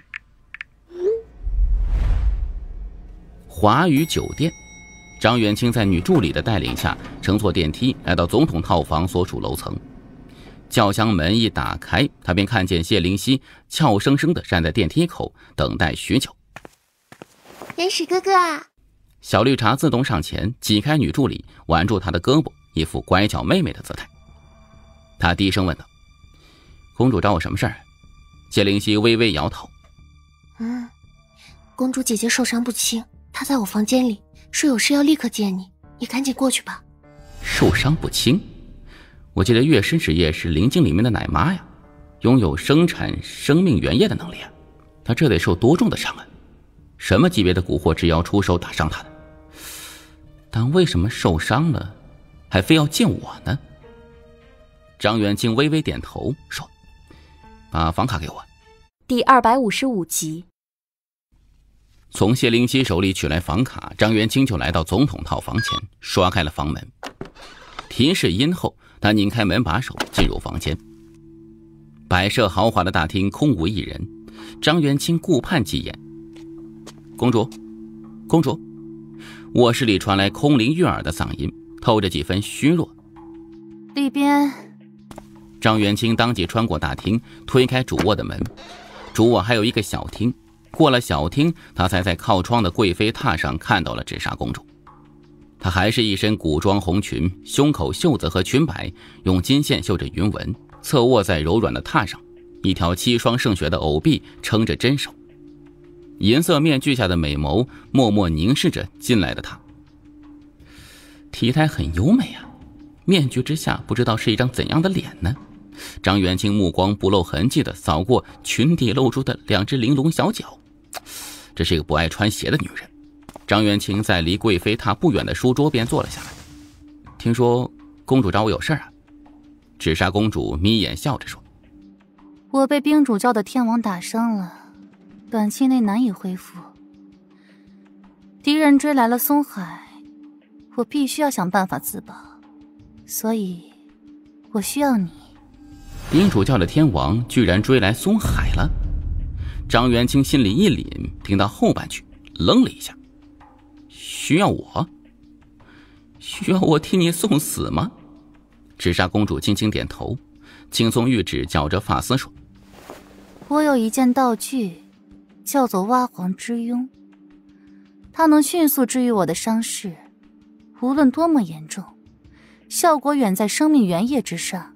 华宇酒店，张元清在女助理的带领下乘坐电梯来到总统套房所属楼层。轿厢门一打开，他便看见谢灵溪俏生生地站在电梯口等待许久。 元始哥哥啊！ 小绿茶自动上前挤开女助理，挽住她的胳膊，一副乖巧妹妹的姿态。他低声问道：公主找我什么事儿？谢灵溪微微摇头。 嗯，公主姐姐受伤不轻，她在我房间里，说有事要立刻见你，你赶紧过去吧。 受伤不轻？我记得月师职业是灵境里面的奶妈呀，拥有生产生命原液的能力啊，她这得受多重的伤啊！什么级别的蛊惑只要出手打伤她的？但为什么受伤了还非要见我呢？张元清微微点头说：把房卡给我。 第二百五十五集。 从谢灵溪手里取来房卡，张元清就来到总统套房前，刷开了房门。提示音后，他拧开门把手进入房间。摆设豪华的大厅空无一人，张元清顾盼几眼。公主，公主。卧室里传来空灵悦耳的嗓音，透着几分虚弱。 里边。 张元清当即穿过大厅，推开主卧的门。主卧还有一个小厅，过了小厅，他才在靠窗的贵妃榻上看到了纸纱公主。她还是一身古装红裙，胸口袖子和裙摆用金线绣着云纹，侧卧在柔软的榻上，一条七双圣血的藕臂撑着针手。银色面具下的美眸默默凝视着进来的她，体态很优美啊，面具之下不知道是一张怎样的脸呢？张元清目光不露痕迹地扫过裙底露出的两只玲珑小脚，这是一个不爱穿鞋的女人。张元清在离贵妃榻不远的书桌边坐了下来。听说公主找我有事啊？纸纱公主眯眼笑着说： 我被冰主教的天王打伤了，短期内难以恢复。敌人追来了松海，我必须要想办法自保，所以我需要你。 冰主教的天王居然追来松海了。张元清心里一凛，听到后半句愣了一下。需要我？需要我替你送死吗？纸纱公主轻轻点头，轻松玉指绞着发丝说： 我有一件道具，叫做蛙皇之庸，它能迅速治愈我的伤势，无论多么严重，效果远在生命原液之上。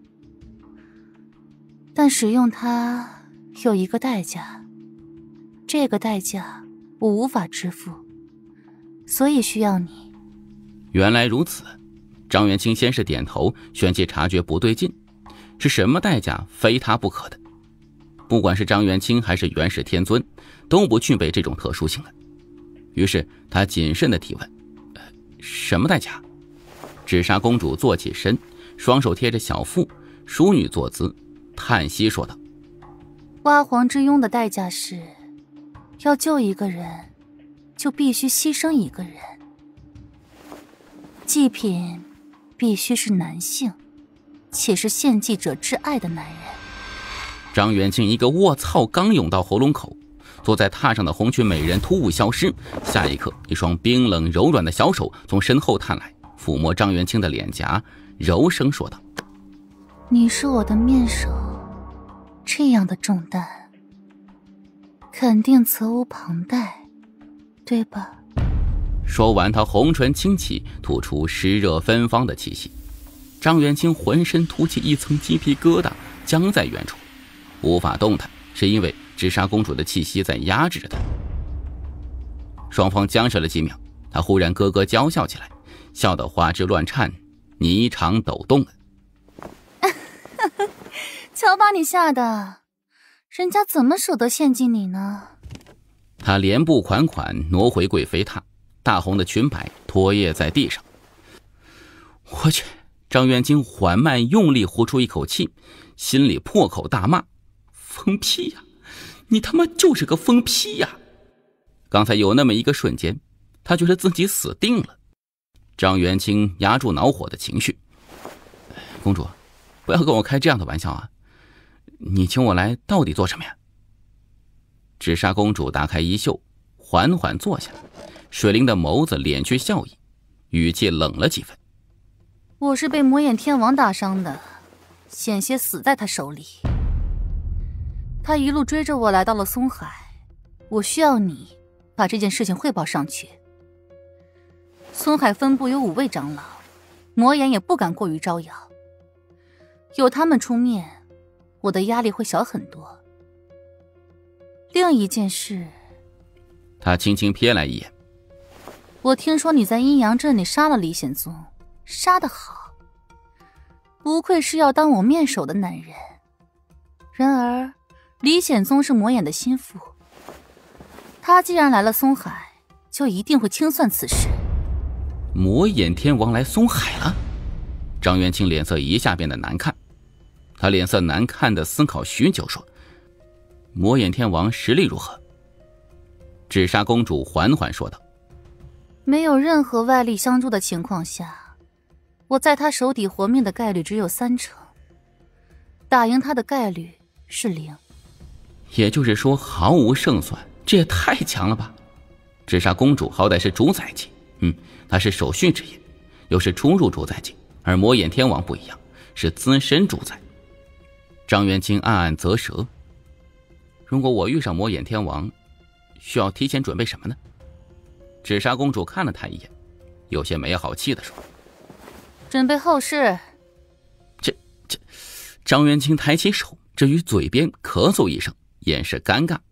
但使用它有一个代价，这个代价我无法支付，所以需要你。 原来如此。张元清先是点头，旋即察觉不对劲，是什么代价非他不可的？不管是张元清还是元始天尊，都不具备这种特殊性的。于是他谨慎地提问：呃、什么代价？纸纱公主坐起身，双手贴着小腹，淑女坐姿，叹息说道： 挖黄之庸的代价是，要救一个人，就必须牺牲一个人。祭品必须是男性，且是献祭者挚爱的男人。 张元清一个卧槽刚涌到喉咙口，坐在榻上的红裙美人突兀消失，下一刻，一双冰冷柔软的小手从身后探来，抚摸张元清的脸颊，柔声说道：“ 你是我的面首，这样的重担，肯定责无旁贷，对吧？” 说完，他红唇轻启，吐出湿热芬芳的气息。张元清浑身突起一层鸡皮疙瘩，僵在原处，无法动弹，是因为纸莎公主的气息在压制着他。双方僵持了几秒，他忽然咯咯娇笑起来，笑得花枝乱颤，霓裳抖动。 瞧把你吓的，人家怎么舍得献祭你呢？ 他连步款款挪回贵妃榻，大红的裙摆拖曳在地上。我去！张元清缓慢用力呼出一口气，心里破口大骂：疯批呀！你他妈就是个疯批呀！刚才有那么一个瞬间，他觉得自己死定了。张元清压住恼火的情绪：公主，不要跟我开这样的玩笑啊！你请我来到底做什么呀？纸莎公主打开衣袖，缓缓坐下，水灵的眸子敛去笑意，语气冷了几分。 我是被魔眼天王打伤的，险些死在他手里。他一路追着我来到了松海，我需要你把这件事情汇报上去。松海分部有五位长老，魔眼也不敢过于招摇，有他们出面，我的压力会小很多。另一件事， 他轻轻瞥来一眼。 我听说你在阴阳镇里杀了李显宗，杀得好，不愧是要当我面首的男人。然而李显宗是魔眼的心腹，他既然来了松海，就一定会清算此事。 魔眼天王来松海了？张元清脸色一下变得难看，他脸色难看的思考许久，说：魔眼天王实力如何？纸莎公主缓缓说道： 没有任何外力相助的情况下，我在他手底活命的概率只有三成，打赢他的概率是零。 也就是说毫无胜算，这也太强了吧！纸莎公主好歹是主宰级，嗯，她是手续之业，又是初入主宰级，而魔眼天王不一样，是资深主宰。张元清暗暗啧舌，如果我遇上魔眼天王，需要提前准备什么呢？纸莎公主看了他一眼，有些没好气地说： 准备后事。 这这张元清抬起手，至于嘴边咳嗽一声，掩饰尴尬。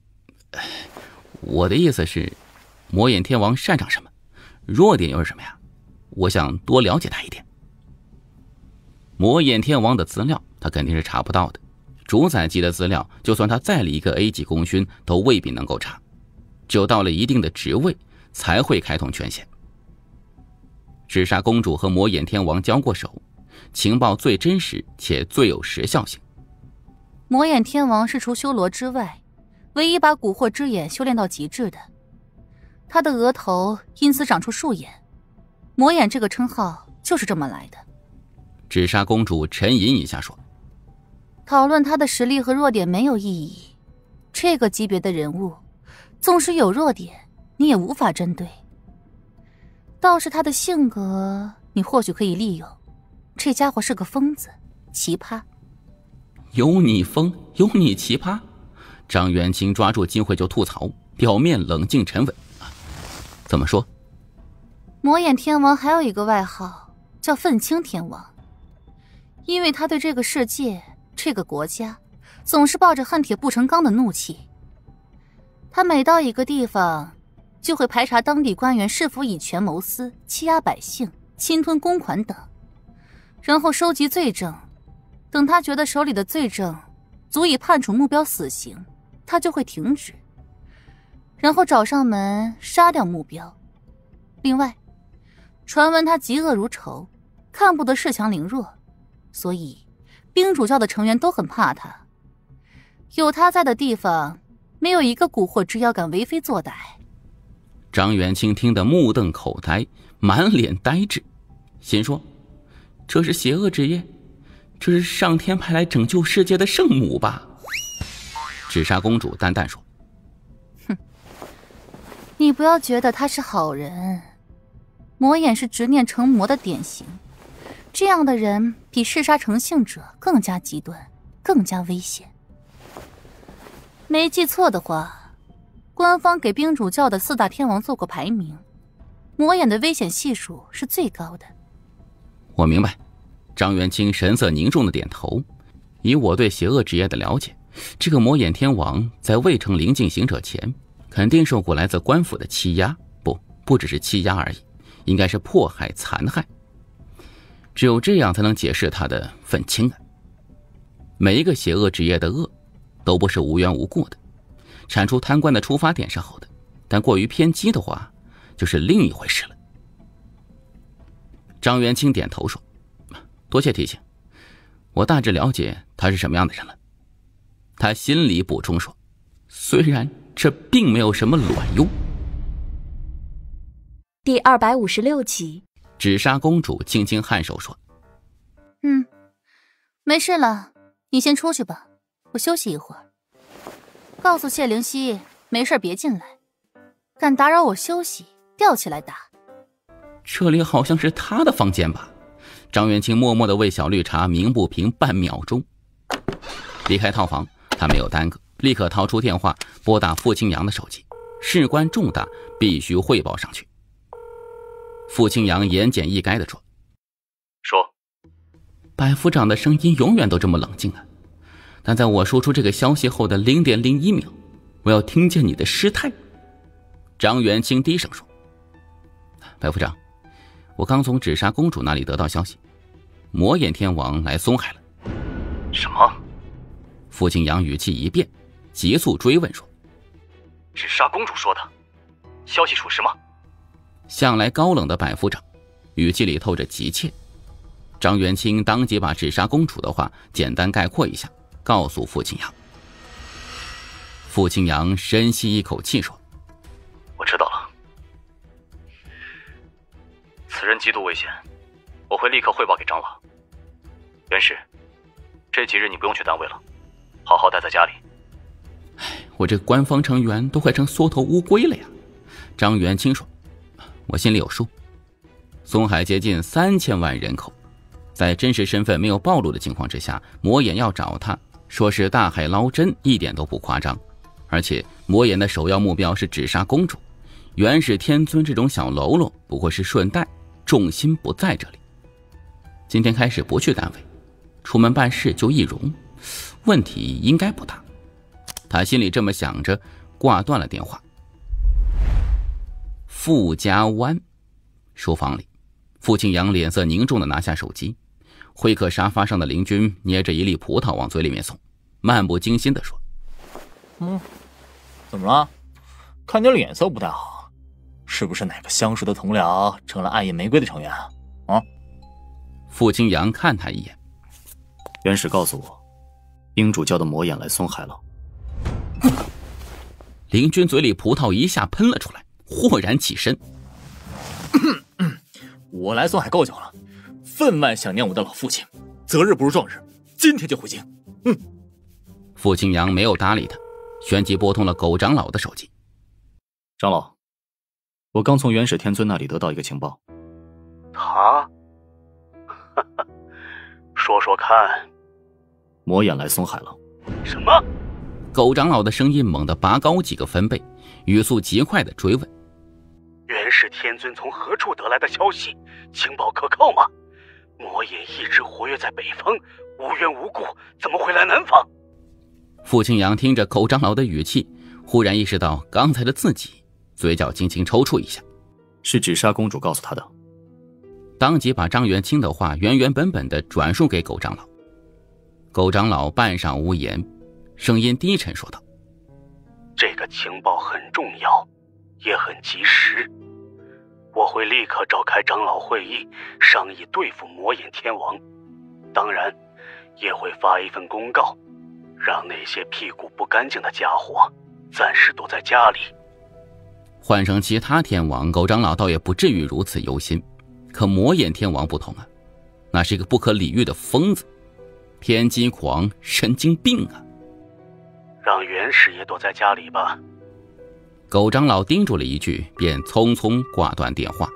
我的意思是，魔眼天王擅长什么，弱点又是什么呀？我想多了解他一点。魔眼天王的资料他肯定是查不到的，主宰级的资料就算他再立一个 A 级功勋都未必能够查，只有到了一定的职位才会开通权限。纸莎公主和魔眼天王交过手，情报最真实且最有时效性。 魔眼天王是除修罗之外唯一把蛊惑之眼修炼到极致的，他的额头因此长出树眼，魔眼这个称号就是这么来的。 纸莎公主沉吟一下说： 讨论他的实力和弱点没有意义，这个级别的人物纵使有弱点你也无法针对，倒是他的性格你或许可以利用，这家伙是个疯子，奇葩。 有你疯，有你奇葩。张元清抓住机会就吐槽，表面冷静沉稳。怎么说？ 魔眼天王还有一个外号叫愤青天王，因为他对这个世界这个国家总是抱着恨铁不成钢的怒气。他每到一个地方就会排查当地官员是否以权谋私，欺压百姓，侵吞公款等，然后收集罪证，等他觉得手里的罪证足以判处目标死刑，他就会停止，然后找上门杀掉目标。另外，传闻他嫉恶如仇，看不得恃强凌弱，所以冰主教的成员都很怕他。 有他在的地方，没有一个蛊惑之妖敢为非作歹。 张元清听得目瞪口呆，满脸呆滞，心说：这是邪恶之夜，这是上天派来拯救世界的圣母吧？纸纱公主淡淡说： 哼，你不要觉得他是好人，魔眼是执念成魔的典型，这样的人比嗜杀成性者更加极端，更加危险。没记错的话，官方给冰主教的四大天王做过排名，魔眼的危险系数是最高的。 我明白。张元清神色凝重的点头。以我对邪恶职业的了解，这个魔眼天王在未成灵境行者前，肯定受过来自官府的欺压，不，不只是欺压而已，应该是迫害、残害。只有这样才能解释他的愤青啊！每一个邪恶职业的恶，都不是无缘无故的。铲除贪官的出发点是好的，但过于偏激的话，就是另一回事了。张元清点头说：多谢提醒，我大致了解他是什么样的人了。他心里补充说：虽然这并没有什么卵用。 第二百五十六集， 纸纱公主轻轻颔首说： 嗯，没事了，你先出去吧，我休息一会儿。告诉谢灵溪，没事别进来，敢打扰我休息，吊起来打。 这里好像是他的房间吧？张元清默默地为小绿茶鸣不平半秒钟。离开套房，他没有耽搁，立刻掏出电话拨打傅清扬的手机，事关重大，必须汇报上去。傅清扬言简意赅地说： 说。 百夫长的声音永远都这么冷静啊，但在我说出这个消息后的 零点零一秒，我要听见你的失态。张元清低声说：百夫长，我刚从纸纱公主那里得到消息，魔眼天王来松海了。 什么？ 傅清扬语气一变，急速追问说： 纸纱公主说的，消息属实吗？ 向来高冷的百夫长语气里透着急切。张元清当即把纸纱公主的话简单概括一下，告诉傅清扬。傅清扬深吸一口气说： 我知道了，此人极度危险，我会立刻汇报给长老。元氏，这几日你不用去单位了，好好待在家里。 我这官方成员都快成缩头乌龟了呀。张元清说：我心里有数，松海接近三千万人口，在真实身份没有暴露的情况之下，魔眼要找他，说是大海捞针，一点都不夸张。而且魔眼的首要目标是纸纱公主，元始天尊这种小喽啰不过是顺带，重心不在这里。今天开始不去单位，出门办事就易容，问题应该不大。他心里这么想着，挂断了电话。傅家湾书房里，傅清扬脸色凝重地拿下手机。会客沙发上的林军捏着一粒葡萄往嘴里面送，漫不经心地说： 嗯，怎么了？看你脸色不太好，是不是哪个相熟的同僚成了暗夜玫瑰的成员啊？啊？ 傅清扬看他一眼。 元始告诉我，冰主教的魔眼来松海了。 林军嘴里葡萄一下喷了出来，豁然起身。 我来松海够久了，分外想念我的老父亲，择日不如撞日，今天就回京。嗯。 傅清扬没有搭理他，旋即拨通了狗长老的手机。 长老，我刚从元始天尊那里得到一个情报。 他？说说看。 魔眼来松海了。 什么？ 狗长老的声音猛地拔高几个分贝，语速极快地追问： 元始天尊从何处得来的消息？情报可靠吗？魔眼一直活跃在北方，无缘无故怎么会来南方？ 傅清扬听着狗长老的语气，忽然意识到刚才的自己，嘴角轻轻抽搐一下。 是纸纱公主告诉他的。 当即把张元清的话原原本本地转述给狗长老。狗长老半晌无言，声音低沉说道： 这个情报很重要，也很及时，我会立刻召开长老会议，商议对付魔眼天王，当然也会发一份公告， 让那些屁股不干净的家伙暂时躲在家里。 换成其他天王，狗长老倒也不至于如此忧心，可魔眼天王不同啊，那是一个不可理喻的疯子，偏激狂，神经病啊！ 让元始也躲在家里吧。 狗长老叮嘱了一句，便匆匆挂断电话。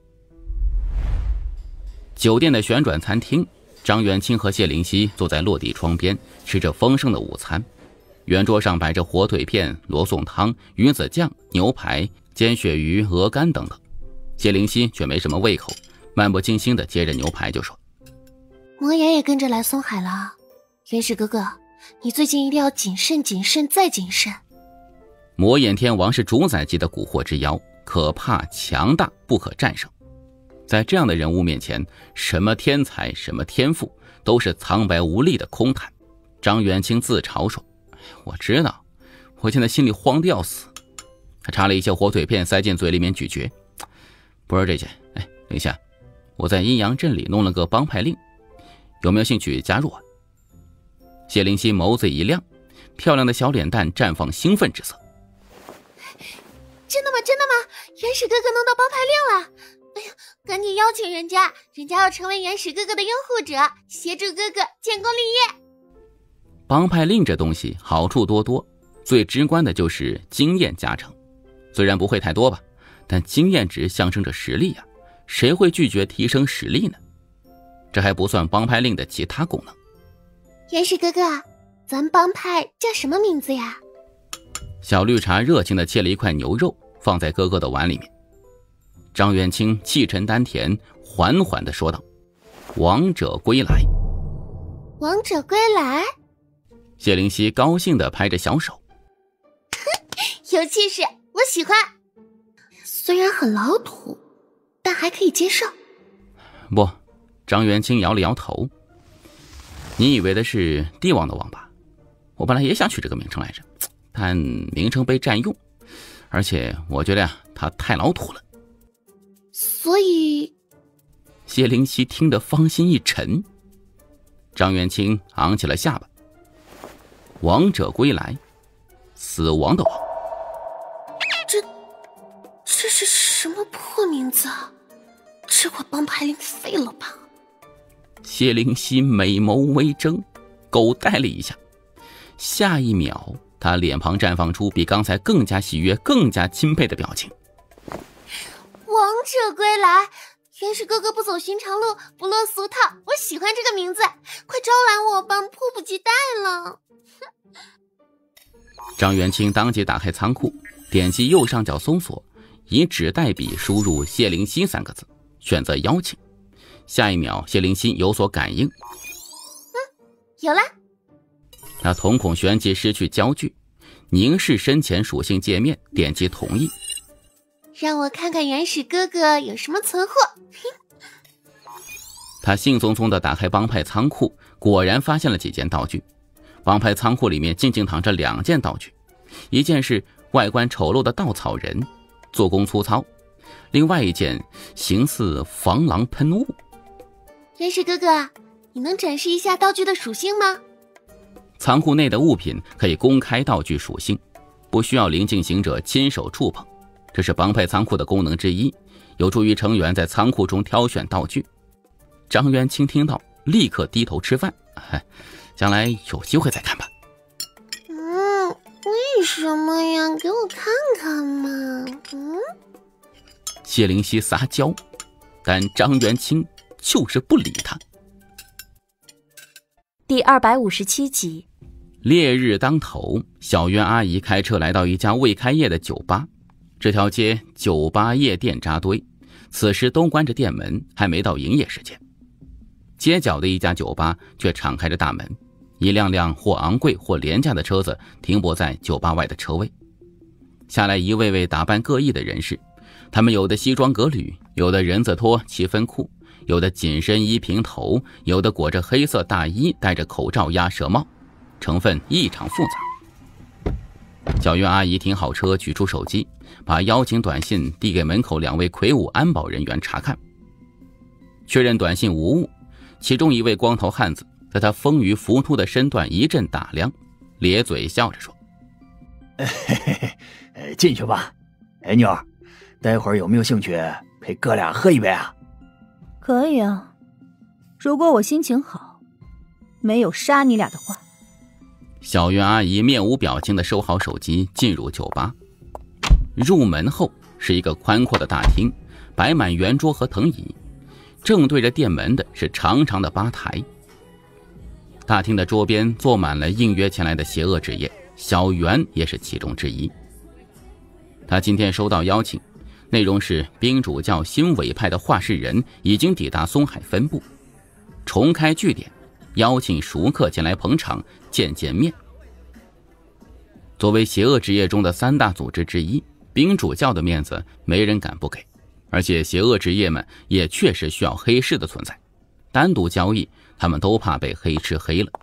酒店的旋转餐厅，张元清和谢灵溪坐在落地窗边，吃着丰盛的午餐。圆桌上摆着火腿片、罗宋汤、鱼子酱、牛排、煎鳕鱼、鹅肝等等。谢灵溪却没什么胃口，漫不经心地接着牛排就说： 魔眼也跟着来松海了。元始哥哥，你最近一定要谨慎谨慎再谨慎。 魔眼天王是主宰级的蛊惑之妖，可怕强大，不可战胜。在这样的人物面前，什么天才什么天赋都是苍白无力的空谈。张元清自嘲说：我知道，我现在心里慌得要死。他插了一些火腿片塞进嘴里面咀嚼。不是这些，哎，等一下，我在阴阳镇里弄了个帮派令，有没有兴趣加入啊？谢灵溪眸子一亮，漂亮的小脸蛋绽放兴奋之色。 真的吗？真的吗？元始哥哥弄到帮派令了！哎呀，赶紧邀请人家，人家要成为元始哥哥的拥护者，协助哥哥建功立业。 帮派令这东西好处多多，最直观的就是经验加成。虽然不会太多吧，但经验值象征着实力呀、啊，谁会拒绝提升实力呢？这还不算帮派令的其他功能。 元始哥哥，咱帮派叫什么名字呀？ 小绿茶热情地切了一块牛肉放在哥哥的碗里面。张元清气沉丹田，缓缓地说道：王者归来。 王者归来。 谢灵溪高兴地拍着小手， 有气势，我喜欢。虽然很老土，但还可以接受。 不，张元清摇了摇头。你以为的是帝王的王吧？我本来也想取这个名称来着，但名称被占用，而且我觉得呀，它太老土了。 所以， 谢灵溪听得芳心一沉。张元清昂起了下巴。王者归来，死亡的王。 这这是什么破名字啊？这我帮派令废了吧？ 谢灵溪美眸微睁，狗带了一下，下一秒他脸庞绽放出比刚才更加喜悦更加钦佩的表情。 王者归来，元始哥哥不走寻常路，不落俗套，我喜欢这个名字，快招揽我吧，迫不及待了。 张元清当即打开仓库，点击右上角搜索，以纸代笔输入谢灵溪三个字，选择邀请。下一秒谢灵溪有所感应， 嗯，有了。 他瞳孔旋即失去焦距，凝视身前属性界面，点击同意。 让我看看元始哥哥有什么存货。 他兴匆匆地打开帮派仓库，果然发现了几件道具。帮派仓库里面静静躺着两件道具，一件是外观丑陋的稻草人，做工粗糙，另外一件形似防狼喷雾。 元始哥哥，你能展示一下道具的属性吗？ 仓库内的物品可以公开道具属性，不需要灵境行者亲手触碰，这是帮派仓库的功能之一，有助于成员在仓库中挑选道具。张元清听到，立刻低头吃饭，将来有机会再看吧。 嗯，为什么呀？给我看看嘛。嗯。 谢灵溪撒娇，但张元清就是不理他。 第二百五十七集。 烈日当头，小渊阿姨开车来到一家未开业的酒吧。这条街酒吧夜店扎堆，此时都关着店门，还没到营业时间。街角的一家酒吧却敞开着大门，一辆辆或昂贵或廉价的车子停泊在酒吧外的车位。下来一位位打扮各异的人士，他们有的西装革履，有的人字拖七分裤，有的紧身衣平头，有的裹着黑色大衣，戴着口罩鸭舌帽，成分异常复杂。小月阿姨停好车，取出手机，把邀请短信递给门口两位魁梧安保人员查看，确认短信无误。其中一位光头汉子在他丰腴浮凸的身段一阵打量， 咧嘴笑着说：“ 嘿嘿嘿，进去吧。哎，妞儿，待会儿有没有兴趣陪哥俩喝一杯啊？”“ 可以啊，如果我心情好，没有杀你俩的话。” 小袁阿姨面无表情地收好手机，进入酒吧。入门后是一个宽阔的大厅，摆满圆桌和藤椅，正对着店门的是长长的吧台。大厅的桌边坐满了应约前来的邪恶职业，小袁也是其中之一。他今天收到邀请，内容是冰主教新委派的画事人已经抵达松海分部，重开据点，邀请熟客前来捧场见见面。作为邪恶职业中的三大组织之一，冰主教的面子没人敢不给，而且邪恶职业们也确实需要黑市的存在，单独交易他们都怕被黑吃黑了。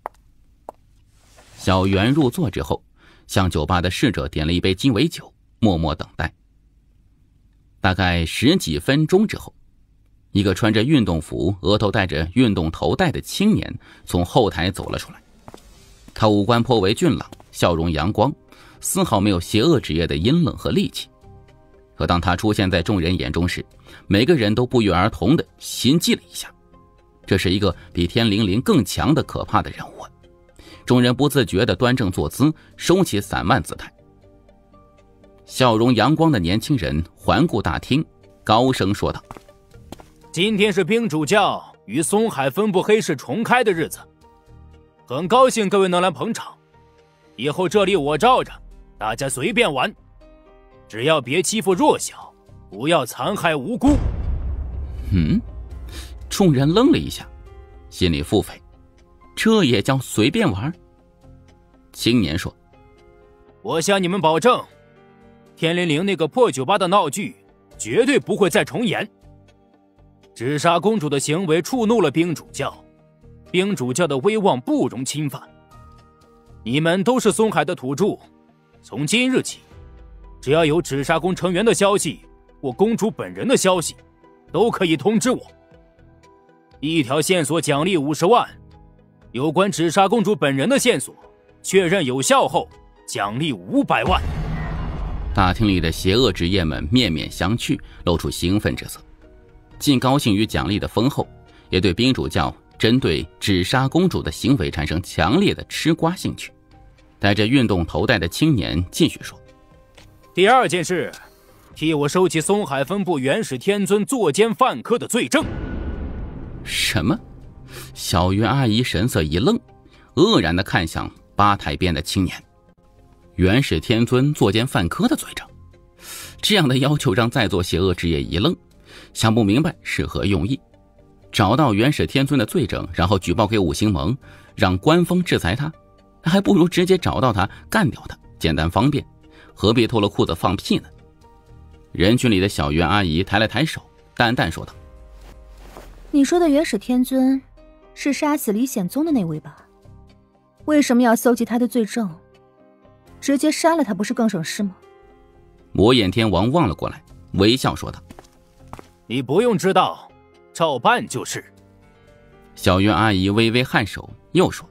小袁入座之后，向酒吧的侍者点了一杯鸡尾酒，默默等待。大概十几分钟之后，一个穿着运动服、额头戴着运动头带的青年从后台走了出来。他五官颇为俊朗，笑容阳光，丝毫没有邪恶职业的阴冷和戾气。可当他出现在众人眼中时，每个人都不约而同地心悸了一下。这是一个比天灵灵更强的可怕的人物。众人不自觉地端正坐姿，收起散漫姿态。笑容阳光的年轻人环顾大厅，高声说道：“ 今天是冰主教与松海分部黑市重开的日子，很高兴各位能来捧场。以后这里我罩着，大家随便玩，只要别欺负弱小，不要残害无辜。” 嗯，众人愣了一下，心里腹诽，这也叫随便玩？青年说：“ 我向你们保证，天灵灵那个破酒吧的闹剧绝对不会再重演。纸莎公主的行为触怒了冰主教，冰主教的威望不容侵犯。你们都是松海的土著，从今日起，只要有纸莎宫成员的消息或公主本人的消息，都可以通知我。一条线索奖励五十万，有关纸莎公主本人的线索确认有效后，奖励五百万。” 大厅里的邪恶职业们面面相觑，露出兴奋之色，既高兴于奖励的丰厚，也对冰主教针对纸莎公主的行为产生强烈的吃瓜兴趣。戴着运动头带的青年继续说：“ 第二件事，替我收起松海分部元始天尊作奸犯科的罪证。” 什么？小袁阿姨神色一愣，愕然地看向吧台边的青年。元始天尊作奸犯科的罪证，这样的要求让在座邪恶职业一愣，想不明白是何用意。找到元始天尊的罪证，然后举报给五星盟，让官方制裁他，还不如直接找到他干掉他，简单方便，何必脱了裤子放屁呢？人群里的小袁阿姨抬了抬手，淡淡说道：“ 你说的元始天尊是杀死李显宗的那位吧？为什么要搜集他的罪证？直接杀了他不是更省事吗？” 魔眼天王望了过来，微笑说道：“ 你不用知道，照办就是。” 小袁阿姨微微颔首，又说：“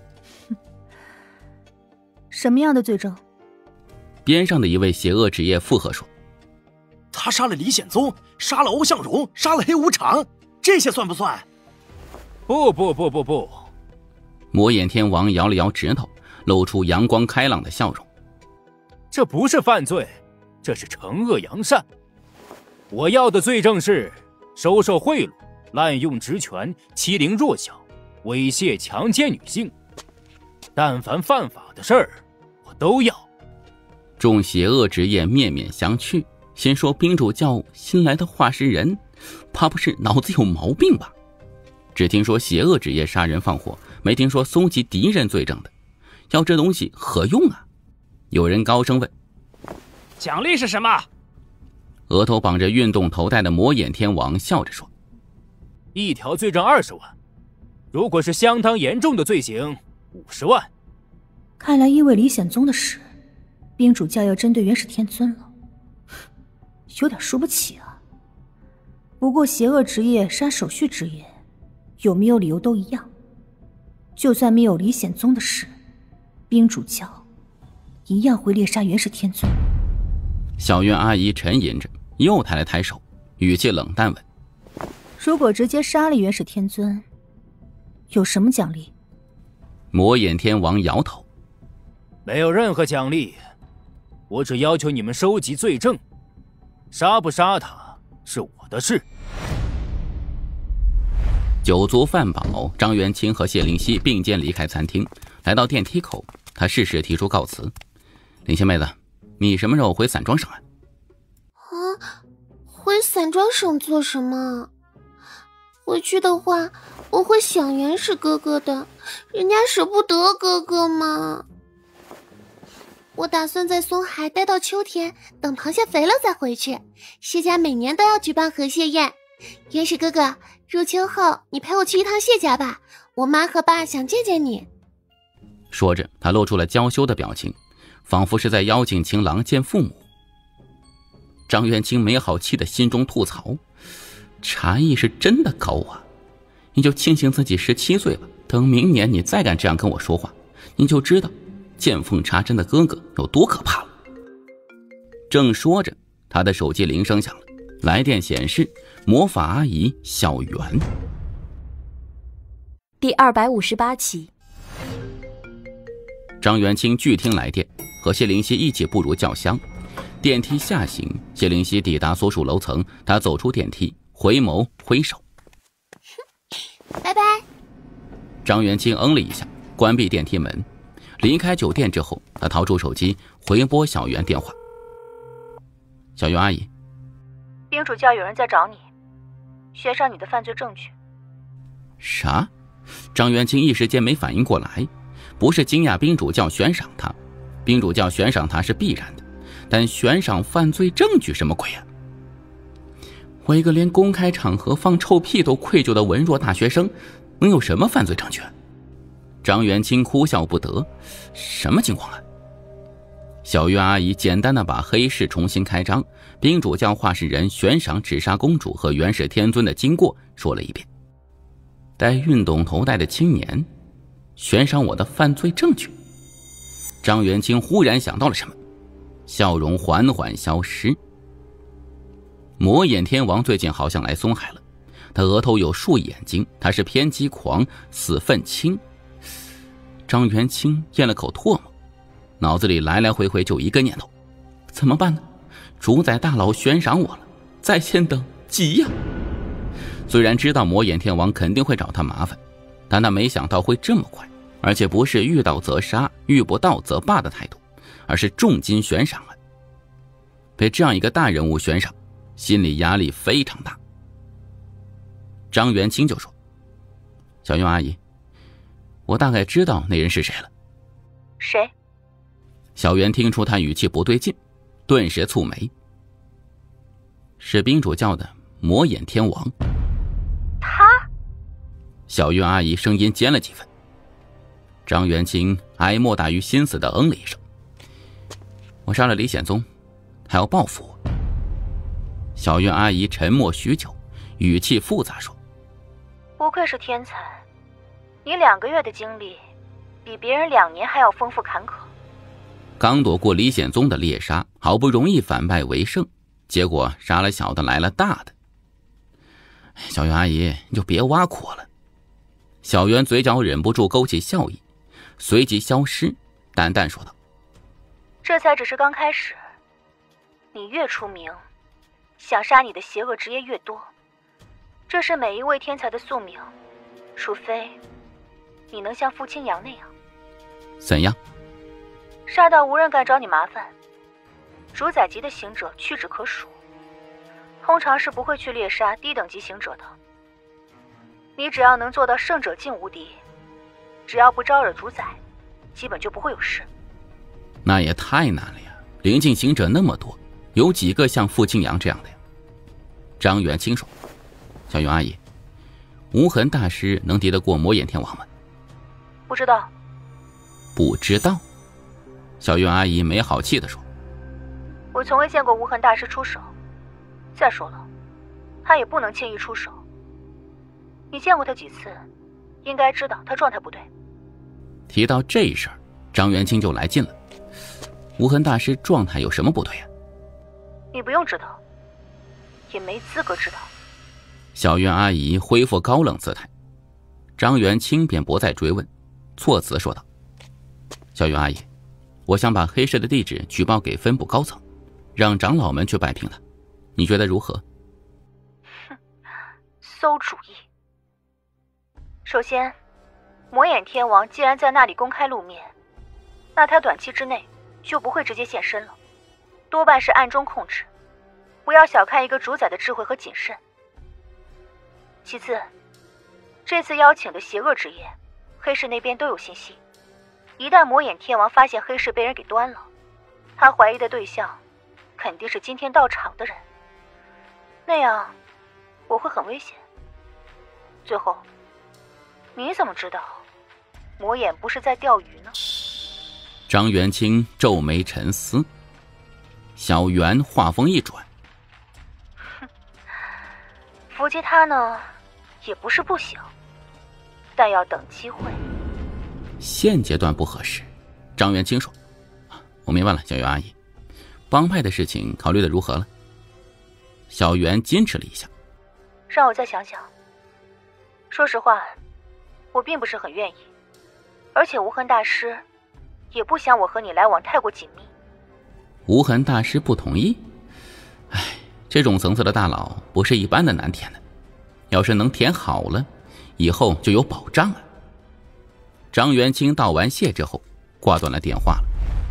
什么样的罪证？” 边上的一位邪恶职业附和说：“ 他杀了李显宗，杀了欧向荣，杀了黑无常，这些算不算？”“ 不不不不不！” 魔眼天王摇了摇指头，露出阳光开朗的笑容：“ 这不是犯罪，这是惩恶扬善。我要的罪证是收受贿赂、滥用职权、欺凌弱小、猥亵强奸女性，但凡犯法的事儿，我都要。” 众邪恶职业面面相觑，先说冰主教新来的画师人，怕不是脑子有毛病吧？只听说邪恶职业杀人放火，没听说搜集敌人罪证的，要这东西何用啊？有人高声问：“ 奖励是什么？” 额头绑着运动头带的魔眼天王笑着说：“ 一条罪证二十万，如果是相当严重的罪行，五十万。” 看来因为李显宗的事，冰主教要针对元始天尊了，有点输不起啊。不过邪恶职业杀手续职业，有没有理由都一样。就算没有李显宗的事， 冰主教一样会猎杀元始天尊。 小渊阿姨沉吟着，又抬了抬手，语气冷淡问： 如果直接杀了元始天尊，有什么奖励？ 魔眼天王摇头： 没有任何奖励，我只要求你们收集罪证，杀不杀他是我的事。 酒足饭饱，张元清和谢灵溪并肩离开餐厅，来到电梯口，他适时提出告辞：灵溪妹子，你什么时候回散庄省啊？ 啊，回散庄省做什么？回去的话，我会想元始哥哥的，人家舍不得哥哥嘛。我打算在松海待到秋天，等螃蟹肥了再回去。谢家每年都要举办河蟹宴，元始哥哥，入秋后你陪我去一趟谢家吧，我妈和爸想见见你。 说着，他露出了娇羞的表情，仿佛是在邀请情郎见父母。张元清没好气的心中吐槽：茶艺是真的高啊！你就庆幸自己十七岁吧，等明年你再敢这样跟我说话，你就知道见缝插针的哥哥有多可怕了。正说着，他的手机铃声响了，来电显示魔法阿姨小圆。 第二百五十八期。 张元清拒听来电，和谢灵溪一起步入轿厢。电梯下行，谢灵溪抵达所属楼层，他走出电梯，回眸挥手： 拜拜。 张元清嗯了一下，关闭电梯门。离开酒店之后，他掏出手机回拨小袁电话：小袁阿姨， 冰主教有人在找你，悬赏你的犯罪证据。 啥？张元清一时间没反应过来，不是惊讶冰主教悬赏他，冰主教悬赏他是必然的，但悬赏犯罪证据什么鬼啊？我一个连公开场合放臭屁都愧疚的文弱大学生，能有什么犯罪证据？张元清哭笑不得，什么情况啊？小月阿姨简单的把黑市重新开张，冰主教画事人悬赏纸杀公主和元始天尊的经过说了一遍。戴运动头带的青年悬赏我的犯罪证据。张元清忽然想到了什么，笑容缓缓消失。魔眼天王最近好像来松海了，他额头有树眼睛，他是偏激狂，死愤青。张元清咽了口唾沫，脑子里来来回回就一个念头：怎么办呢？主宰大佬悬赏我了，在线等急呀！虽然知道魔眼天王肯定会找他麻烦，但他没想到会这么快，而且不是遇到则杀，遇不到则罢的态度，而是重金悬赏了。被这样一个大人物悬赏，心理压力非常大。张元清就说：小云阿姨，我大概知道那人是谁了。 谁？ 小袁听出他语气不对劲，顿时蹙眉。是冰主教的魔眼天王。 他？ 小月阿姨声音尖了几分。张元清哀莫大于心死的嗯了一声。我杀了李显宗，还要报复我。小月阿姨沉默许久，语气复杂说： 不愧是天才，你两个月的经历比别人两年还要丰富坎坷。 刚躲过李显宗的猎杀，好不容易反败为胜，结果杀了小的来了大的。小袁阿姨，你就别挖苦了。小袁嘴角忍不住勾起笑意，随即消失，淡淡说道： 这才只是刚开始，你越出名，想杀你的邪恶职业越多，这是每一位天才的宿命，除非你能像傅清扬那样。 怎样？ 杀到无人敢找你麻烦，主宰级的行者屈指可数，通常是不会去猎杀低等级行者的。你只要能做到胜者尽无敌，只要不招惹主宰，基本就不会有事。 那也太难了呀，灵境行者那么多，有几个像傅清扬这样的呀？张元清说：小云阿姨，无痕大师能敌得过魔眼天王吗？ 不知道。 不知道？小云阿姨没好气地说： 我从未见过无痕大师出手，再说了，他也不能轻易出手。你见过他几次，应该知道他状态不对。 提到这事儿， 张元清就来劲了。无痕大师状态有什么不对啊？ 你不用知道，也没资格知道。 小袁阿姨恢复高冷姿态，张元清便不再追问，措辞说道：小袁阿姨，我想把黑市的地址举报给分部高层，让长老们去摆平他，你觉得如何？ 哼，馊主意。首先，魔眼天王既然在那里公开露面，那他短期之内就不会直接现身了，多半是暗中控制。不要小看一个主宰的智慧和谨慎。其次，这次邀请的邪恶职业，黑市那边都有信息。一旦魔眼天王发现黑市被人给端了，他怀疑的对象肯定是今天到场的人，那样我会很危险。最后，你怎么知道魔眼不是在钓鱼呢？ 张元清皱眉沉思，小袁话锋一转， 哼，伏击他呢也不是不行，但要等机会。 现阶段不合适。张元清说：我明白了，小袁阿姨，帮派的事情考虑的如何了？小袁矜持了一下， 让我再想想。说实话，我并不是很愿意，而且无痕大师也不想我和你来往太过紧密。 无痕大师不同意？唉，这种层次的大佬不是一般的难填的，要是能填好了，以后就有保障啊。张元清道完谢之后，挂断了电话了。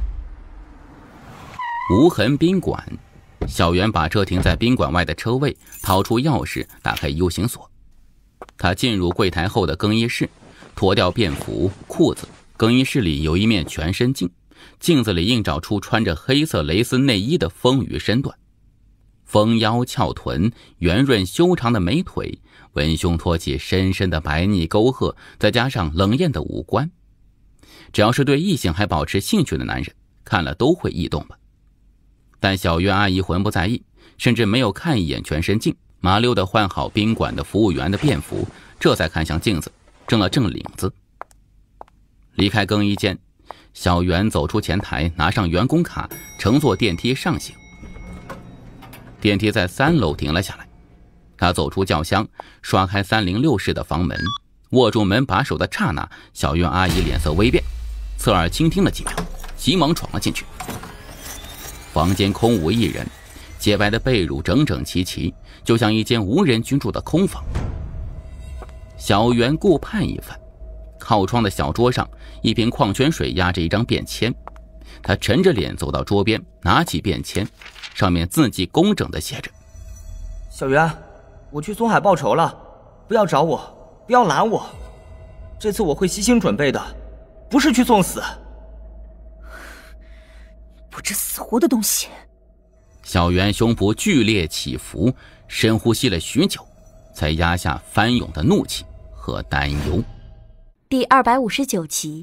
无痕宾馆，小袁把车停在宾馆外的车位，掏出钥匙打开 U 型锁。他进入柜台后的更衣室，脱掉便服、裤子。更衣室里有一面全身镜，镜子里映照出穿着黑色蕾丝内衣的丰腴身段，丰腰翘臀，圆润修长的美腿，文胸托起深深的白腻沟壑，再加上冷艳的五官，只要是对异性还保持兴趣的男人，看了都会异动吧。但小袁阿姨浑不在意，甚至没有看一眼全身镜，麻溜地换好宾馆的服务员的便服，这才看向镜子，正了正领子。离开更衣间，小袁走出前台，拿上员工卡，乘坐电梯上行。电梯在三楼停了下来，他走出轿厢，刷开三零六室的房门，握住门把手的刹那，小袁阿姨脸色微变，侧耳倾听了几秒，急忙闯了进去。房间空无一人，洁白的被褥整整齐齐，就像一间无人居住的空房。小袁顾盼一番，靠窗的小桌上，一瓶矿泉水压着一张便签。他沉着脸走到桌边，拿起便签，上面字迹工整地写着： 小袁，我去松海报仇了，不要找我，不要拦我，这次我会悉心准备的，不是去送死。 不知死活的东西！ 小袁胸脯剧烈起伏，深呼吸了许久，才压下翻涌的怒气和担忧。 第二百五十九集。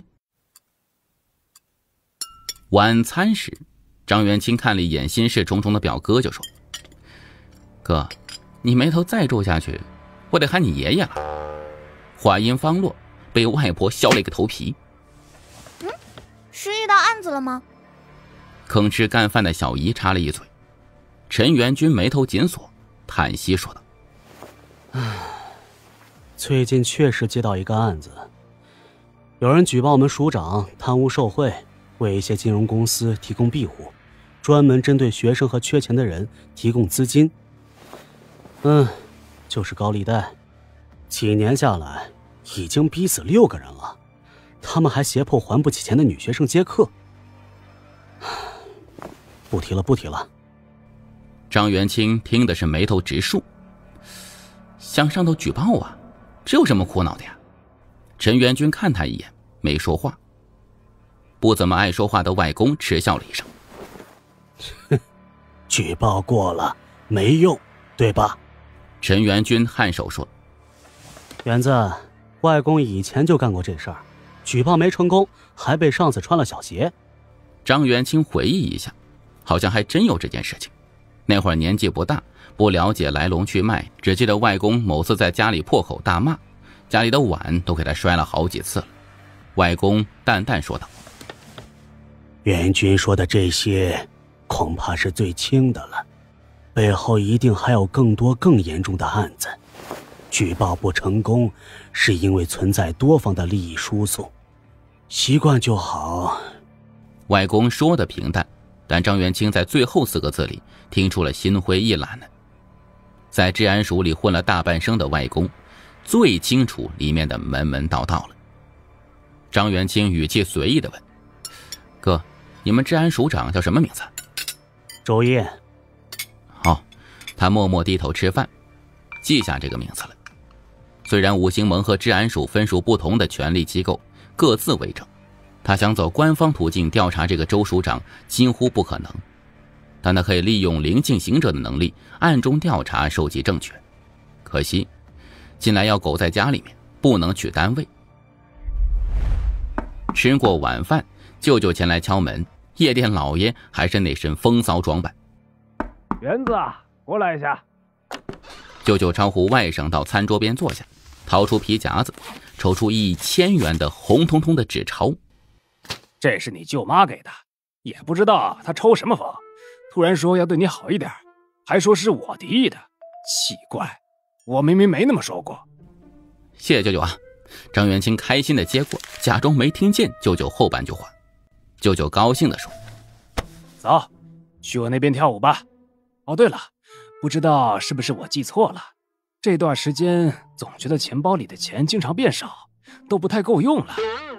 晚餐时，张元清看了一眼心事重重的表哥，就说：哥，你眉头再皱下去，我得喊你爷爷了。话音方落，被外婆削了一个头皮。 嗯，是遇到案子了吗？ 吭哧干饭的小姨插了一嘴。陈元军眉头紧锁，叹息说道： 唉，最近确实接到一个案子，有人举报我们署长贪污受贿，为一些金融公司提供庇护，专门针对学生和缺钱的人提供资金。嗯，就是高利贷，几年下来已经逼死六个人了，他们还胁迫还不起钱的女学生接客。不提了不提了。 张元清听的是眉头直竖，向上头举报啊，这有什么苦恼的呀？陈元军看他一眼，没说话。不怎么爱说话的外公嗤笑了一声： 哼，举报过了没用，对吧？ 陈元军颔首说： 元子，外公以前就干过这事儿，举报没成功，还被上司穿了小鞋。 张元清回忆一下，好像还真有这件事情。那会儿年纪不大，不了解来龙去脉，只记得外公某次在家里破口大骂，家里的碗都给他摔了好几次了。外公淡淡说道： 元君说的这些，恐怕是最轻的了，背后一定还有更多更严重的案子。举报不成功，是因为存在多方的利益输送，习惯就好。 外公说的平淡，但张元清在最后四个字里听出了心灰意懒呢。在治安署里混了大半生的外公，最清楚里面的门门道道了。张元清语气随意地问：“哥，你们治安署长叫什么名字？” 周烨。 好，他默默低头吃饭，记下这个名字了。虽然五星盟和治安署分属不同的权力机构，各自为政，他想走官方途径调查这个周署长几乎不可能，但他可以利用灵境行者的能力暗中调查收集证据。可惜近来要苟在家里面，不能去单位。吃过晚饭，舅舅前来敲门，夜店老爷还是那身风骚装扮。 园子，过来一下。 舅舅招呼外甥到餐桌边坐下，掏出皮夹子，抽出一千元的红彤彤的纸钞。 这是你舅妈给的，也不知道她抽什么风，突然说要对你好一点，还说是我提议的，奇怪，我明明没那么说过。 谢谢舅舅啊！张元清开心的接过，假装没听见舅舅后半句话。舅舅高兴地说：“ 走，去我那边跳舞吧。哦，对了，不知道是不是我记错了，这段时间总觉得钱包里的钱经常变少，都不太够用了。”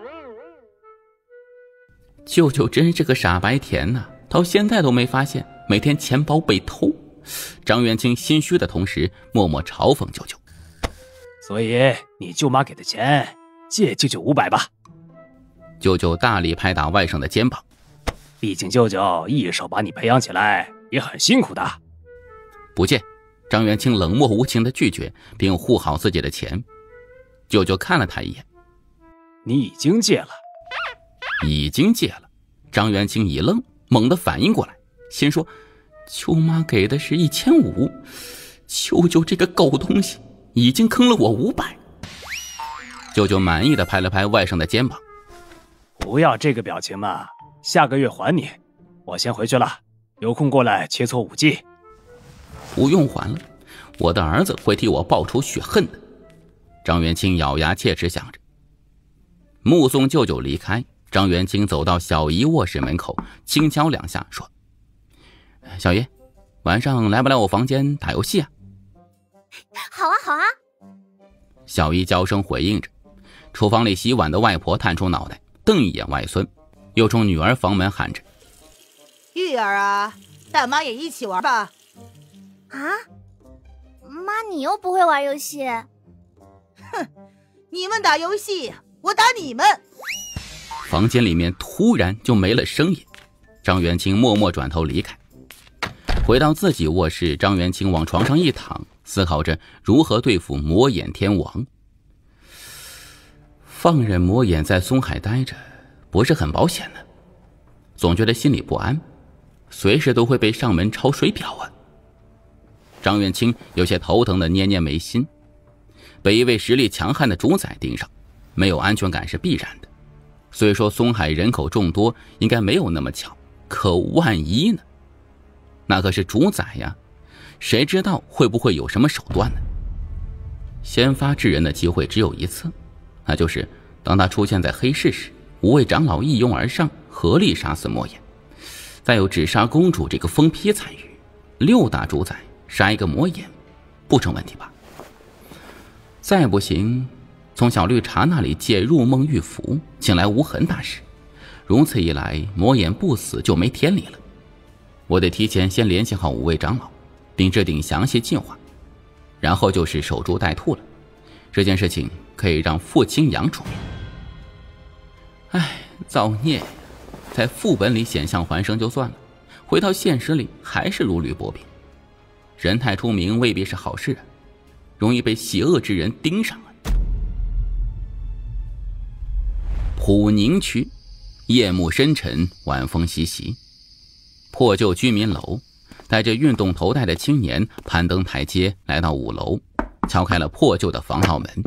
舅舅真是个傻白甜呐、啊，到现在都没发现每天钱包被偷。张元清心虚的同时，默默嘲讽舅舅。 所以你舅妈给的钱，借舅舅五百吧。 舅舅大力拍打外甥的肩膀， 毕竟舅舅一手把你培养起来，也很辛苦的。 不借。张元清冷漠无情的拒绝，并护好自己的钱。舅舅看了他一眼：“ 你已经借了。” 已经借了。张元清一愣，猛地反应过来，心说：“舅妈给的是一千五，舅舅这个狗东西已经坑了我五百。”舅舅满意的拍了拍外甥的肩膀：“ 不要这个表情嘛，下个月还你。我先回去了，有空过来切磋武技。” 不用还了，我的儿子会替我报仇雪恨的。张元清咬牙切齿想着。目送舅舅离开，张元清走到小姨卧室门口，轻敲两下说：“小姨，晚上来不来我房间打游戏啊？”“ 好啊好啊。” 小姨娇声回应着。厨房里洗碗的外婆探出脑袋，瞪一眼外孙，又冲女儿房门喊着：“ 玉儿啊，带妈也一起玩吧。”“ 啊，妈，你又不会玩游戏？”“ 哼，你们打游戏，我打你们。” 房间里面突然就没了声音，张元清默默转头离开。回到自己卧室，张元清往床上一躺，思考着如何对付魔眼天王。放任魔眼在松海待着，不是很保险呢，总觉得心里不安，随时都会被上门抄水表啊。张元清有些头疼的捏捏眉心，被一位实力强悍的主宰盯上，没有安全感是必然的。虽说松海人口众多，应该没有那么巧，可万一呢？那可是主宰呀，谁知道会不会有什么手段呢？先发制人的机会只有一次，那就是当他出现在黑市时，五位长老一拥而上，合力杀死魔眼，再有纸杀公主这个疯批参与，六大主宰杀一个魔眼，不成问题吧？再不行，从小绿茶那里借入梦玉符，请来无痕大师，如此一来，魔眼不死就没天理了。我得提前先联系好五位长老，并制定详细计划，然后就是守株待兔了。这件事情可以让傅清扬出面。唉，造孽，在副本里险象环生就算了，回到现实里还是如履薄冰。人太出名未必是好事啊，容易被邪恶之人盯上啊。普宁区，夜幕深沉，晚风习习。破旧居民楼，戴着运动头带的青年攀登台阶来到五楼，敲开了破旧的防盗门。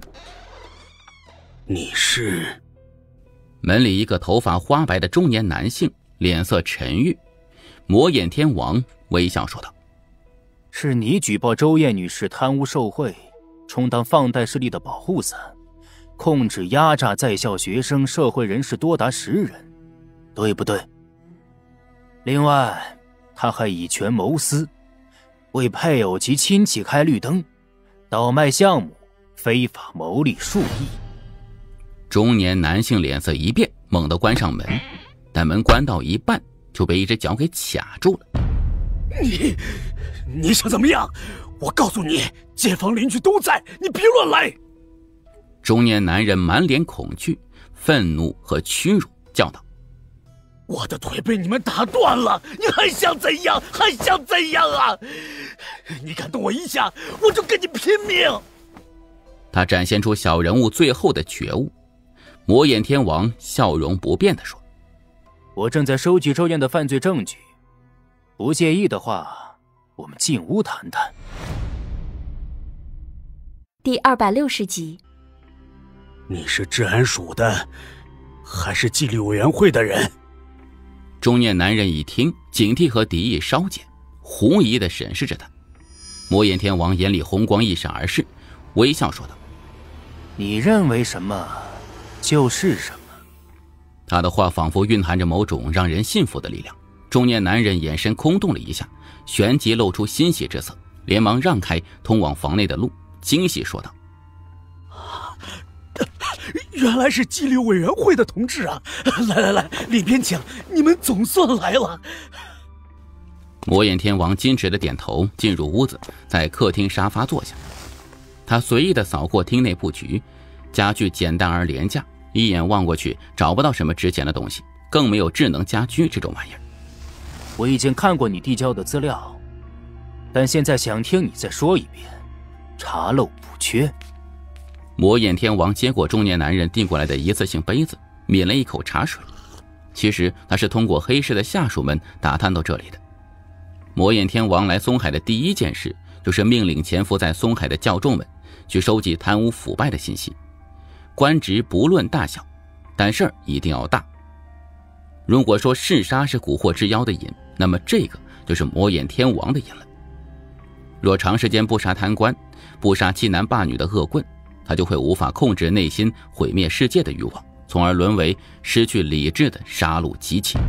你是？ 门里一个头发花白的中年男性脸色沉郁。魔眼天王微笑说道：“ 是你举报周艳女士贪污受贿，充当放贷势力的保护伞，控制压榨在校学生、社会人士多达十人，对不对？另外，他还以权谋私，为配偶及亲戚开绿灯，倒卖项目，非法牟利数亿。” 中年男性脸色一变，猛地关上门，但门关到一半就被一只脚给卡住了。 你你想怎么样？我告诉你，街坊邻居都在，你别乱来！ 中年男人满脸恐惧、愤怒和屈辱，叫道：“ 我的腿被你们打断了，你还想怎样？还想怎样啊？你敢动我一下，我就跟你拼命！” 他展现出小人物最后的觉悟。魔眼天王笑容不变地说：“ 我正在收集周艳的犯罪证据，不介意的话，我们进屋谈谈。” 第二百六十集。 你是治安署的，还是纪律委员会的人？ 中年男人一听，警惕和敌意稍减，狐疑地审视着他。魔眼天王眼里红光一闪而逝，微笑说道：“ 你认为什么就是什么。” 他的话仿佛蕴含着某种让人信服的力量。中年男人眼神空洞了一下，旋即露出欣喜之色，连忙让开通往房内的路，惊喜说道：“ 原来是纪律委员会的同志啊！来来来，里边请，你们总算来了。” 魔眼天王矜持的点头，进入屋子，在客厅沙发坐下。他随意的扫过厅内布局，家具简单而廉价，一眼望过去找不到什么值钱的东西，更没有智能家居这种玩意儿。 我已经看过你递交的资料，但现在想听你再说一遍，查漏补缺。 魔眼天王接过中年男人递过来的一次性杯子，抿了一口茶水。其实他是通过黑市的下属们打探到这里的。魔眼天王来松海的第一件事，就是命令潜伏在松海的教众们去收集贪污腐败的信息。官职不论大小，但事儿一定要大。如果说嗜杀是蛊惑之妖的瘾，那么这个就是魔眼天王的瘾了。若长时间不杀贪官，不杀欺男霸女的恶棍，他就会无法控制内心毁灭世界的欲望，从而沦为失去理智的杀戮机器。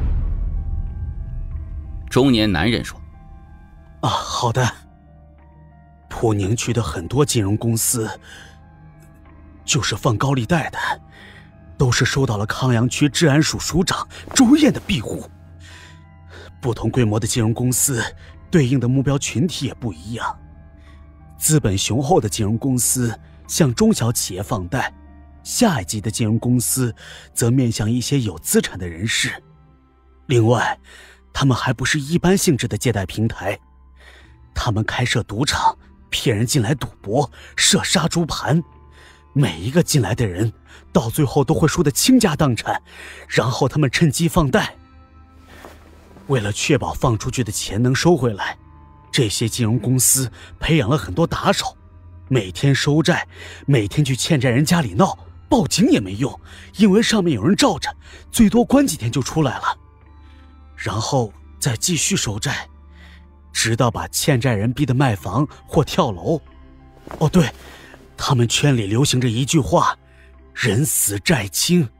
中年男人说：“ 啊，好的。普宁区的很多金融公司，就是放高利贷的，都是受到了康阳区治安署署长周艳的庇护。不同规模的金融公司对应的目标群体也不一样。资本雄厚的金融公司向中小企业放贷，下一级的金融公司则面向一些有资产的人士。另外，他们还不是一般性质的借贷平台，他们开设赌场，骗人进来赌博，设杀猪盘。每一个进来的人到最后都会输得倾家荡产，然后他们趁机放贷。为了确保放出去的钱能收回来，这些金融公司培养了很多打手，每天收债，每天去欠债人家里闹，报警也没用，因为上面有人罩着，最多关几天就出来了。然后再继续收债，直到把欠债人逼得卖房或跳楼。哦对，他们圈里流行着一句话：人死债轻。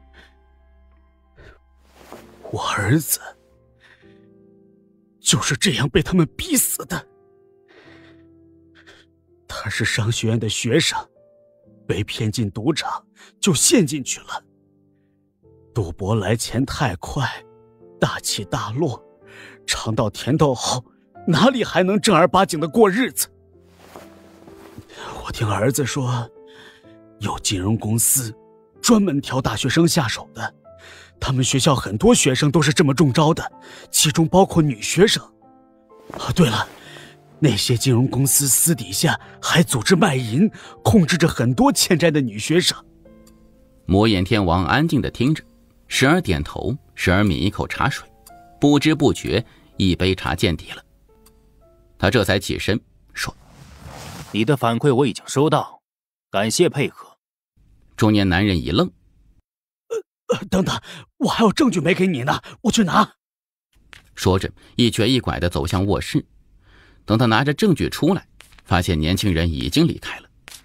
我儿子就是这样被他们逼死的。他是商学院的学生，被骗进赌场就陷进去了。赌博来钱太快，大起大落，尝到甜头后，哪里还能正儿八经的过日子？我听儿子说，有金融公司专门挑大学生下手的，他们学校很多学生都是这么中招的，其中包括女学生。啊，对了，那些金融公司私底下还组织卖淫，控制着很多欠债的女学生。 魔眼天王安静地听着，时而点头，时而抿一口茶水，不知不觉一杯茶见底了。他这才起身说：“ 你的反馈我已经收到，感谢配合。” 中年男人一愣：“ 呃，等等，我还有证据没给你呢，我去拿。” 说着一瘸一拐地走向卧室。等他拿着证据出来，发现年轻人已经离开了。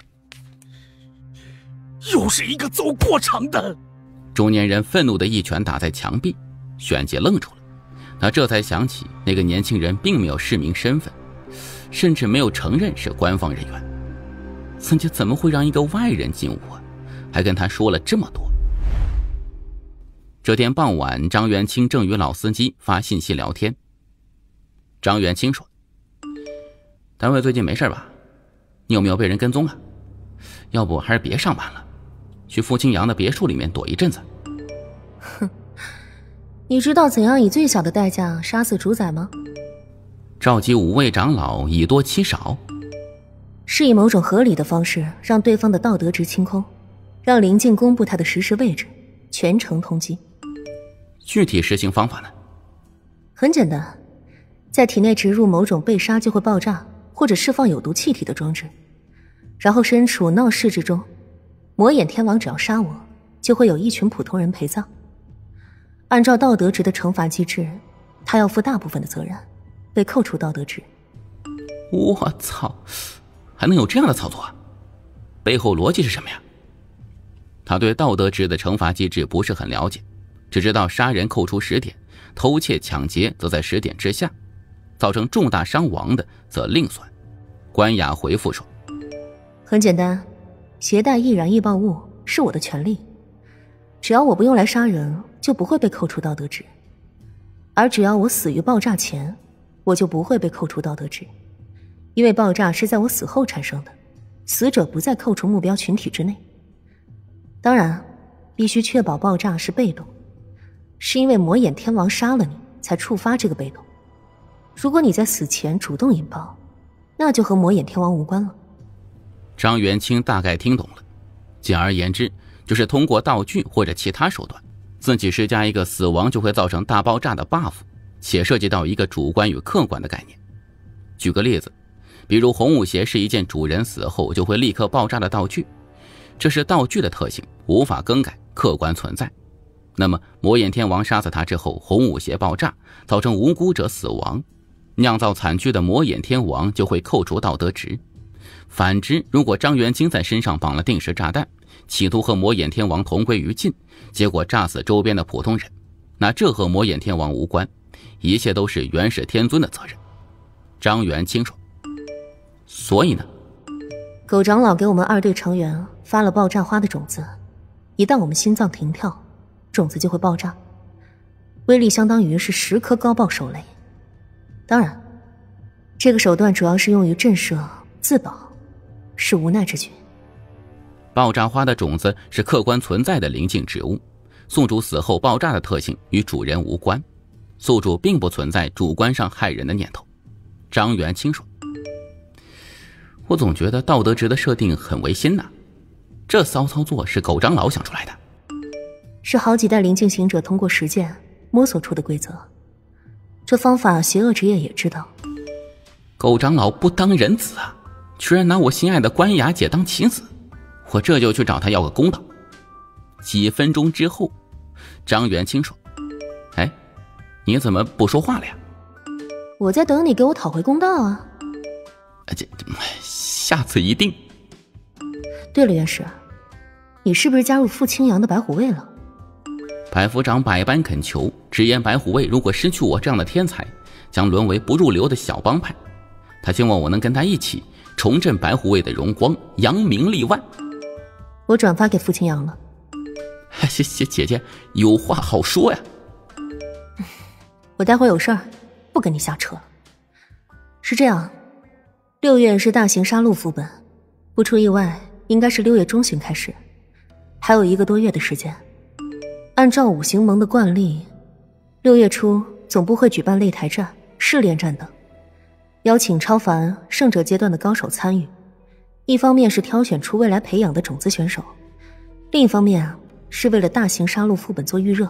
又是一个走过场的！ 中年人愤怒地一拳打在墙壁，旋即愣住了。他这才想起那个年轻人并没有示明身份，甚至没有承认是官方人员，自己怎么会让一个外人进屋啊？还跟他说了这么多。这天傍晚，张元清正与老司机发信息聊天。张元清说：“单位最近没事吧？你有没有被人跟踪啊？要不还是别上班了，去付清阳的别墅里面躲一阵子。” 哼，你知道怎样以最小的代价杀死主宰吗？ 召集五位长老，以多欺少， 是以某种合理的方式让对方的道德值清空，让林静公布他的实时位置，全程通缉。 具体实行方法呢？ 很简单，在体内植入某种被杀就会爆炸或者释放有毒气体的装置，然后身处闹市之中，魔眼天王只要杀我，就会有一群普通人陪葬。按照道德值的惩罚机制，他要负大部分的责任，被扣除道德值。 我操，还能有这样的操作啊？背后逻辑是什么呀？他对道德值的惩罚机制不是很了解，只知道杀人扣除十点，偷窃抢劫则在十点之下，造成重大伤亡的则另算。关雅回复说：“ 很简单，携带易燃易爆物是我的权利，只要我不用来杀人，就不会被扣除道德值；而只要我死于爆炸前，我就不会被扣除道德值，因为爆炸是在我死后产生的，死者不在扣除目标群体之内。当然，必须确保爆炸是被动，是因为魔眼天王杀了你，才触发这个被动。如果你在死前主动引爆，那就和魔眼天王无关了。” 张元清大概听懂了，简而言之，就是通过道具或者其他手段，自己施加一个死亡就会造成大爆炸的 buff， 且涉及到一个主观与客观的概念。举个例子，比如红舞鞋是一件主人死后就会立刻爆炸的道具，这是道具的特性，无法更改，客观存在。那么魔眼天王杀死他之后，红舞鞋爆炸，造成无辜者死亡，酿造惨剧的魔眼天王就会扣除道德值。反之，如果张元清在身上绑了定时炸弹，企图和魔眼天王同归于尽，结果炸死周边的普通人，那这和魔眼天王无关，一切都是元始天尊的责任。张元清说：“所以呢？” 狗长老给我们二队成员发了爆炸花的种子，一旦我们心脏停跳，种子就会爆炸，威力相当于是十颗高爆手雷。当然，这个手段主要是用于震慑、自保，是无奈之举。 爆炸花的种子是客观存在的灵境植物，宿主死后爆炸的特性与主人无关，宿主并不存在主观上害人的念头。张元清说：“我总觉得道德值的设定很违心呐，这骚操作是狗长老想出来的。” 是好几代灵境行者通过实践摸索出的规则，这方法邪恶职业也知道。 狗长老不当人子啊，居然拿我心爱的关雅姐当棋子，我这就去找他要个公道。几分钟之后，张元清说：“哎，你怎么不说话了呀？”“ 我在等你给我讨回公道啊。”“ 这下次一定。”“ 对了，元始，你是不是加入傅清扬的白虎卫了？” 百夫长百般恳求，直言白虎卫如果失去我这样的天才，将沦为不入流的小帮派。他希望我能跟他一起重振白虎卫的荣光，扬名立万。 我转发给傅清扬了。 谢谢姐姐，有话好说呀。 我待会有事儿，不跟你瞎扯了。是这样，六月是大型杀戮副本，不出意外，应该是六月中旬开始，还有一个多月的时间。按照五行盟的惯例，六月初总部会举办擂台战、试炼战等，邀请超凡、胜者阶段的高手参与。一方面是挑选出未来培养的种子选手，另一方面啊，是为了大型杀戮副本做预热。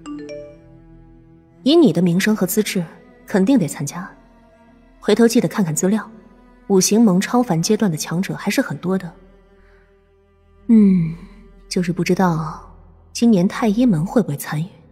以你的名声和资质，肯定得参加。回头记得看看资料，五行盟超凡阶段的强者还是很多的。嗯，就是不知道今年太医门会不会参与。